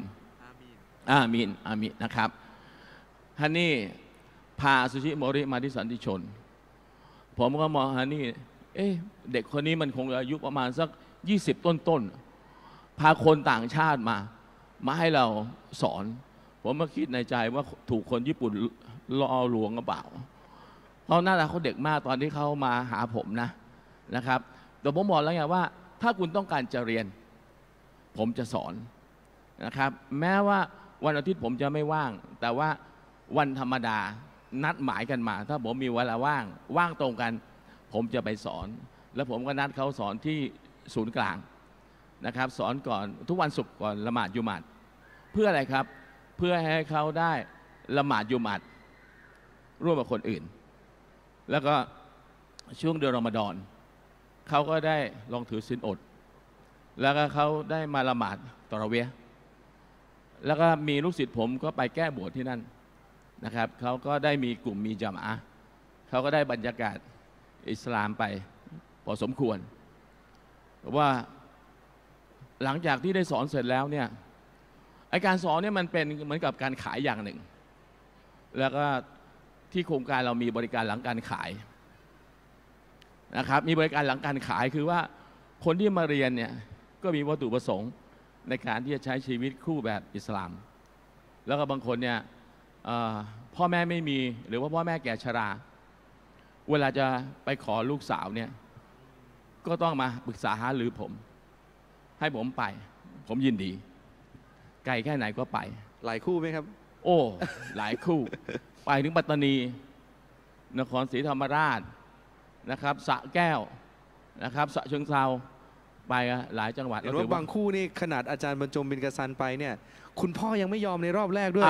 G: นะครับฮันนี่พาอาซูชิโมริมาที่สันติชนผมก็มองฮันนี่เด็กคนนี้มันคงอายุประมาณสัก20 ต้นพาคนต่างชาติมาให้เราสอนผมมาคิดในใจว่าถูกคนญี่ปุ่นล่อลวงหรือเปล่าเพราะหน้าตาเขาเด็กมากตอนที่เขามาหาผมนะครับแต่ผมบอกแล้วไงว่าถ้าคุณต้องการจะเรียนผมจะสอนนะครับแม้ว่าวันอาทิตย์ผมจะไม่ว่างแต่ว่าวันธรรมดานัดหมายกันมาถ้าผมมีเวลาว่างตรงกันผมจะไปสอนแล้วผมก็นัดเขาสอนที่ศูนย์กลางนะครับสอนก่อนทุกวันศุกร์ก่อนละหมาดยุมัดเพื่ออะไรครับเพื่อให้เขาได้ละหมาดยุมัดร่วมกับคนอื่นแล้วก็ช่วงเดือนรอมฎอนเขาก็ได้ลองถือศีลอดแล้วก็เขาได้มาละหมาดตะเราะวีฮ์แล้วก็มีลูกศิษย์ผมก็ไปแก้บวชที่นั่นนะครับเขาก็ได้มีกลุ่มมีญะมาอะห์เขาก็ได้บรรยากาศอิสลามไปพอสมควรว่าหลังจากที่ได้สอนเสร็จแล้วเนี่ยไอการสอนเนี่ยมันเป็นเหมือนกับการขายอย่างหนึ่งแล้วก็ที่โครงการเรามีบริการหลังการขายนะครับมีบริการหลังการขายคือว่าคนที่มาเรียนเนี่ยก็มีวัตถุประสงค์ในการที่จะใช้ชีวิตคู่แบบอิสลามแล้วก็บางคนเนี่ยพ่อแม่ไม่มีหรือว่าพ่อแม่แก่ชราเวลาจะไปขอลูกสาวเนี่ยก็ต้องมาปรึกษาหารือผมให้ผมไปผมยินดีไกลแค่ไหนก็ไป
A: หลายคู่ไหมครับ
G: โอ้หลายคู่ ไปถึงปัตตานีนครศรีธรรมราชนะครับสระแก้วนะครับสระเชิงเทราไปหลายจังหวัด
A: เห็นว่าบางคู่นี่ขนาดอาจารย์บรรจงบินกษันไปเนี่ยคุณพ่อยังไม่ยอมในรอบแรกด้วย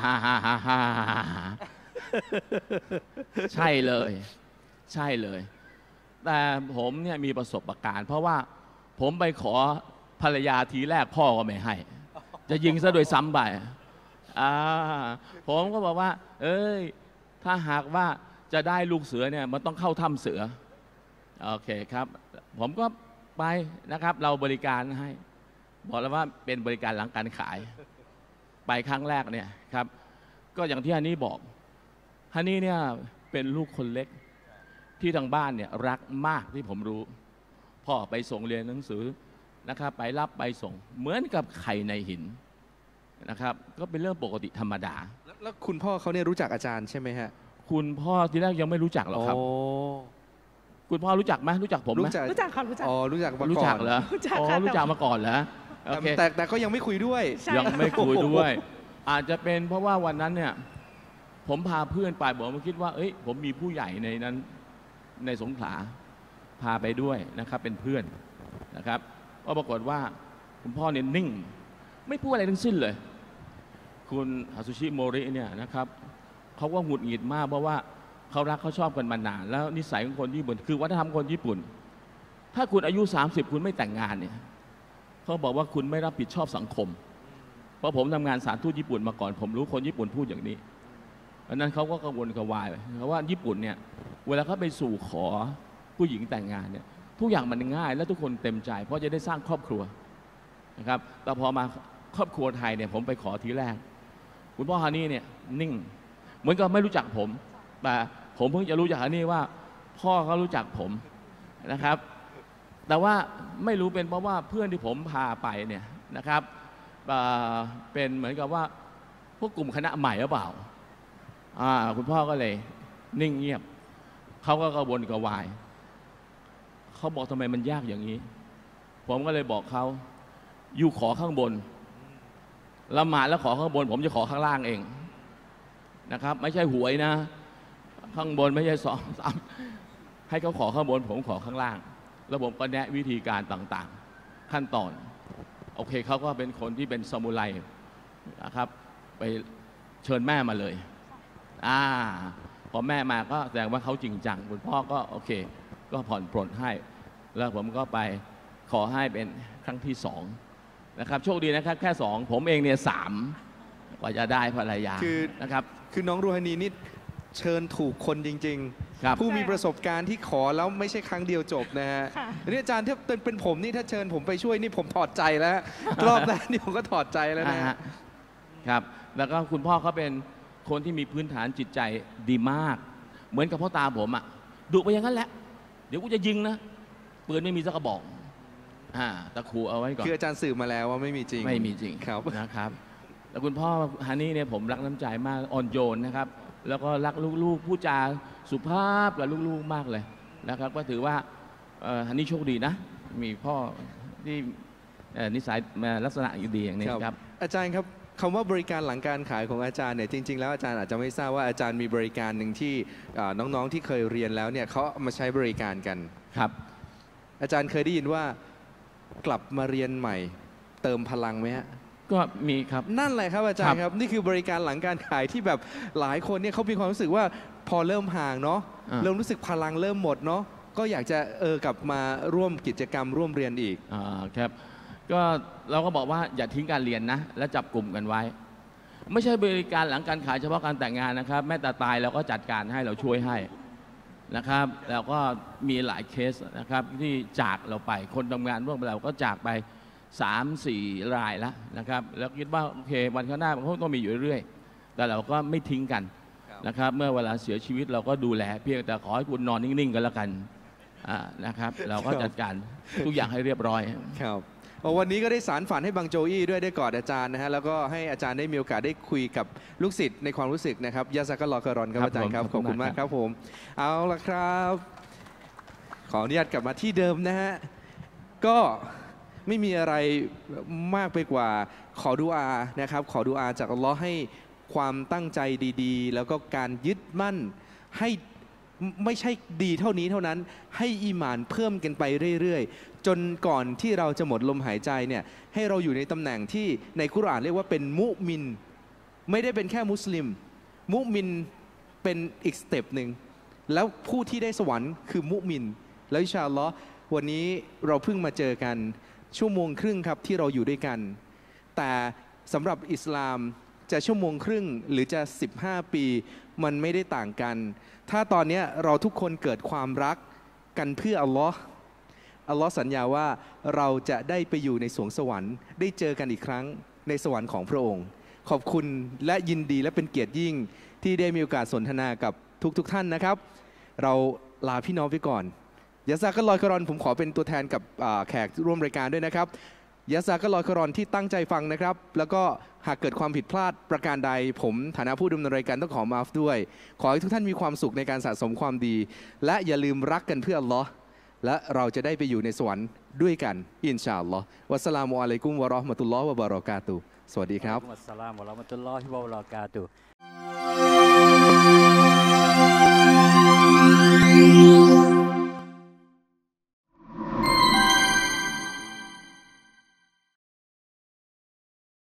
G: ใช่เลยแต่ผมเนี่ยมีประสบการณ์เพราะว่าผมไปขอภรรยาทีแรกพ่อก็ไม่ให้จะยิงซะโดยซ้ำไปผมก็บอกว่าถ้าหากว่าจะได้ลูกเสือเนี่ยมันต้องเข้าถ้ำเสือโอเคครับผมก็ไปนะครับเราบริการให้บอกแล้วว่าเป็นบริการหลังการขายไปครั้งแรกเนี่ยครับก็อย่างที่ฮันนี่บอกฮันนี่เนี่ยเป็นลูกคนเล็กที่ทางบ้านเนี่ยรักมากที่ผมรู้พ่อไปส่งเรียนหนังสือนะครับไปรับไปส่งเหมือนกับไข่ในหินนะครับก็เป็นเรื่องปกติธรรมดา
A: แล้วคุณพ่อเขาเนี่ยรู้จักอาจารย์ใช่ไหมฮะ
G: คุณพ่อทีแรกยังไม่รู้จักหรอกครับคุณพ่อรู้จักไหมรู้จักผมไหม
C: รู้จักครับรู้จัก
A: รู้จักมาก่อน
G: รู้จักเหรอรู้จักมาก่อนเหรอ
A: แต่ก็ยังไม่คุยด้วย
G: ยังไม่คุยด้วยอาจจะเป็นเพราะว่าวันนั้นเนี่ยผมพาเพื่อนไปบอกว่าคิดว่าผมมีผู้ใหญ่ในนั้นในสงขลาพาไปด้วยนะครับเป็นเพื่อนนะครับก็ปรากฏว่าคุณพ่อเนี่ยนิ่งไม่พูดอะไรทั้งสิ้นเลยคุณอาซูชิโมริเนี่ยนะครับเขาก็หงุดหงิดมากเพราะว่าเขารักเขาชอบกันมานานแล้วนิสัยของคนญี่ปุ่นคือวัฒนธรรมคนญี่ปุ่นถ้าคุณอายุ30คุณไม่แต่งงานเนี่ยเขาบอกว่าคุณไม่รับผิดชอบสังคมเพราะผมทำงานสถานทูตญี่ปุ่นมาก่อนผมรู้คนญี่ปุ่นพูดอย่างนี้เพราะนั้นเขาก็กังวลกระวายเพราะว่าญี่ปุ่นเนี่ยเวลาเขาไปสู่ขอผู้หญิงแต่งงานเนี่ยทุกอย่างมันง่ายและทุกคนเต็มใจเพราะจะได้สร้างครอบครัวนะครับแต่พอมาครอบครัวไทยเนี่ยผมไปขอทีแรกคุณพ่อฮานี่เนี่ยนิ่งเหมือนกับไม่รู้จักผมแต่ผมเพิ่งจะรู้จักฮานี่ว่าพ่อเขารู้จักผมนะครับแต่ว่าไม่รู้เป็นเพราะว่าเพื่อนที่ผมพาไปเนี่ยนะครับเป็นเหมือนกับว่าพวกกลุ่มคณะใหม่หรือเปล่าคุณพ่อก็เลยนิ่งเงียบเขาก็กระวนกระวายเขาบอกทำไมมันยากอย่างนี้ผมก็เลยบอกเขาอยู่ขอข้างบนละหมาดแล้วขอข้างบนผมจะขอข้างล่างเองนะครับไม่ใช่หวยนะข้างบนไม่ใช่2-3ให้เขาขอข้างบนผมขอข้างล่างแล้วผมก็แนะวิธีการต่างๆขั้นตอนโอเคเขาก็เป็นคนที่เป็นซามูไรนะครับไปเชิญแม่มาเลยพอแม่มาก็แสดงว่าเขาจริงจังคุณพ่อก็โอเคก็ผ่อนปลนให้แล้วผมก็ไปขอให้เป็นครั้งที่2นะครับโชคดีนะครับแค่2ผมเองเนี่ย3กว่าจะได้ภรรยานะครับ
A: คือน้องรูฮานีนี่เชิญถูกคนจริงๆผู้มีประสบการณ์ที่ขอแล้วไม่ใช่ครั้งเดียวจบนะฮะนี่อาจารย์ถ้าเป็นผมนี่ถ้าเชิญผมไปช่วยนี่ผมถอดใจแล้วรอบแรกนี่ผมก็ถอดใจแล้วนะครับ
G: แล้วก็คุณพ่อเขาเป็นคนที่มีพื้นฐานจิตใจดีมากเหมือนกับพ่อตาผมดุไปอย่างนั้นแหละเดี๋ยวกูจะยิงนะปืนไม่มีสักกระบอกตะขู่เอาไว้ก่อน
A: คืออาจารย์สืบมาแล้วว่าไม่มีจริง
G: ครับนะครับแล้วคุณพ่อฮานี่เนี่ยผมรักน้ำใจมากอ่อนโยนนะครับแล้วก็รักลูกๆผู้จาสุภาพกับลูกๆมากเลยนะครับก็ถือว่าฮานี่โชคดีนะมีพ่อที่นิสัยลักษณะดีอย่างนี้ครับ
A: อาจารย์ครับคำว่าบริการหลังการขายของอาจารย์เนี่ยจริงๆแล้วอาจารย์อาจจะไม่ทราบว่าอาจารย์มีบริการหนึ่งที่น้องๆที่เคยเรียนแล้วเนี่ยเขามาใช้บริการกัน
G: ครับ
A: อาจารย์เคยได้ยินว่ากลับมาเรียนใหม่เติมพลังไหมฮะ
G: ก็มีครับ
A: นั่นแหละครับอาจารย์ครับนี่คือบริการหลังการขายที่แบบหลายคนเนี่ยเขามีความรู้สึกว่าพอเริ่มห่างเนาะเริ่มรู้สึกพลังเริ่มหมดเนาะก็อยากจะกลับมาร่วมกิจกรรมร่วมเรียนอีก
G: ครับก็เราก็บอกว่าอย่าทิ้งการเรียนนะและจับกลุ่มกันไว้ไม่ใช่บริการหลังการขายเฉพาะการแต่งงานนะครับแม้แต่ตายเราก็จัดการให้เราช่วยให้นะครับแล้วก็มีหลายเคสนะครับที่จากเราไปคนทำงานร่วมเราก็จากไป3-4 รายแล้วนะครับแล้วคิดว่าโอเควันข้างหน้ามันคงต้องมีอยู่เรื่อยๆแต่เราก็ไม่ทิ้งกันนะครับเมื่อเวลาเสียชีวิตเราก็ดูแลเพียงแต่ขอให้คุณนอนนิ่งๆกันแล้วกันนะครับเราก็จัดการทุกอย่างให้เรียบร้อย
A: ครับวันนี้ก็ได้สารฝันให้บังโจอี้ด้วยได้กอดอาจารย์นะฮะแล้วก็ให้อาจารย์ได้มีโอกาสได้คุยกับลูกศิษย์ในความรู้สึกนะครับยาซากะลอกรอนครับอาจารย์ครับขอบคุณมากครับผมเอาละครับขออนุญาตกลับมาที่เดิมนะฮะก็ไม่มีอะไรมากไปกว่าขอดุอานะครับขอดุอาจากอัลลอฮ์ให้ความตั้งใจดีๆแล้วก็การยึดมั่นให้ไม่ใช่ดีเท่านี้เท่านั้นให้อีหม่านเพิ่มกันไปเรื่อยๆจนก่อนที่เราจะหมดลมหายใจเนี่ยให้เราอยู่ในตำแหน่งที่ในกุรอานเรียกว่าเป็นมุมินไม่ได้เป็นแค่มุสลิมมุมินเป็นอีกสเต็ปหนึ่งแล้วผู้ที่ได้สวรรค์คือมุมินแล้วอินชาอัลลอฮ์วันนี้เราเพิ่งมาเจอกันชั่วโมงครึ่งครับที่เราอยู่ด้วยกันแต่สำหรับอิสลามจะชั่วโมงครึ่งหรือจะ15 ปีมันไม่ได้ต่างกันถ้าตอนนี้เราทุกคนเกิดความรักกันเพื่ออัลลอฮ์อัลลอฮ์สัญญาว่าเราจะได้ไปอยู่ในสวงสวรรค์ได้เจอกันอีกครั้งในสวรรค์ของพระองค์ขอบคุณและยินดีและเป็นเกียรติยิ่งที่ได้มีโอกาสสนทนากับทุกท่านนะครับเราลาพี่น้องไปก่อนยาซากะลอยกรอนผมขอเป็นตัวแทนกับแขกร่วมรายการด้วยนะครับยาซากะลอยกรอนที่ตั้งใจฟังนะครับแล้วก็หากเกิดความผิดพลาดประการใดผมฐานะผู้ดำเนินรายการต้องขอมาฟด้วยขอให้ทุกท่านมีความสุขในการสะสมความดีและอย่าลืมรักกันเพื่ออัลลอฮ์และเราจะได้ไปอยู่ในสวรรค์ด้วยกันอินชาอัลลอฮ์วัสสลามุอะลัยกุมวะเราะห์มะตุลลอฮ์วะบะเราะกาตุฮ์สวัสดีครับ
H: วัสสลามุอะลัยกุมวะเราะห์มะตุลลอฮิวะบะเราะกาตุฮ์